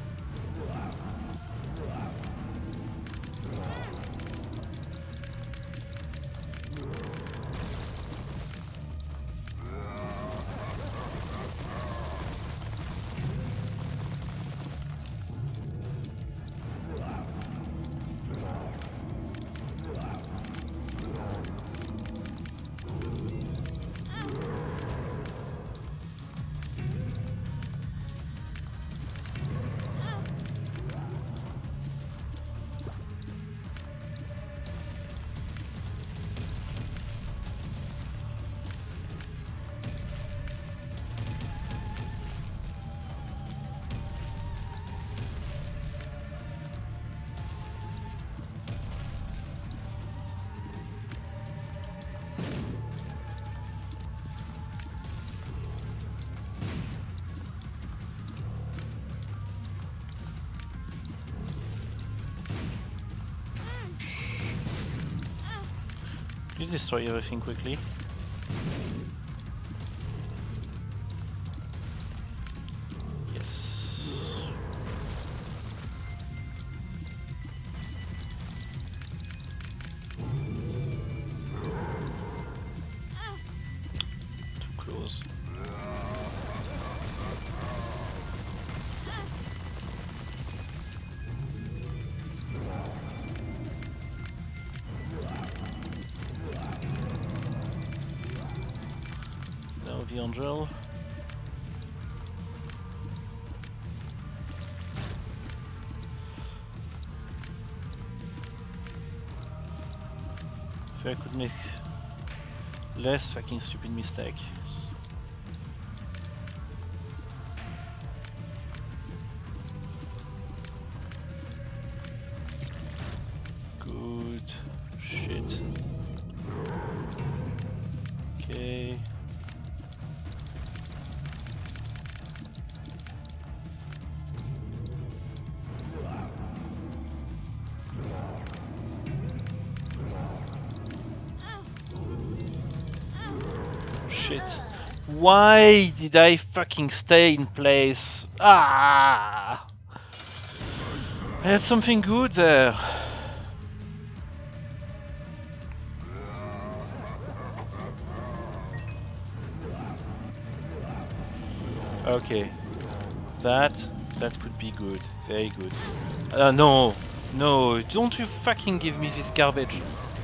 Please destroy everything quickly. Yes. Too close. The angel. So I could make less fucking stupid mistake. Good shit. Okay. Shit. Why did I fucking stay in place? Ah! I had something good there. Okay. That could be good. Very good. No! No! Don't you fucking give me this garbage!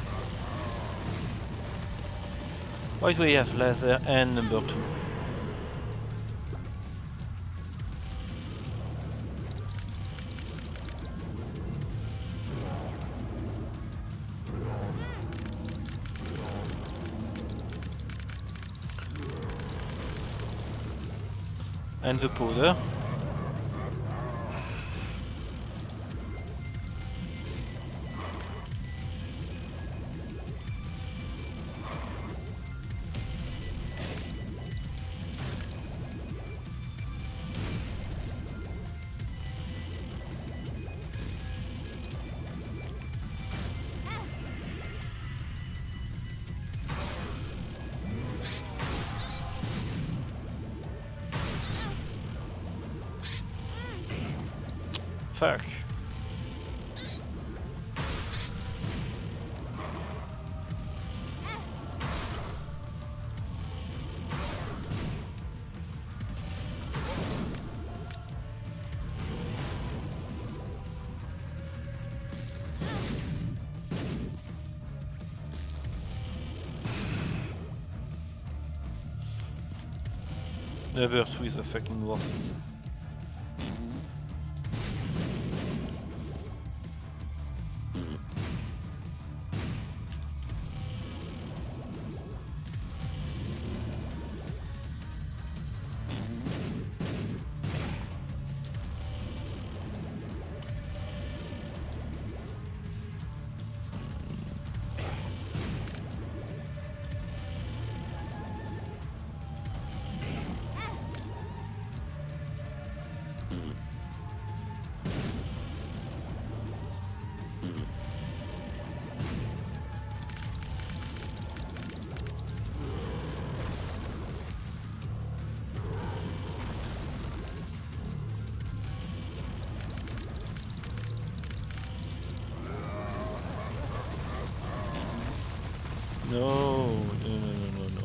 Why do we have laser and number 2? And the powder. Fuck. Number 2 is the fucking worst. No, no.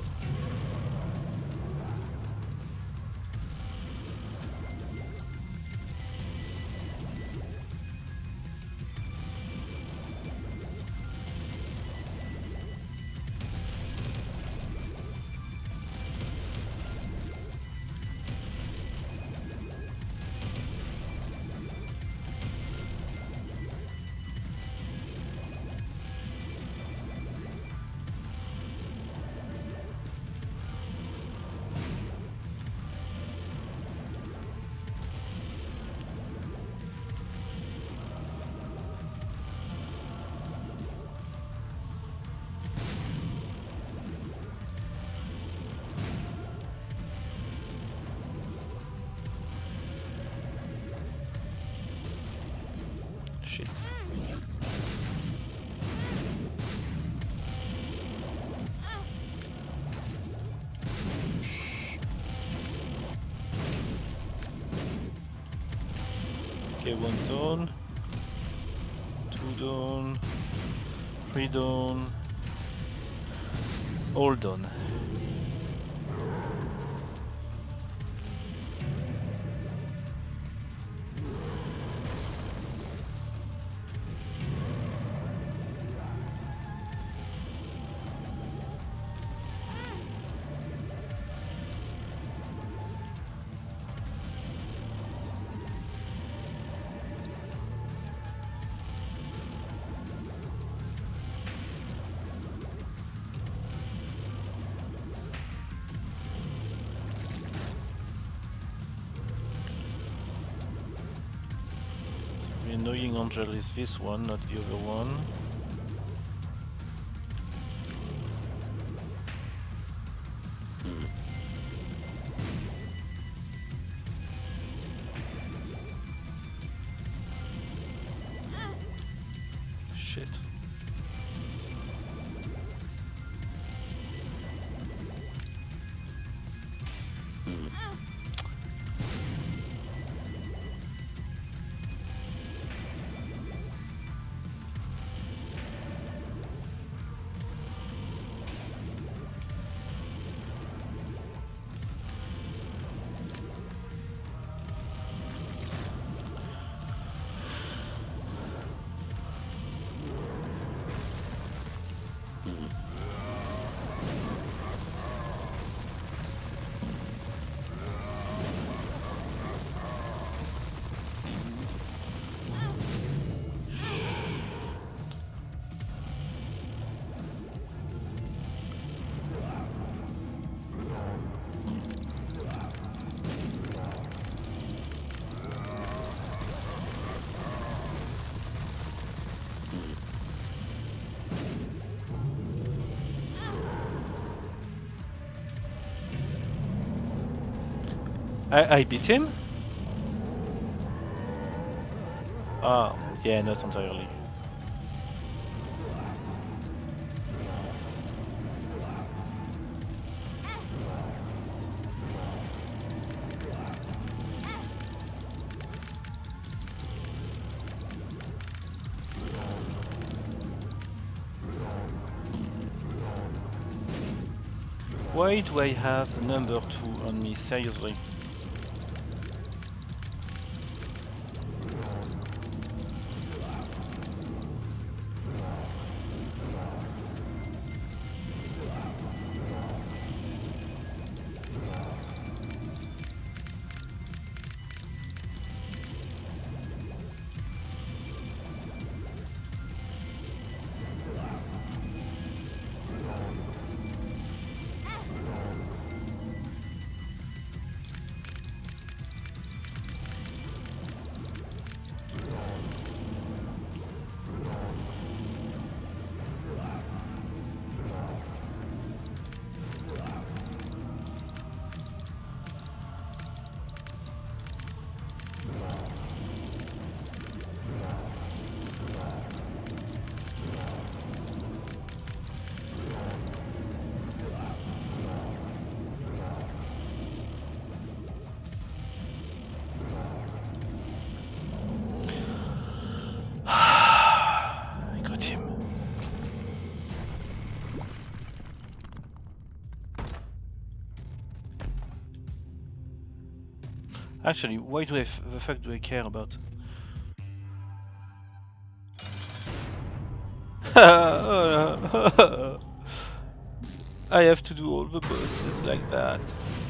Shit. Okay, 1 down, 2 down, 3 down, all done. annoying angel is this one, not the other one. Shit. I beat him? Ah, yeah, not entirely. Why do I have the number 2 on me, seriously? Actually, why do the fuck do I care about? I have to do all the bosses like that.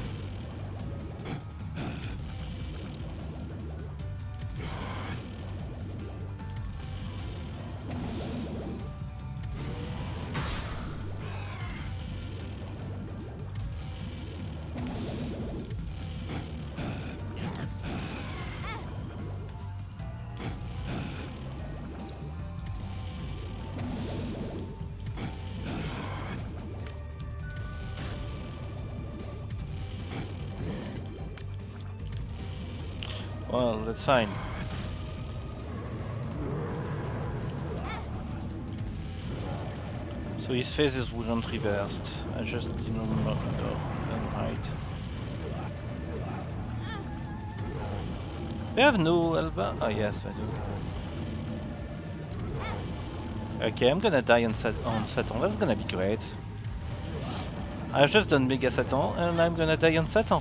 Well, that's fine. So his phases wouldn't reversed. I just didn't remember them right. They have no Elva? Oh yes, I do. Okay, I'm gonna die on Satan. That's gonna be great. I've just done Mega Satan and I'm gonna die on Satan.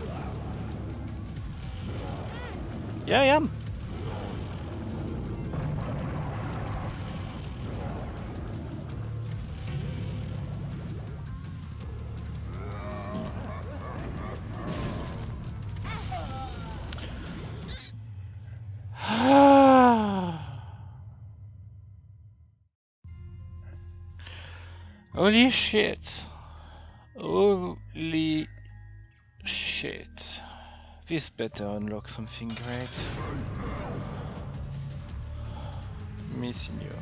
Yeah, I am. Holy shit. Holy shit. This better unlock something great. missing you.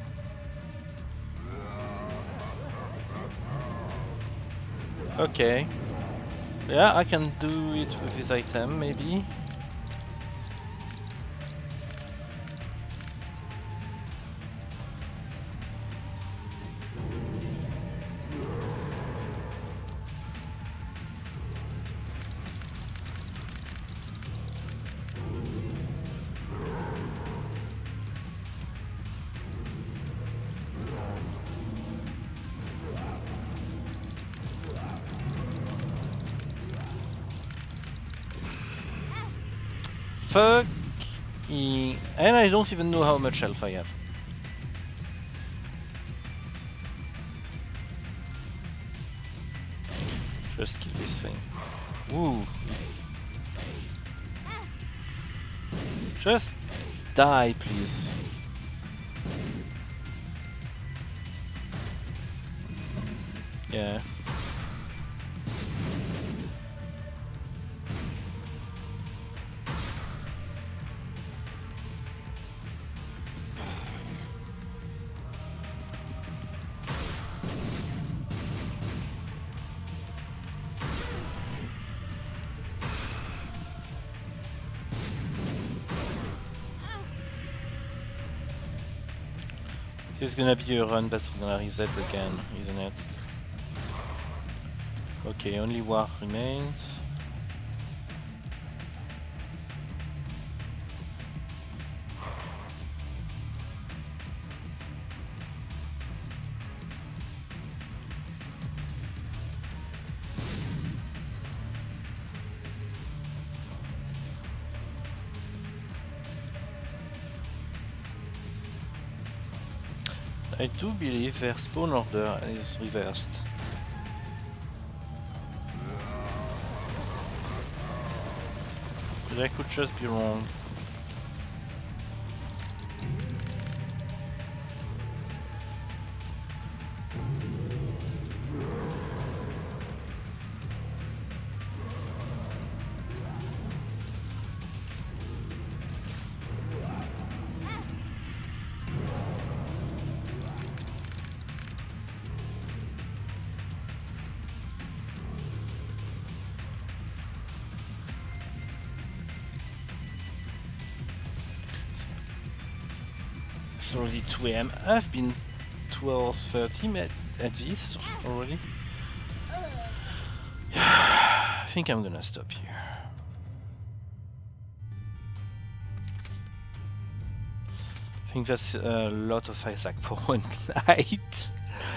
Okay. Yeah, I can do it with this item, maybe. Fuck! And I don't even know how much health I have. Just kill this thing. Woo! Just die, please. Yeah. This is gonna be a run that's gonna reset again, isn't it? Okay, only war remains. I do believe their spawn order is reversed. But I could just be wrong. It's already 2 AM. I've been 12:30 at this already. I think I'm gonna stop here. I think that's a lot of Isaac for one night.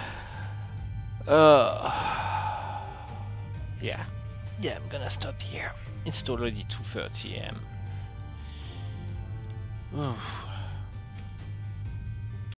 Yeah, I'm gonna stop here. It's already 2:30 AM. Oof.